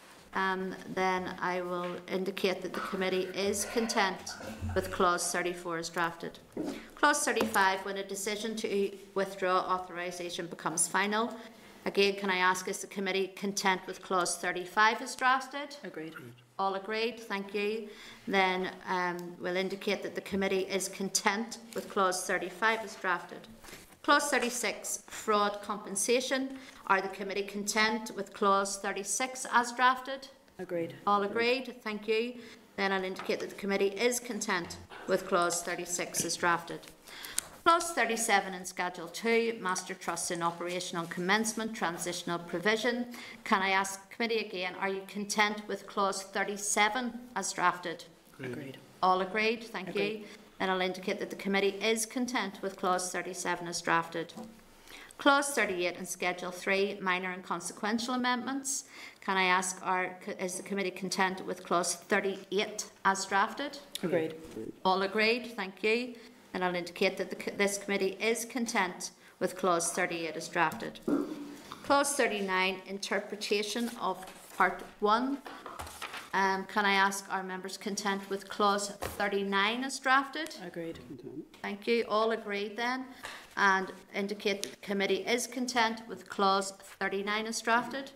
Then I will indicate that the committee is content with clause 34 as drafted. Clause 35, when a decision to withdraw authorisation becomes final. Again, can I ask, is the committee content with clause 35 as drafted? Agreed. All agreed, thank you. Then we'll indicate that the committee is content with clause 35 as drafted. Clause 36, fraud compensation. Are the committee content with clause 36 as drafted? Agreed. All agreed, thank you. Then I'll indicate that the committee is content with clause 36 as drafted. Clause 37 in Schedule 2, Master Trusts in Operation on Commencement, Transitional Provision. Can I ask the committee again, are you content with clause 37 as drafted? Agreed. All agreed, thank you. Then I'll indicate that the committee is content with clause 37 as drafted. Clause 38 in Schedule 3, minor and consequential amendments. Can I ask, is the committee content with clause 38 as drafted? Agreed. All agreed, thank you. And I'll indicate that this committee is content with clause 38 as drafted. Clause 39, interpretation of part 1. Can I ask, are members content with clause 39 as drafted? Agreed. Thank you. All agreed then. And indicate that the committee is content with clause 39 as drafted.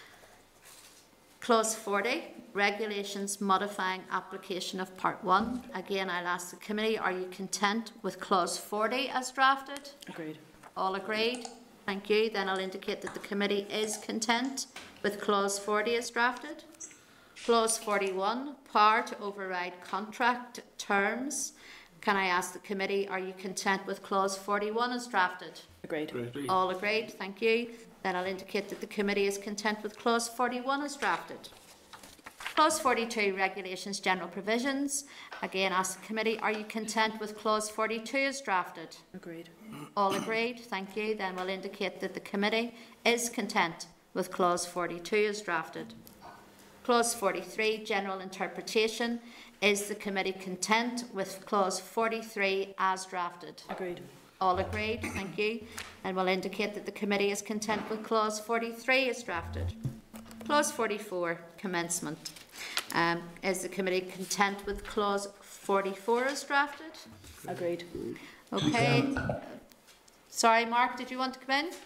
Clause 40, regulations modifying application of part 1. Again, I'll ask the committee, are you content with clause 40 as drafted? Agreed. All agreed. Thank you. Then I'll indicate that the committee is content with clause 40 as drafted. Clause 41, power to override contract terms. Can I ask the committee, are you content with clause 41 as drafted? Agreed. All agreed, thank you. Then I'll indicate that the committee is content with clause 41 as drafted. Clause 42, regulations, general provisions. Again, ask the committee, are you content with clause 42 as drafted? Agreed. All agreed, thank you. Then we'll indicate that the committee is content with clause 42 as drafted. Clause 43, general interpretation. Is the committee content with clause 43 as drafted? Agreed. All agreed, thank you. And we'll indicate that the committee is content with clause 43 as drafted. Clause 44, commencement. Is the committee content with clause 44 as drafted? Agreed. Okay. Sorry, Mark, did you want to come in?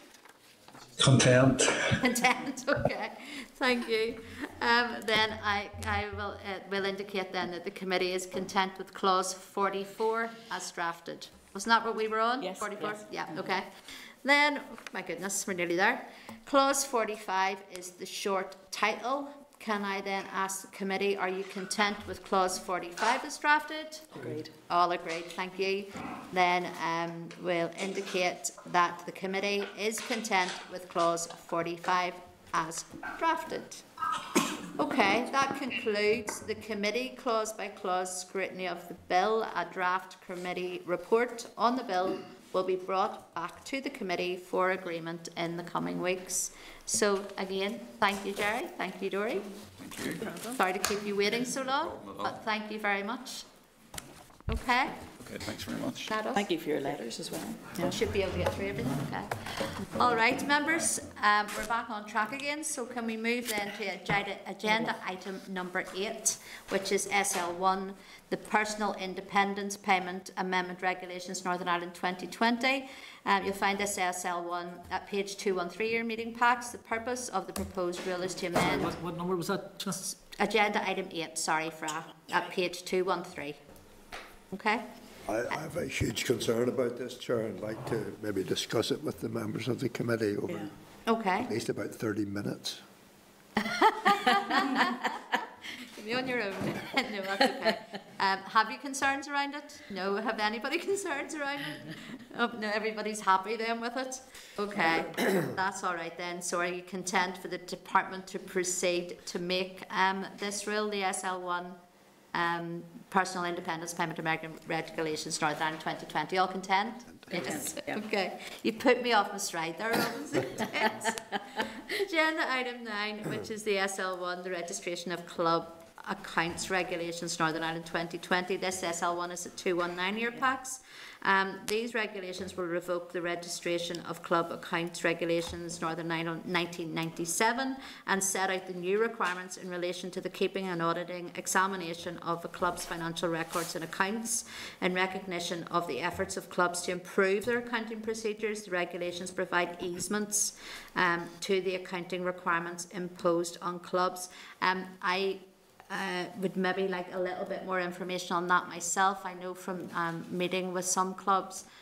Content. Content, okay. Thank you. Then I will indicate then that the committee is content with clause 44 as drafted. Wasn't that what we were on? Yes. 44? Yes. Yeah, okay. Then, oh my goodness, we're nearly there. Clause 45 is the short title. Can I then ask the committee, are you content with clause 45 as drafted? Agreed. All agreed, thank you. Then we'll indicate that the committee is content with clause 45 as drafted. Okay, that concludes the committee clause by clause scrutiny of the bill. A draft committee report on the bill will be brought back to the committee for agreement in the coming weeks. So again, thank you, Jerry. Thank you, Dory. Thank you. Sorry to keep you waiting so long, but thank you very much. Okay. Okay, thanks very much. Thank you for your letters as well. Yeah. Should be able to get through everything. Okay. All right, members, we're back on track again. So can we move then to agenda item number 8, which is SL1, the Personal Independence Payment Amendment Regulations, Northern Ireland 2020. You'll find this SL1 at page 213 of your meeting packs. The purpose of the proposed rule is to amend. What number was that? Agenda item 8, sorry, Fra, at page 213. Okay. I have a huge concern about this, Chair, and I'd like to maybe discuss it with the members of the committee over Okay. at least about 30 minutes. Be on your own. No, that's okay. Have you concerns around it? No. Have anybody concerns around it? Oh, no, everybody's happy then with it? Okay, that's all right then. So are you content for the department to proceed to make this rule, the SL1 Personal Independence Payment American Regulations, Northern Ireland 2020? All content? Yes. Yeah. Okay. You put me off my stride there, obviously. Agenda item 9, which is the SL1, the Registration of Club Accounts Regulations, Northern Ireland 2020. This SL1 is at 219 year packs. These regulations will revoke the registration of club accounts regulations Northern Ireland 1997 and set out the new requirements in relation to the keeping and auditing examination of a club's financial records and accounts. In recognition of the efforts of clubs to improve their accounting procedures, the regulations provide easements to the accounting requirements imposed on clubs. I would maybe like a little bit more information on that myself. I know from meeting with some clubs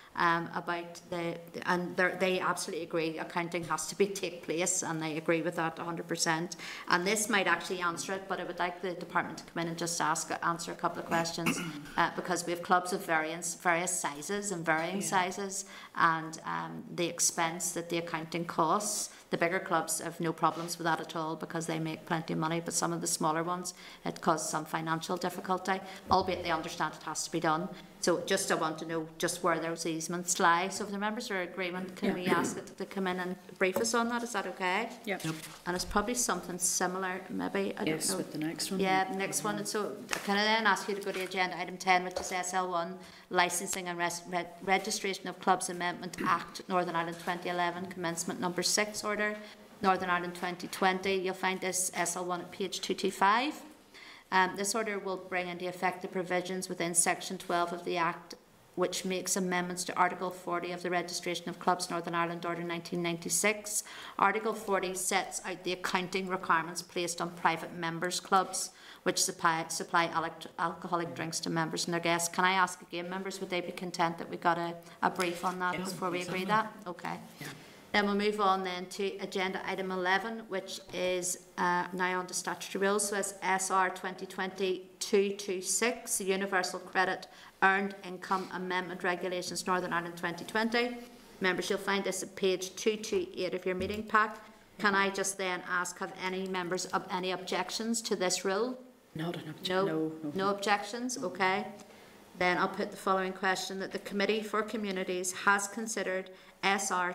about and they absolutely agree accounting has to take place, and they agree with that 100%. And this might actually answer it, but I would like the department to come in and just answer a couple of questions because we have clubs of various sizes and varying sizes, and the expense that the accounting costs. The bigger clubs have no problems with that at all because they make plenty of money, but some of the smaller ones, it causes some financial difficulty, albeit they understand it has to be done. So I want to know just where those easements lie. So if the members are in agreement, can we ask it to come in and brief us on that? Is that okay? Yep. And it's probably something similar, maybe. I don't know. With the next one. Yeah, the next one. And so can I then ask you to go to agenda item 10, which is SL1, Licensing and Registration of Clubs Amendment Act, Northern Ireland 2011, commencement number 6 order, Northern Ireland 2020. You'll find this SL1 at page 225. This order will bring into effect the provisions within section 12 of the Act, which makes amendments to Article 40 of the Registration of Clubs Northern Ireland Order 1996. Article 40 sets out the accounting requirements placed on private members' clubs, which supply alcoholic drinks to members and their guests. Can I ask again, members, would they be content that we got a brief on that before we agree that? Okay. Yeah. Then we'll move on then to agenda item 11, which is now on to statutory rules. So it's SR 2020-226, the Universal Credit Earned Income Amendment Regulations, Northern Ireland 2020. Members, you'll find this at page 228 of your meeting pack. Can I just then ask, have any members of any objections to this rule? No. No objections? Okay. Then I'll put the following question, that the Committee for Communities has considered SR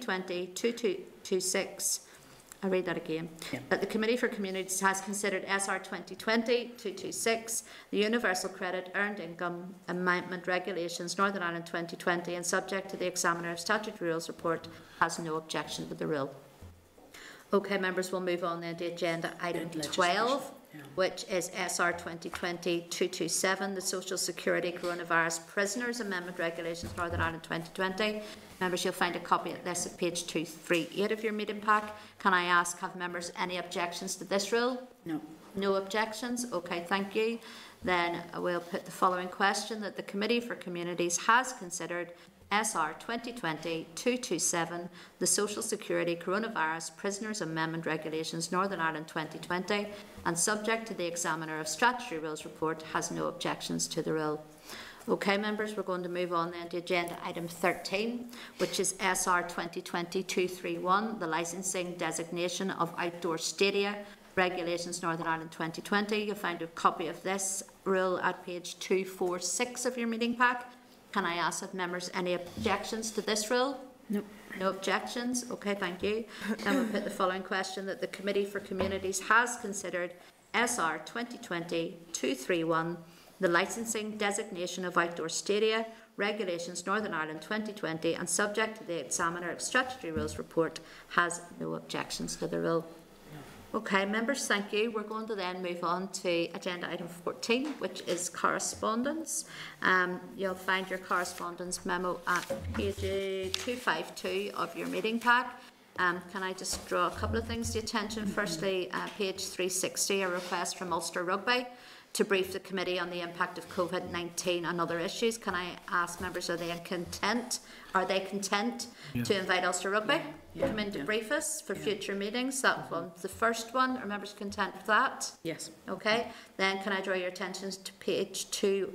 2020-226. I'll read that again. Yeah. That the Committee for Communities has considered SR 2020-226, the Universal Credit Earned Income Amendment Regulations, Northern Ireland 2020, and subject to the Examiner of Statutory Rules report, has no objection to the rule. Okay, members, we'll move on then to agenda item 12. Which is SR 2020-227, the Social Security Coronavirus Prisoners Amendment Regulations, Northern Ireland 2020. Members, you'll find a copy of this at page 238 of your meeting pack. Can I ask, have members any objections to this rule? No. No objections? Okay, thank you. Then we'll put the following question, that the Committee for Communities has considered SR 2020-227, the Social Security Coronavirus Prisoners Amendment Regulations, Northern Ireland 2020, and subject to the Examiner of Statutory Rules report, has no objections to the rule. Okay, members, we're going to move on then to agenda item 13, which is SR 2020-231, the Licensing Designation of Outdoor Stadia Regulations, Northern Ireland 2020. You'll find a copy of this rule at page 246 of your meeting pack. Can I ask if members any objections to this rule? No. No objections? Okay, thank you. Then we'll put the following question, that the Committee for Communities has considered SR 2020-231, the Licensing Designation of Outdoor Stadia Regulations, Northern Ireland 2020, and subject to the Examiner of Statutory Rules report, has no objections to the rule. Okay, members, thank you. We're going to then move on to agenda item 14, which is correspondence. You'll find your correspondence memo at page 252 of your meeting pack. Can I just draw a couple of things to attention? Firstly, page 360, a request from Ulster Rugby to brief the committee on the impact of COVID-19 and other issues. Can I ask members, are they content to invite Ulster Rugby to come in to brief us for future meetings? That one's the first one. Are members content with that? Yes. Okay. Then can I draw your attention to page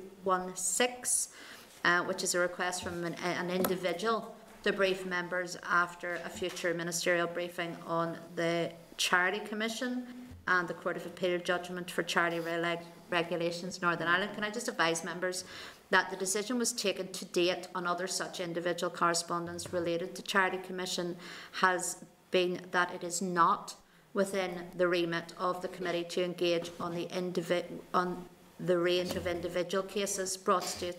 216, which is a request from an individual to brief members after a future ministerial briefing on the Charity Commission and the Court of Appeal judgment for charity regulations, Northern Ireland. Can I just advise members that the decision was taken to date on other such individual correspondence related to Charity Commission has been that it is not within the remit of the committee to engage on the range of individual cases brought to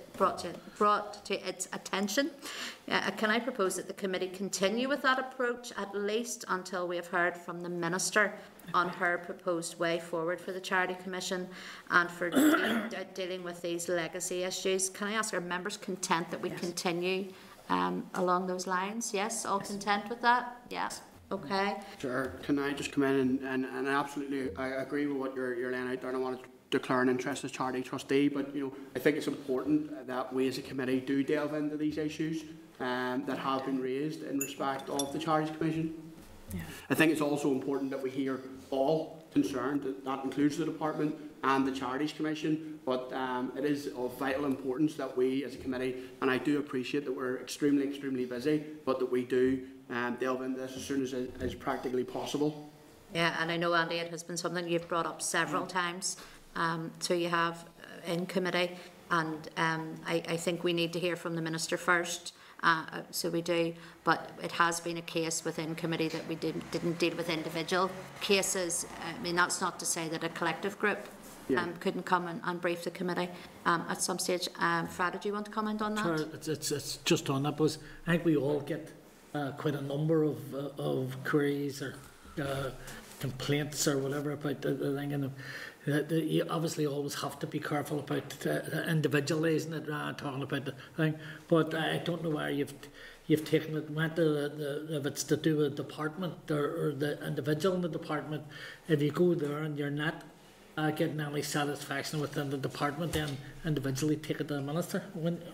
its attention. Can I propose that the committee continue with that approach at least until we have heard from the Minister on her proposed way forward for the Charity Commission and for dealing with these legacy issues? Can I ask, are members content that we continue along those lines? Yes, all content with that? Yes. Okay. Sure. Can I just come in and absolutely I agree with what you're laying out there, and I wanted declare an interest as charity trustee, but I think it's important that we as a committee do delve into these issues that have been raised in respect of the Charities Commission. Yeah. I think it's also important that we hear all concerned, that includes the department and the Charities Commission, but it is of vital importance that we as a committee, and I do appreciate that we're extremely busy, but that we do delve into this as soon as practically possible. Yeah, and I know, Andy, it has been something you've brought up several times, so you have in committee, and I think we need to hear from the Minister first. So we do, but it has been a case within committee that we didn't deal with individual cases. I mean, that's not to say that a collective group couldn't come and brief the committee at some stage. Frada, do you want to comment on that? Sure, it's just on that, because I think we all get quite a number of queries or complaints or whatever about the thing, and you obviously always have to be careful about individualising it rather than talking about the thing. But I don't know where you've taken it. If it's to do with the department or the individual in the department, if you go there and you're not getting any satisfaction within the department, then individually take it to the minister.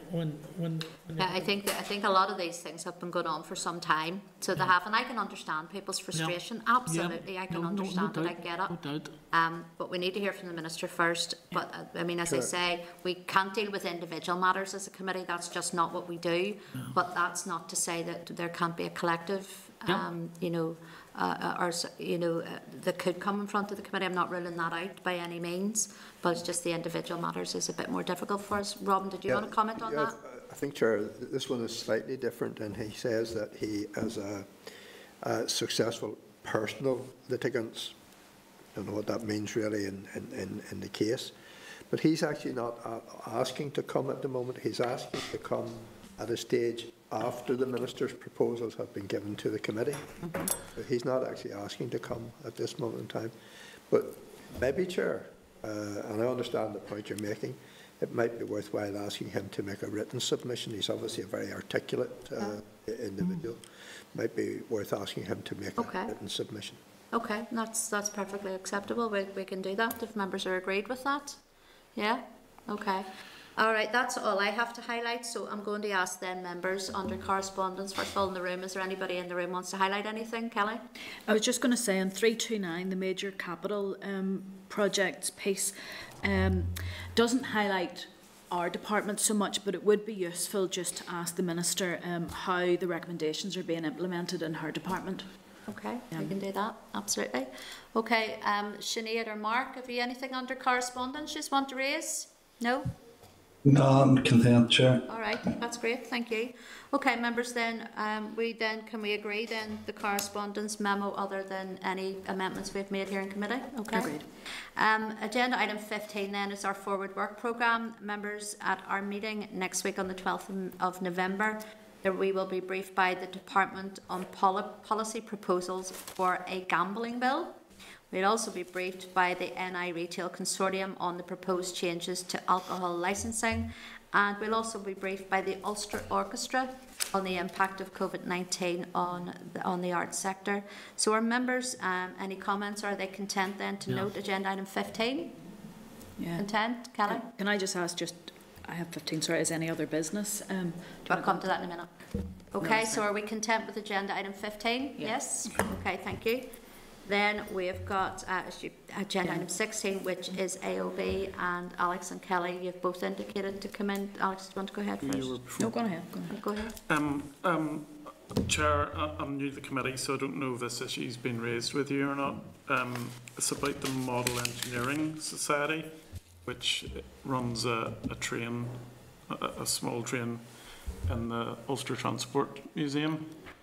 I think a lot of these things have been going on for some time, so they have, and I can understand people's frustration. Yeah. Absolutely, I can understand it. I get it. No doubt. But we need to hear from the minister first. But I mean, as I say, we can't deal with individual matters as a committee. That's just not what we do. No. But that's not to say that there can't be a collective. That could come in front of the committee. I'm not ruling that out by any means, but it's just the individual matters is a bit more difficult for us. Robin, did you want to comment on that? I think, Chair, this one is slightly different, and he says that he has a successful personal litigants. I don't know what that means really in the case, but he's actually not asking to come at the moment. He's asking to come at a stage after the Minister's proposals have been given to the committee. Mm-hmm. So he's not actually asking to come at this moment in time. But maybe, Chair, and I understand the point you're making, it might be worthwhile asking him to make a written submission. He's obviously a very articulate individual. Might be worth asking him to make a written submission. Okay, that's perfectly acceptable. We can do that if members are agreed with that. Yeah? Okay. All right, that's all I have to highlight, so I'm going to ask then members under correspondence. First of all, in the room, is there anybody in the room wants to highlight anything? Kelly? I was just going to say on 329, the major capital projects piece doesn't highlight our department so much, but it would be useful just to ask the Minister how the recommendations are being implemented in her department. Okay, we can do that, absolutely. Okay, Sinead or Mark, have you anything under correspondence you just want to raise? No? No, I'm content, Chair. All right, that's great, thank you. Okay, members, then can we agree then the correspondence memo other than any amendments we've made here in committee? Okay. Agreed. Agenda item 15 then is our forward work programme. Members, at our meeting next week on the 12th of November, we will be briefed by the Department on policy proposals for a gambling bill. We'll also be briefed by the NI Retail Consortium on the proposed changes to alcohol licensing, and we'll also be briefed by the Ulster Orchestra on the impact of COVID-19 on the arts sector. So our members, any comments? Are they content then to note agenda item 15? Yeah. Content, Kelly? Can I just ask, I have 15, sorry, is any other business? I'll come to that in a minute. Okay, so are we content with agenda item 15? Yes. Okay, thank you. Then we've got agenda item 16, which is AOB, and Alex and Kelly, you've both indicated to come in. Alex, do you want to go ahead first? No, go ahead. Go ahead. Chair, I'm new to the committee, so I don't know if this issue's been raised with you or not. It's about the Model Engineering Society, which runs a train, a small train in the Ulster Transport Museum,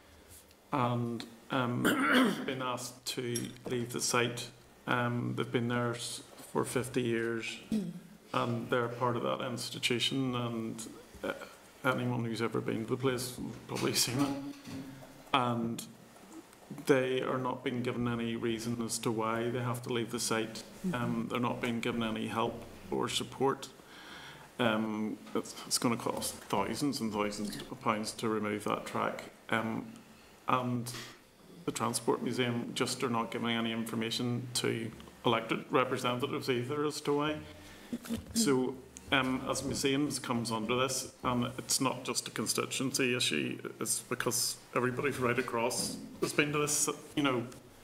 and been asked to leave the site. They've been there for 50 years, and they're part of that institution, and anyone who's ever been to the place will probably seen it. And they are not being given any reason as to why they have to leave the site. They're not being given any help or support. It's going to cost thousands and thousands of pounds to remove that track. And the Transport Museum just are not giving any information to elected representatives either as to why. So as museums comes under this, and it's not just a constituency issue, it's because everybody right across has been to this, you know.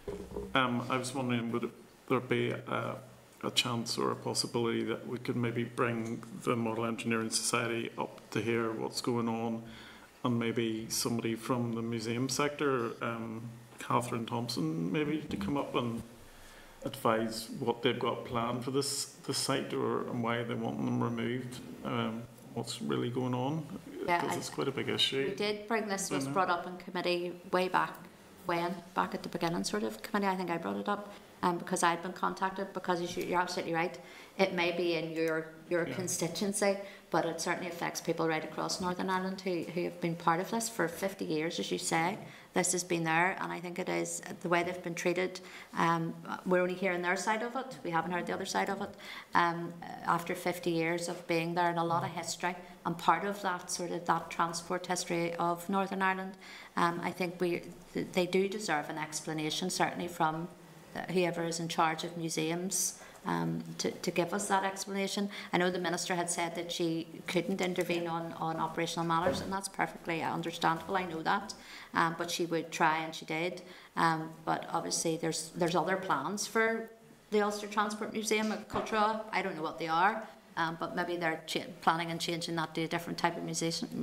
I was wondering, would there be a chance or a possibility that we could maybe bring the Model Engineering Society up to hear what's going on, and maybe somebody from the museum sector, Catherine Thompson, maybe to come up and advise what they've got planned for this site, and why they want them removed, what's really going on, because it's quite a big issue. We did bring this, was brought up in committee way back back at the beginning sort of committee. I think I brought it up because I'd been contacted, because you're absolutely right, it may be in your constituency, but it certainly affects people right across Northern Ireland who have been part of this for 50 years, as you say. This has been there, and I think it is the way they've been treated. We're only hearing their side of it. We haven't heard the other side of it. After 50 years of being there, and a lot of history, and part of that that transport history of Northern Ireland, I think they do deserve an explanation, certainly from whoever is in charge of museums. To give us that explanation. I know the Minister had said that she couldn't intervene on operational matters, and that's perfectly understandable, I know that, but she would try, and she did. But obviously there's other plans for the Ulster Transport Museum at Cultura. I don't know what they are, but maybe they're planning on changing that to a different type of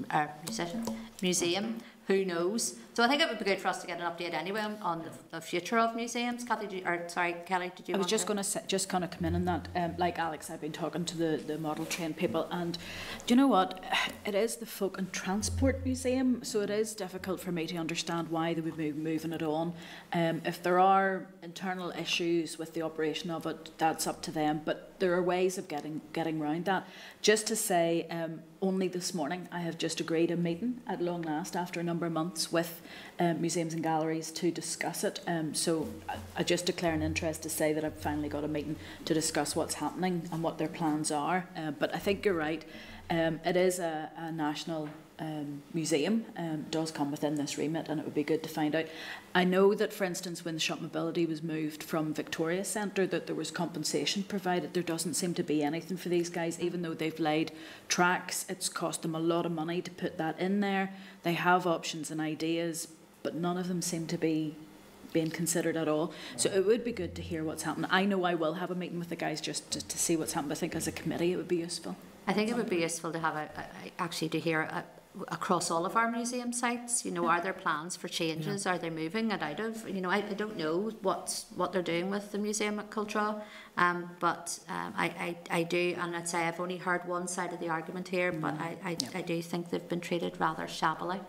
museum. Who knows? So I think it would be good for us to get an update anyway on the future of museums. Kelly, did you? I was just going to kind of come in on that. Like Alex, I've been talking to the model train people, and do you know what? It is the Folk and Transport Museum, so it is difficult for me to understand why they would be moving it on. If there are internal issues with the operation of it, that's up to them. But there are ways of getting around that. Just to say, only this morning I have just agreed a meeting at long last after a number of months with museums and galleries to discuss it. So I just declare an interest to say that I've finally got a meeting to discuss what's happening and what their plans are. But I think you're right. It is a national museum, does come within this remit, and it would be good to find out. I know that, for instance, when the Shop Mobility was moved from Victoria Centre, that there was compensation provided. There doesn't seem to be anything for these guys, even though they've laid tracks. It's cost them a lot of money to put that in there. They have options and ideas, but none of them seem to be being considered at all. So it would be good to hear what's happening. I know I will have a meeting with the guys just to see what's happened. I think as a committee it would be useful. I think it would be useful to have actually to hear across all of our museum sites, you know, are there plans for changes? Yeah. Are they moving it out of, you know, I don't know what they're doing with the museum at Cultura, but I do, and I'd say I've only heard one side of the argument here, but I do think they've been treated rather shabbily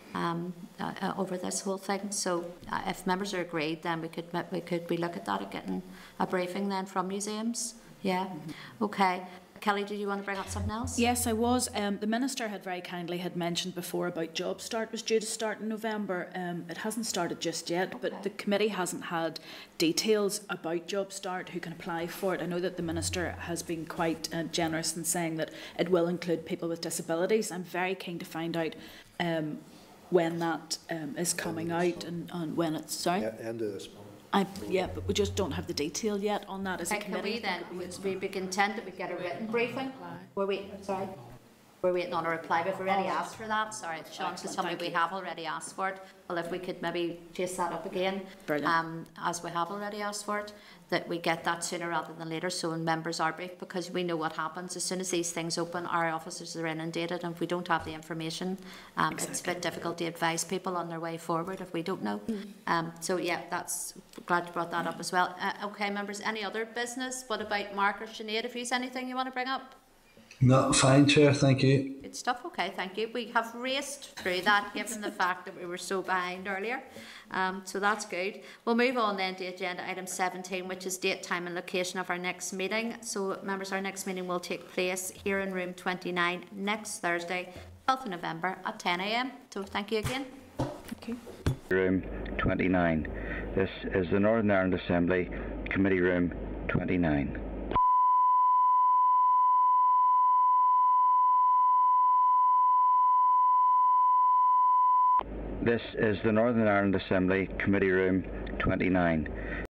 over this whole thing. So if members are agreed, then we could look at that, at getting a briefing then from museums. Yeah. Okay. Kelly, did you want to bring up something else? Yes, I was. The Minister had very kindly had mentioned before about Job Start was due to start in November. It hasn't started just yet, but the committee hasn't had details about Job Start, who can apply for it. I know that the Minister has been quite generous in saying that it will include people with disabilities. I'm very keen to find out when that is coming out and when it's... Sorry? Yeah, end of this month. Yeah, but we just don't have the detail yet on that as a committee. Can we be content that we get a written briefing? We're waiting on a reply. We've already asked for that. Sorry, Sean's just telling me we have already asked for it. Well, if we could maybe chase that up again, as we have already asked for it, that we get that sooner rather than later, so when members are briefed, because we know what happens as soon as these things open. Our officers are inundated, and if we don't have the information, it's a bit difficult to advise people on their way forward if we don't know. So yeah, that's glad you brought that up as well. Okay, members, any other business? What about Mark or Sinead? If there's anything you want to bring up? No, fine, Chair, thank you. Good stuff, okay, thank you. We have raced through that given the fact that we were so behind earlier, so that's good. We'll move on then to agenda item 17, which is date, time and location of our next meeting. So members, our next meeting will take place here in room 29 next Thursday, 12th of November at 10 a.m. So thank you again. Thank you. Room 29. This is the Northern Ireland Assembly, Committee Room 29. This is the Northern Ireland Assembly, Committee Room 29.